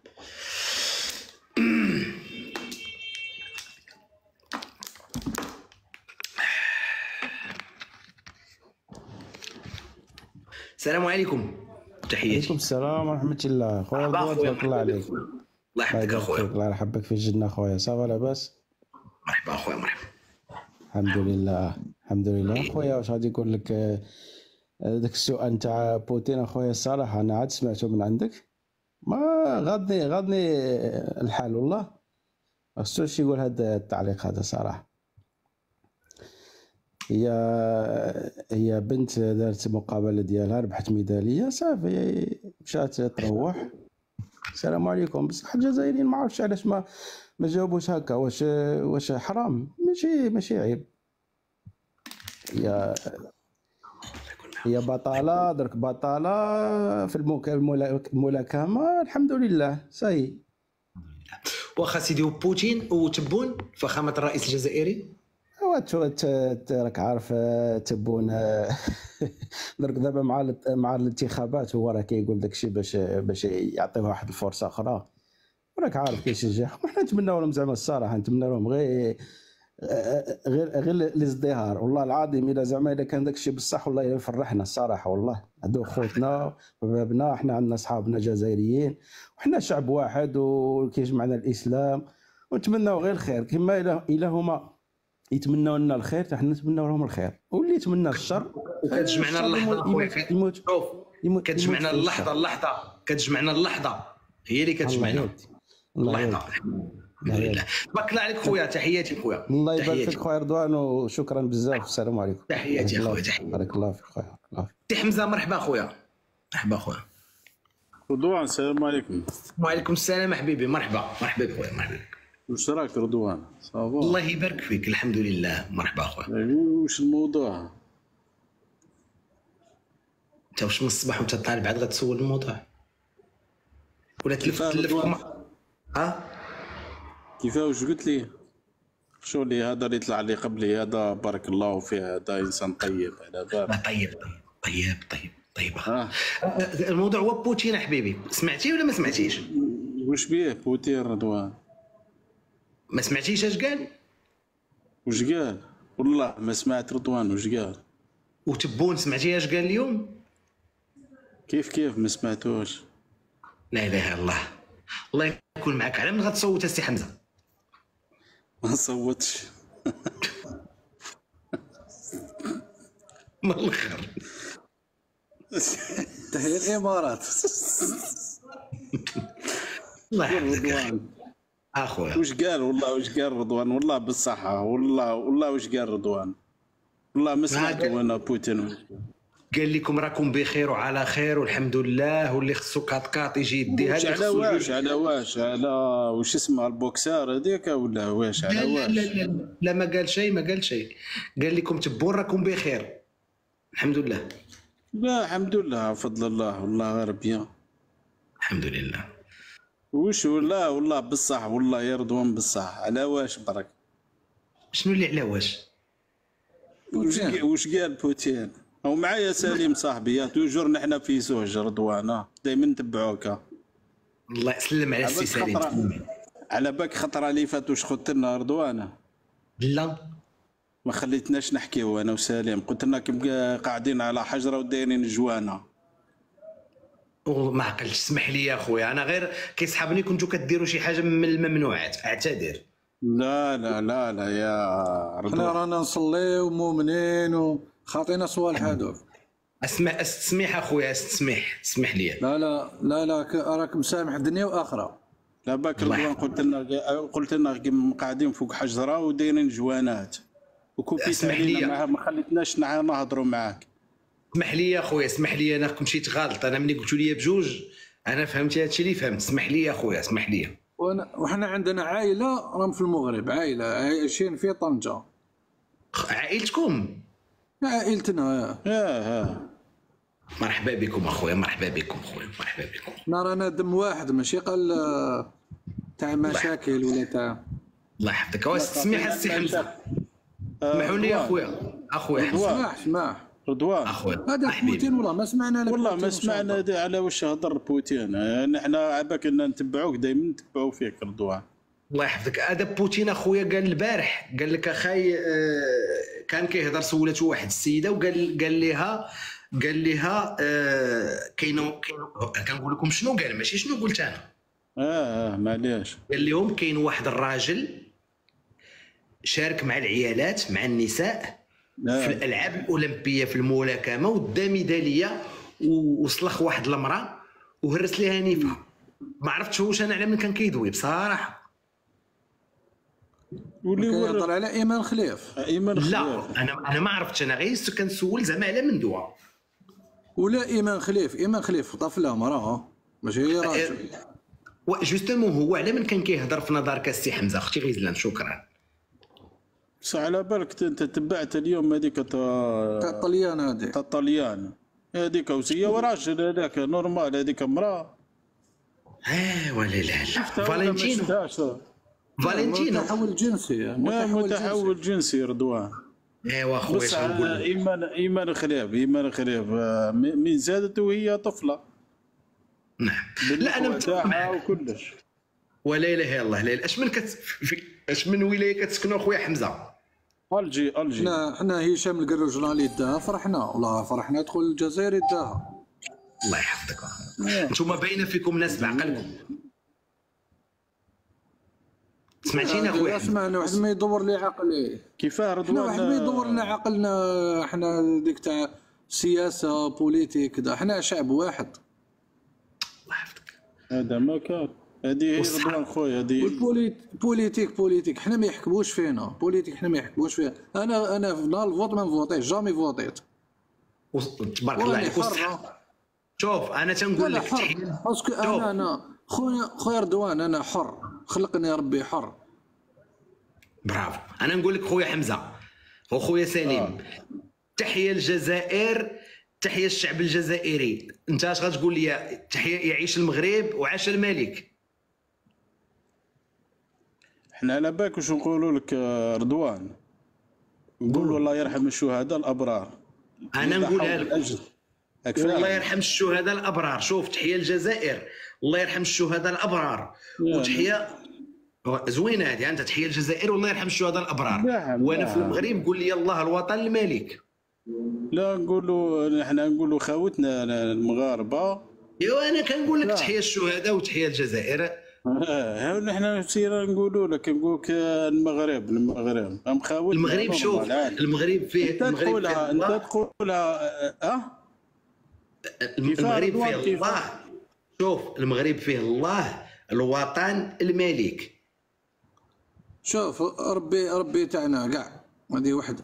السلام عليكم تحياتي. عليكم السلام ورحمة الله. خويا رضوان تبارك الله عليك. الله يحفظك اخويا. الله يرحبك في الجنة خويا. صافا لاباس؟ مرحبا اخويا مرحبا. الحمد لله الحمد لله. خويا واش غادي نقول لك، داك السؤال نتاع بوتين اخويا الصراحة انا عاد سمعته من عندك ما غادني غادني الحال والله. خصو شي يقول هذا التعليق هذا صراحة. هي هي بنت دارت مقابله ديالها ربحت ميداليه صافي مشات تروح. السلام عليكم. بصح الجزائريين ما عرفتش علاش ما ما جاوبوش هكا. واش واش حرام؟ ماشي ماشي عيب. هي هي بطاله درك بطاله في الملاكمه الحمد لله صاي. واخا سيدي بوتين وتبون فخامه الرئيس الجزائري راك عارف تبون درك دابا مع مع الانتخابات هو راه كيقول داكشي باش باش يعطيه واحد الفرصه اخرى. راك عارف كيشجعهم. حنا نتمناو لهم زعما الصراحه نتمنى لهم غير غير غير الازدهار والله العظيم. الا زعما الا كان داكشي بصح والله الا فرحنا الصراحه والله. هادو خوتنا وبابنا حنا عندنا صحابنا جزائريين وحنا شعب واحد وكيجمعنا الاسلام ونتمناو غير الخير. كما الا الا هما يتمنوا لنا الخير حنا نتمنوا لهم الخير واللي يتمنى الشر كتجمعنا اللحظه اخويا. يموت شوف كتجمعنا اللحظه اللحظه كتجمعنا اللحظه هي اللي كتجمعنا اللحظه. الحمد لله. تبارك الله عليك خويا. تحياتي خويا. الله يبارك فيك خويا رضوان وشكرا بزاف. السلام عليكم. تحياتي اخويا. تحياتي. بارك الله فيك خويا. الله سي حمزه مرحبا خويا. مرحبا خويا رضوان. السلام عليكم. وعليكم السلام حبيبي. مرحبا مرحبا بك خويا. مرحبا بك. واش راك رضوان؟ صافا الله يبارك فيك. الحمد لله. مرحبا خويا. واش الموضوع؟ انت واش من الصباح وانت طالع بعد غتسول الموضوع ولا تلف تلف ها كيفاش قلت لي شو اللي هذا اللي طلع لي قبلي هذا بارك الله فيه هذا انسان طيب على بالك. طيب طيب طيب طيب آه. الموضوع هو بوتين حبيبي. سمعتي ولا ما سمعتيش؟ واش بيه بوتين رضوان؟ ما سمعتيش اش قال؟ واش قال؟ والله ما سمعت رضوان واش قال. وتبون سمعتي اش قال اليوم؟ كيف كيف ما سمعتوش؟ لا اله الا الله. الله يكون معك. على من غتصوت السي حمزه؟ ما نصوتش. من الاخر تحية الامارات. الله يحفظك اخويا. واش قال والله واش قال رضوان والله بالصحة والله والله واش قال رضوان والله ما سمعته انا بوتين. قال لكم راكم بخير وعلى خير والحمد لله واللي خصو كاطكاط يجي يديها لي. على واش على واش على واش اسمها البوكسار هذيك ولا واش على واش؟ لا لا لا, لا ما قال شيء ما قال شيء. قال لكم تبون راكم بخير الحمد لله. لا الحمد لله فضل الله والله غير بيان الحمد لله. وش ولا والله بالصح والله يا رضوان بالصح. على واش برك؟ شنو اللي على واش؟ وش قال بوتين؟ او معايا سليم صاحبي توجور نحن في سوج رضوان دائما نتبعوك. الله يسلم على السي سليم. على بالك خطره اللي فات واش قلت لنا رضوان؟ لا ما خليتناش نحكيو انا وسليم. قلت لنا كي قاعدين على حجره ودايرين جوانا. ما عقلتش. اسمح لي يا خويا انا غير كيسحبني كنتو كديروا شي حاجه من الممنوعات. اعتذر. لا لا لا لا يا رضوان. حنا رانا نصليو ومؤمنين وخاطينا صوالح هذوك. اسمح استسمح اخويا استسمح اسمح لي. لا لا لا لا راك مسامح دنيا واخره. لا باك رضوان قلت لنا قلت لنا قاعدين فوق حجره ودايرين جوانات وكوبيت علينا ما خليتناش نهضروا معاك. اسمح لي يا خويا اسمح لي. انا كنت مشيت غلط. انا ملي قلتوا لي بجوج انا فهمت هادشي اللي فهمت. اسمح لي يا خويا اسمح لي. وحنا عندنا عائله راهم في المغرب عائله عايشين في طنجه. عائلتكم؟ عائلتنا. اه اه مرحبا بكم اخويا. مرحبا بكم خويا. مرحبا بكم. حنا رانا دم واحد ماشي قال تاع مشاكل ولا تاع. الله يحفظك. واش تسمح السي حمزه؟ اسمحوا لي يا خويا اخويا اسمح اسمح رضوان اخويا هذا بوتين والله ما سمعنا لك والله ما سمعنا على واش هضر بوتين. نحن عبا كنا نتبعوك دائما نتبعوا فيك رضوان. الله يحفظك. هذا بوتين اخويا قال البارح قال لك اخاي آه كان كيهضر سولته واحد السيده وقال قال لها قال لها آه كاينو كنقول لكم شنو قال ماشي شنو قلت انا. اه اه معليش. قال لهم كاين واحد الراجل شارك مع العيالات مع النساء آه. في الالعاب الاولمبيه في الملاكمه ودا ميداليه ووصلخ واحد المراه وهرس ليها نيفها. ما عرفتش واش انا على من كان كيدوي بصراحه. واللي يهضر على ايمان خليف. ايمان خليف لا انا انا ما عرفتش، انا غير كنسول زعما على من دوا. ولا ايمان خليف ايمان خليف طفله مراه ماشي هي راجل. جوستومون هو على من كان كيهضر في نظر كاسي حمزه اختي غيزلان. شكرا. بصح على بالك انت تبعت اليوم هذيك تاع الطليان هذيك تاع الطليان هذيك وسيه وراجل هذاك نورمال هذيك امراه. اه ولا لا لا فالنتينو فالنتينو متحول جنسي متحول جنسي رضوان. ايوا خويا بس ايمان ايمان خليف ايمان خليف من زادت وهي طفله. نعم لا انا متاعها وكلش. ولا اله الا الله. لا اش من كت اش من ولايه كتسكنوا خويا حمزه؟ الجي الجي. حنا حنا هشام القروجلاني داها فرحنا والله فرحنا تدخل الجزائر داها. الله يحفظك. انتم باينه فيكم ناس بعقلكم. سمعتينا اخويا؟ سمعنا واحد ما يدور لي عقلي. كيفاه رضوان؟ واحد ما يدور لنا عقلنا. حنا ديك تاع سياسه بوليتيك كذا. حنا شعب واحد. الله يحفظك. هذا ما كان. هذه هي رضوان خويا. هذه بوليتيك بوليتيك حنا ما يحكموش فينا. بوليتيك حنا ما يحكموش فيها. انا انا في نهار الفوت ما نفوتيش جامي فوتيت. تبارك الله عليك. شوف انا تنقول لك باسكو انا انا خويا خويا رضوان انا حر خلقني ربي حر. برافو. انا نقول لك خويا حمزه وخويا سليم آه. تحيه الجزائر تحيه الشعب الجزائري. انت اش غتقول لي؟ تحيه يعيش المغرب وعاش الملك. احنا على بالك واش نقولوا لك رضوان؟ نقولوا الله يرحم الشهداء الابرار. انا نقولها لك الله يرحم الشهداء الابرار. شوف تحيه الجزائر الله يرحم الشهداء الابرار وتحيه زوينه هذه. انت تحيه الجزائر والله يرحم الشهداء الابرار. وانا في المغرب قول لي الله الوطن الملك. لا نقولوا نحن نقولوا خاوتنا المغاربه. ايوا انا كنقول لك تحيه الشهداء وتحيه الجزائر. اه نحن نسير نقولوا لك نقول لك المغرب المغرب مخاوتنا. المغرب شوف المغرب فيه انت تقولها انت تقولها اه المغرب فيه الله. شوف المغرب فيه الله الوطن الملك. شوف ربي ربي تاعنا كاع هذه وحده.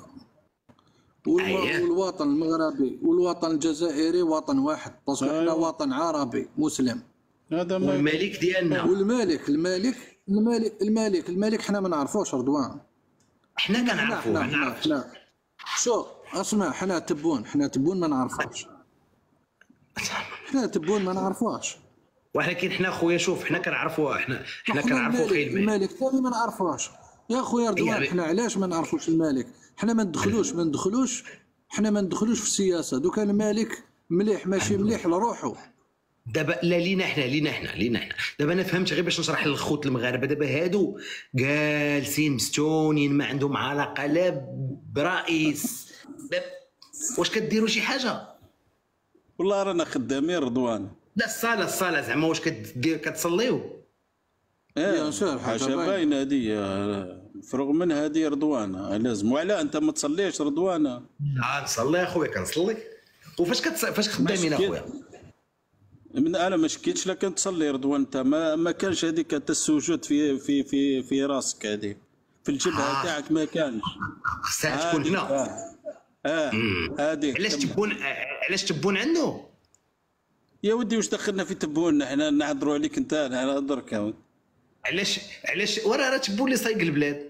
والوطن المغربي والوطن الجزائري وطن واحد باسكو حنا وطن عربي مسلم. هذا والملك ديالنا والملك الملك الملك الملك الملك حنا ما نعرفوش رضوان. حنا كنعرفوه. حنا حنا شوف اسمع حنا تبون حنا تبون ما نعرفوش. حنا تبون ما نعرفوش. ولكن حنا خويا شوف حنا كنعرفوه. حنا حنا كنعرفوا خير الملك. الملك ثاني ما نعرفوش يا خويا رضوان. حنا علاش ما نعرفوش الملك؟ حنا ما ندخلوش ما ندخلوش حنا ما ندخلوش في السياسه. دوكا الملك مليح ماشي مليح لروحو. دابا لا لينا حنا لينا حنا لينا حنا دابا انا فهمت غير باش نشرح للخوت المغاربه. دابا هادو جالسين مستونين ما عندهم علاقه لا برئيس. واش كديروا شي حاجه؟ والله رانا خدامين رضوان. لا الصلاه الصلاه زعما واش كدير كتصليو؟ اه حاجه باينه هذه فرغ من هذه رضوان لازم. وعلى انت ما تصليش رضوان؟ لا نصلي اخويا كنصلي. وفاش كتص... فاش خدامين اخويا؟ من انا ما شكيتش لكن تصلي رضوان. انت ما ما كانش هذيك السجود في في في في راسك هذه في الجبهه تاعك آه. ما كانش خصها تكون هنا. اه هذه علاش تبون علاش تبون عنده يا ودي؟ واش دخلنا في تبون؟ حنا نهضروا عليك انت انا نهضرك. علاش علاش وراه راه تبون اللي صايق البلاد.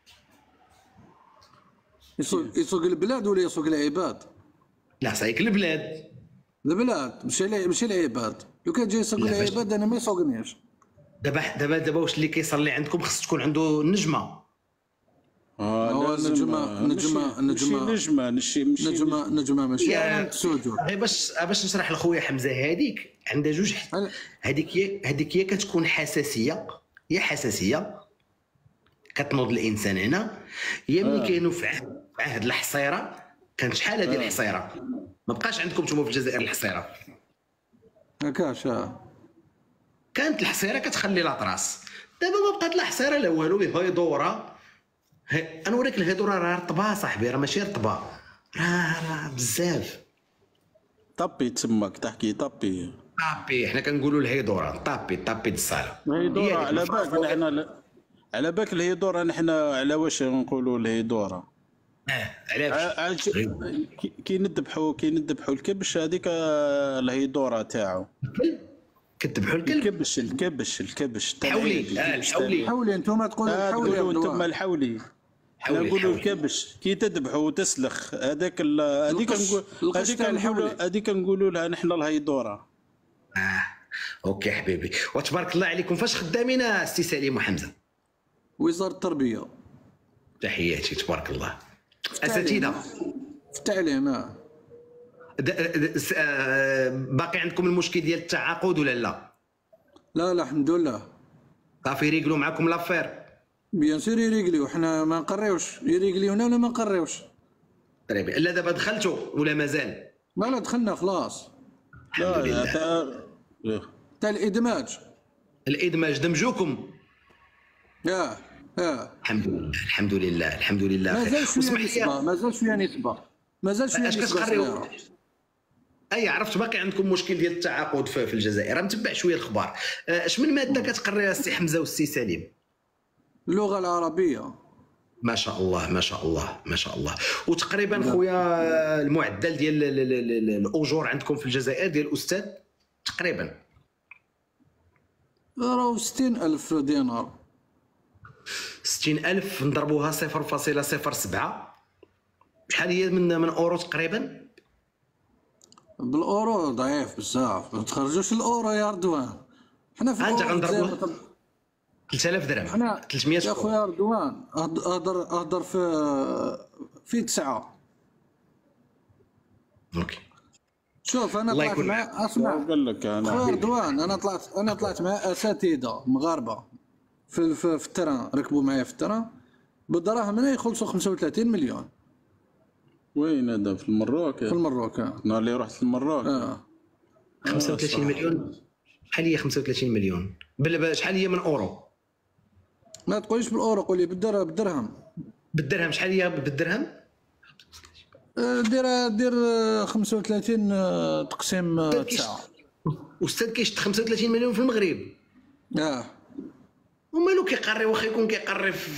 يسوق يسوق البلاد ولا يسوق العباد؟ لا صايق البلاد. البلاد ماشي ماشي العباد. لو كان جاي يسوق العباد انا ما يسوقنيش. دابا دابا دابا واش اللي كيصلي عندكم خص تكون عنده النجمه. هو نجمة نجمة نجمة نجمة ماشي ماشي نجمة نجمة ماشي يا- سجود. غير باش باش نشرح لخويا حمزه، هذيك عندها جوج ح- هذيك هي هذيك هي كتكون حساسيه، هي حساسيه كتنوض الانسان هنا، هي ملي آه. كاينوا في عهد في عهد الحصيره. كانت شحال هذه آه. الحصيره؟ ما بقاش عندكم نتوما في الجزائر الحصيره. ما كاش. آه. كانت الحصيره كتخلي لاطراس، دابا ما بقات لا حصيره لا والو، هيدوره. هي نوريك الهيدوره راه رطبه صاحبي، راه ماشي رطبه، راه راه بزاف. طابي تماك تحكي طابي طابي، حنا كنقولوا الهيدوره، طابي طابي د الصاله. الهيدورة على بالك نحن على بالك الهيدورة نحن على واش نقولوا الهيدورة؟ علاش؟ كي كي نذبحوا كي نذبحوا الكبش هذيك الهيدورة تاعو. كتذبحوا الكلب؟ الكبش الكبش الكبش تاع الحولي. العيد، آه، الكبش الحولي. تاع العيد. حولي انتم تقولوا آه، الحولي يا تقولوا عبد انتم الوهاب. الحولي. حنا حولي، نقولوا حولي. الكبش كي تذبح وتسلخ هذاك ال- هذيك القش- نقول القش هذيك تاع نقولوا الحولي. هذيك نقولوا لها نحن الهيدورة. آه. اوكي حبيبي، وتبارك الله عليكم. فاش خدامين السي سليم وحمزه؟ وزارة التربية. تحياتي، تبارك الله. اساتذه في التعليم. آه. د- د- س- آه، باقي عندكم المشكل ديال التعاقد ولا لا؟ لا لا الحمد لله. صافي ريقلوا معكم لافير؟ بيان سور يريقليو، حنا ما نقريوش، يريقليونا ولا ما نقريوش. طيب، لا دابا دخلتوا ولا مازال؟ لا لا دخلنا خلاص. الحمد لله. تاع تاع الادماج. الادماج دمجوكم؟ اه اه الحمد لله الحمد لله الحمد لله. مازال شويه واسمح لي، نسبة، مازال شويه نسبة، مازال شويه اش نسبة كتقريو؟ صغيرة. اي عرفت باقي عندكم مشكل ديال التعاقد في في الجزائر. متبع شويه الاخبار. آه، اش من ماده كتقريها السي حمزه والسي سليم؟ اللغة العربية. ما شاء الله ما شاء الله ما شاء الله. وتقريبا خويا المعدل ديال ال- ال- ال- ال- الاجور عندكم في الجزائر ديال الاستاذ تقريبا؟ راهو ستين ألف دينار. ستين ألف نضربوها صفر فاصلة صفر سبعة، شحال هي من من اورو تقريبا؟ بالاورو ضعيف بزاف، ما تخرجوش الاورو يا رضوان. حنا في انت الأورو غنضربوها الجزائر- ثلاثة آلاف درهم، حنا ثلاثمية يا اورو. خويا رضوان أهد- اهدر اهدر في في تسعة. اوكي. شوف انا الله طلعت يكون مع اسمع قال لك انا خويا رضوان، انا طلعت انا طلعت مع اساتذه مغاربه في في, في التران، ركبوا معايا في التران بالدراهم هنا يخلصوا خمسة وثلاثين مليون. وين هذا في المروك؟ في المروك. اه نهار اللي رحت المروك. اه خمسة وثلاثين مليون. شحال هي خمسة وثلاثين مليون؟ بل شحال هي من اورو؟ ما تقوليش بالاورو، قولي بالدر بالدرهم. بالدرهم شحال هي بالدرهم؟ آه، دير دير آه، خمسة وثلاثين آه، تقسيم آه، تسعة. استاذ كيشد خمسة وثلاثين مليون في المغرب. اه ومالو كيقري، واخا يكون كيقري في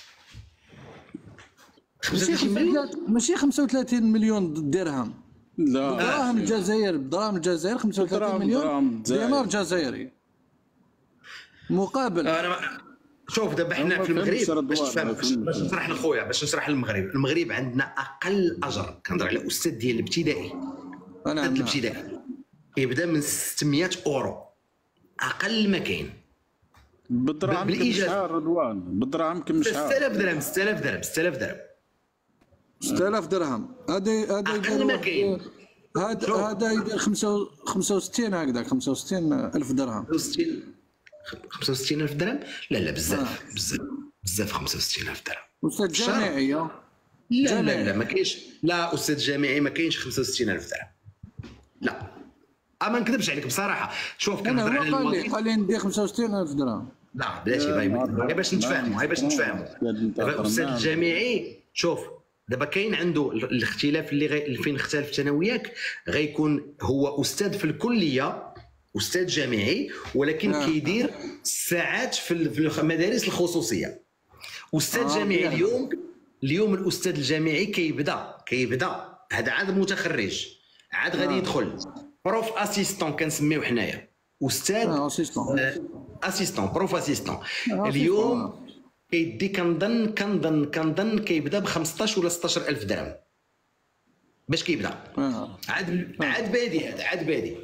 ماشي خمسة وثلاثين مليون. خمسة- ماشي خمسة وثلاثين مليون درهم. لا دراهم الجزائر، دراهم الجزائر خمسة وثلاثين دراهم- مليون دراهم الجزائر. دينار جزائري مقابل. انا ما... شوف دابا حنا ما في المغرب فهمتش باش رضوان، تفهم، ما باش فهمتش. باش نشرح لخويا، باش نشرح للمغرب. المغرب عندنا اقل اجر، كنهضر على الاستاذ ديال الابتدائي. انا الاستاذ الابتدائي كيبدا من ستمية اورو، اقل ما كاين. بالدراهم كم بالإيجاز. شحال رضوان؟ بالدراهم كم ستة شحال؟ آلاف درهم، ستة آلاف درهم، ستة آلاف درهم. ستة آلاف درهم. هذا هذا أقل ما كاين. هذا هذا يدير خمسة خمسة وستين هكذا، خمسة وستين ألف درهم. خمسة وستين خمسة وستين ألف درهم؟ لا لا بزاف بزاف بزاف خمسة وستين ألف درهم. أستاذ بالشهر؟ جامعي. آه. لا جامعي. لا لا ما كاينش، لا استاذ جامعي ما كاينش خمسة وستين ألف درهم. لا أه ما نكذبش عليك بصراحه. شوف انا كنهضر هو على قال لي الوظيفه. قال لي ندير خمسة وستين ألف درهم. لا بلاتي باي غير باش نتفاهموا، غير باش نتفاهموا. دابا الاستاذ الجامعي شوف دابا كاين عنده الاختلاف اللي غي... اللي فين اختلفت انا وياك، غيكون هو استاذ في الكليه، استاذ جامعي، ولكن آه. كيدير ساعات في ال- في المدارس الخصوصيه. استاذ آه، جامعي مزيان. اليوم اليوم الاستاذ الجامعي كيبدا كيبدا هذا عاد متخرج، عاد غادي آه. يدخل بروف اسيستون كنسميو حنايا، استاذ آه، اسيستون. آه، اسيستون بروف اسيستون. آه، اليوم كيدي كنظن كنظن كنظن كيبدا ب خمسطاش ولا ستطاش ألف درهم باش كيبدا. آه. عاد عاد بادي هذا عاد بادي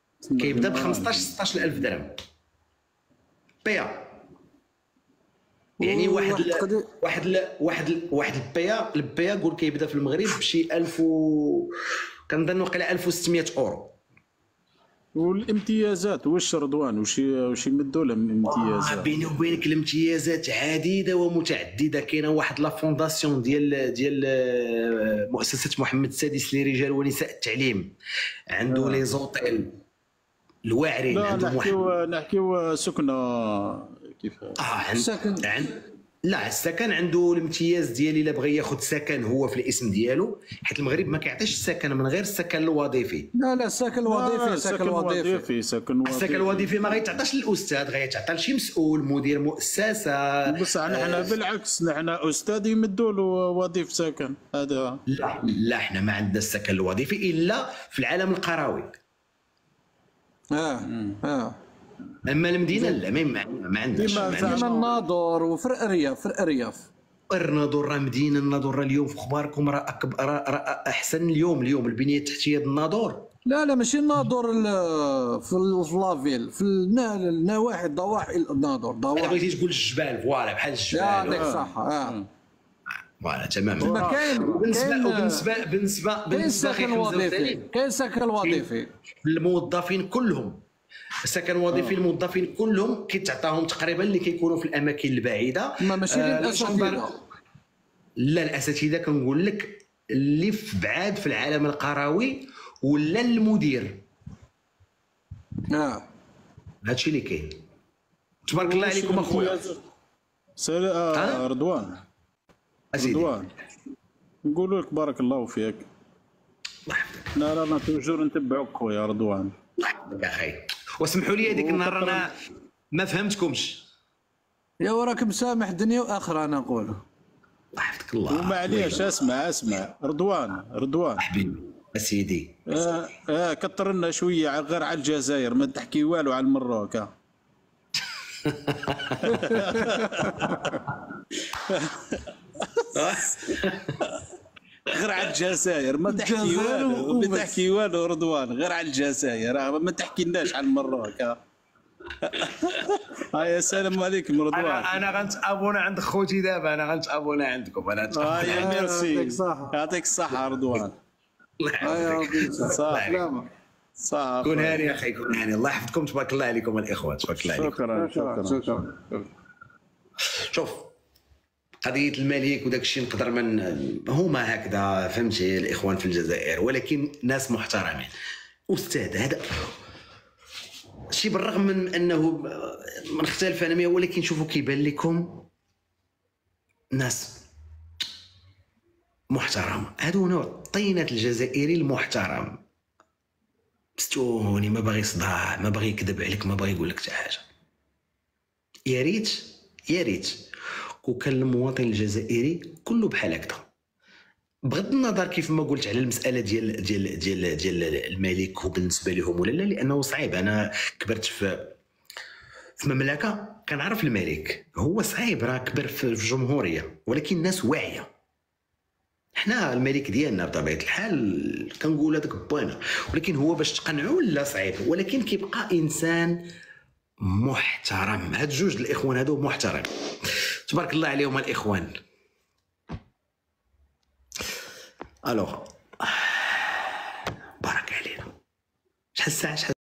كيبدا ب خمسطاش ستطاش ألف درهم. بيا يعني واحد ال... تقدر- واحد ال... واحد ال... واحد البيا البيا قول كيبدا في المغرب بشي ألف و كنظن وقيلا ألف وستمية اورو. والامتيازات واش رضوان واش واش يمدوا لهم آه الامتيازات؟ بيني وبينك الامتيازات عديده ومتعدده. كاينه واحد لا فونداسيون ديال ديال آه، مؤسسه محمد السادس لرجال ونساء التعليم، عنده آه. لي زوطيل الواعرين، لا عنده نحكيو واحد نحكيو سكنه كيف اه عند... عند... لا السكن عنده الامتياز ديال الا بغى ياخذ سكن هو في الاسم ديالو، حيت المغرب ما كيعطيش السكن من غير السكن الوظيفي. لا لا السكن الوظيفي السكن الوظيفي سكن السكن الوظيفي ما غيتعطاش للاستاذ، غيتعطى لشي مسؤول مدير مؤسسه. بس حنا بالعكس حنا استاذ يمدوا له وظيفه سكن هذا. لا لا حنا ما عندنا السكن الوظيفي الا في العالم القروي. اه اه اما المدينه لا ما ما عندناش. ديما ديما الناظور وفي الارياف في الارياف الناظور راه مدينه، الناظور راه اليوم في اخباركم راه اكبر راه احسن اليوم اليوم البنيه التحتيه ديال الناظور. لا لا ماشي الناظور ال- في ال- في لافيل في النا- النواحي الضواحي الناظور انا ضواحي بغيتي تقول الجبال فوالا بحال الجبال. يعطيك الصحة اه فوالا تماما. تما كاين وبالنسبه كاين وبالنسبه بالنسبه كاين بالنسبه سكن وظيفي كاين سكن وظيفي الموظفين كلهم السكن الوظيفي الموظفين كلهم كيتعطاهم تقريبا اللي كيكونوا في الاماكن البعيده. ما ماشي آه، للاساتذه. لا الاساتذه كنقول لك اللي في بعاد في العالم القروي ولا المدير. اه هادشي اللي كاين. تبارك الله عليكم اخويا. سال آه رضوان رضوان نقولوا لك بارك الله فيك. لا لا انا توجور نتبعوك خويا رضوان. يا اخي واسمحوا لي هذيك النهار انا ما فهمتكمش. يا وراك مسامح دنيا واخره انا نقول. الله يحفظك الله. ومعليش اسمع اسمع رضوان رضوان حبيبي سيدي. آه آه كثر لنا شويه غير على الجزائر ما تحكي والو على المروك. آه. غير على الجزائر ما تحكي والو ما تحكي والو رضوان غير على الجزائر ما تحكي لناش على المروك. ها يا سلام عليكم رضوان. انا انا غنتابونا عند خوتي دابا انا غنتابونا عندكم انا. اه يا ميرسي يعطيك الصحه رضوان. الله يحفظك. صح صح كون هاني يا اخي كون هاني. الله يحفظكم تبارك الله عليكم الاخوان تبارك الله عليكم. شكرا شكرا شكرا. شوف قضيه الملك وداك الشيء نقدر من هما هكذا فهمتي الاخوان في الجزائر ولكن ناس محترمين. استاذ هذا شي بالرغم من انه نختلف انا معاه ولكن شوفوا كيبان لكم ناس محترمه. هادو نوع الطينات الجزائري المحترم مستوني ما باغي صداع ما باغي يكذب عليك ما باغي يقول لك حتى حاجه. يا ريت يا ريت وكان المواطن الجزائري كله بحال هكذا بغض النظر كيف ما قلت على المساله ديال ديال ديال ديال الملك وبالنسبه لهم ولا لا لانه صعيب. انا كبرت في في مملكه كنعرف الملك هو صعيب راه كبر في الجمهوريه ولكن الناس واعيه. حنا الملك ديالنا بطبيعه الحال كنقول هذاك بوينه ولكن هو باش تقنعوا لا صعيب ولكن كيبقى انسان محترم. هاد جوج الاخوان هادو محترم تبارك الله عليهم الاخوان. الوغ بارك علينا. شحال الساعه؟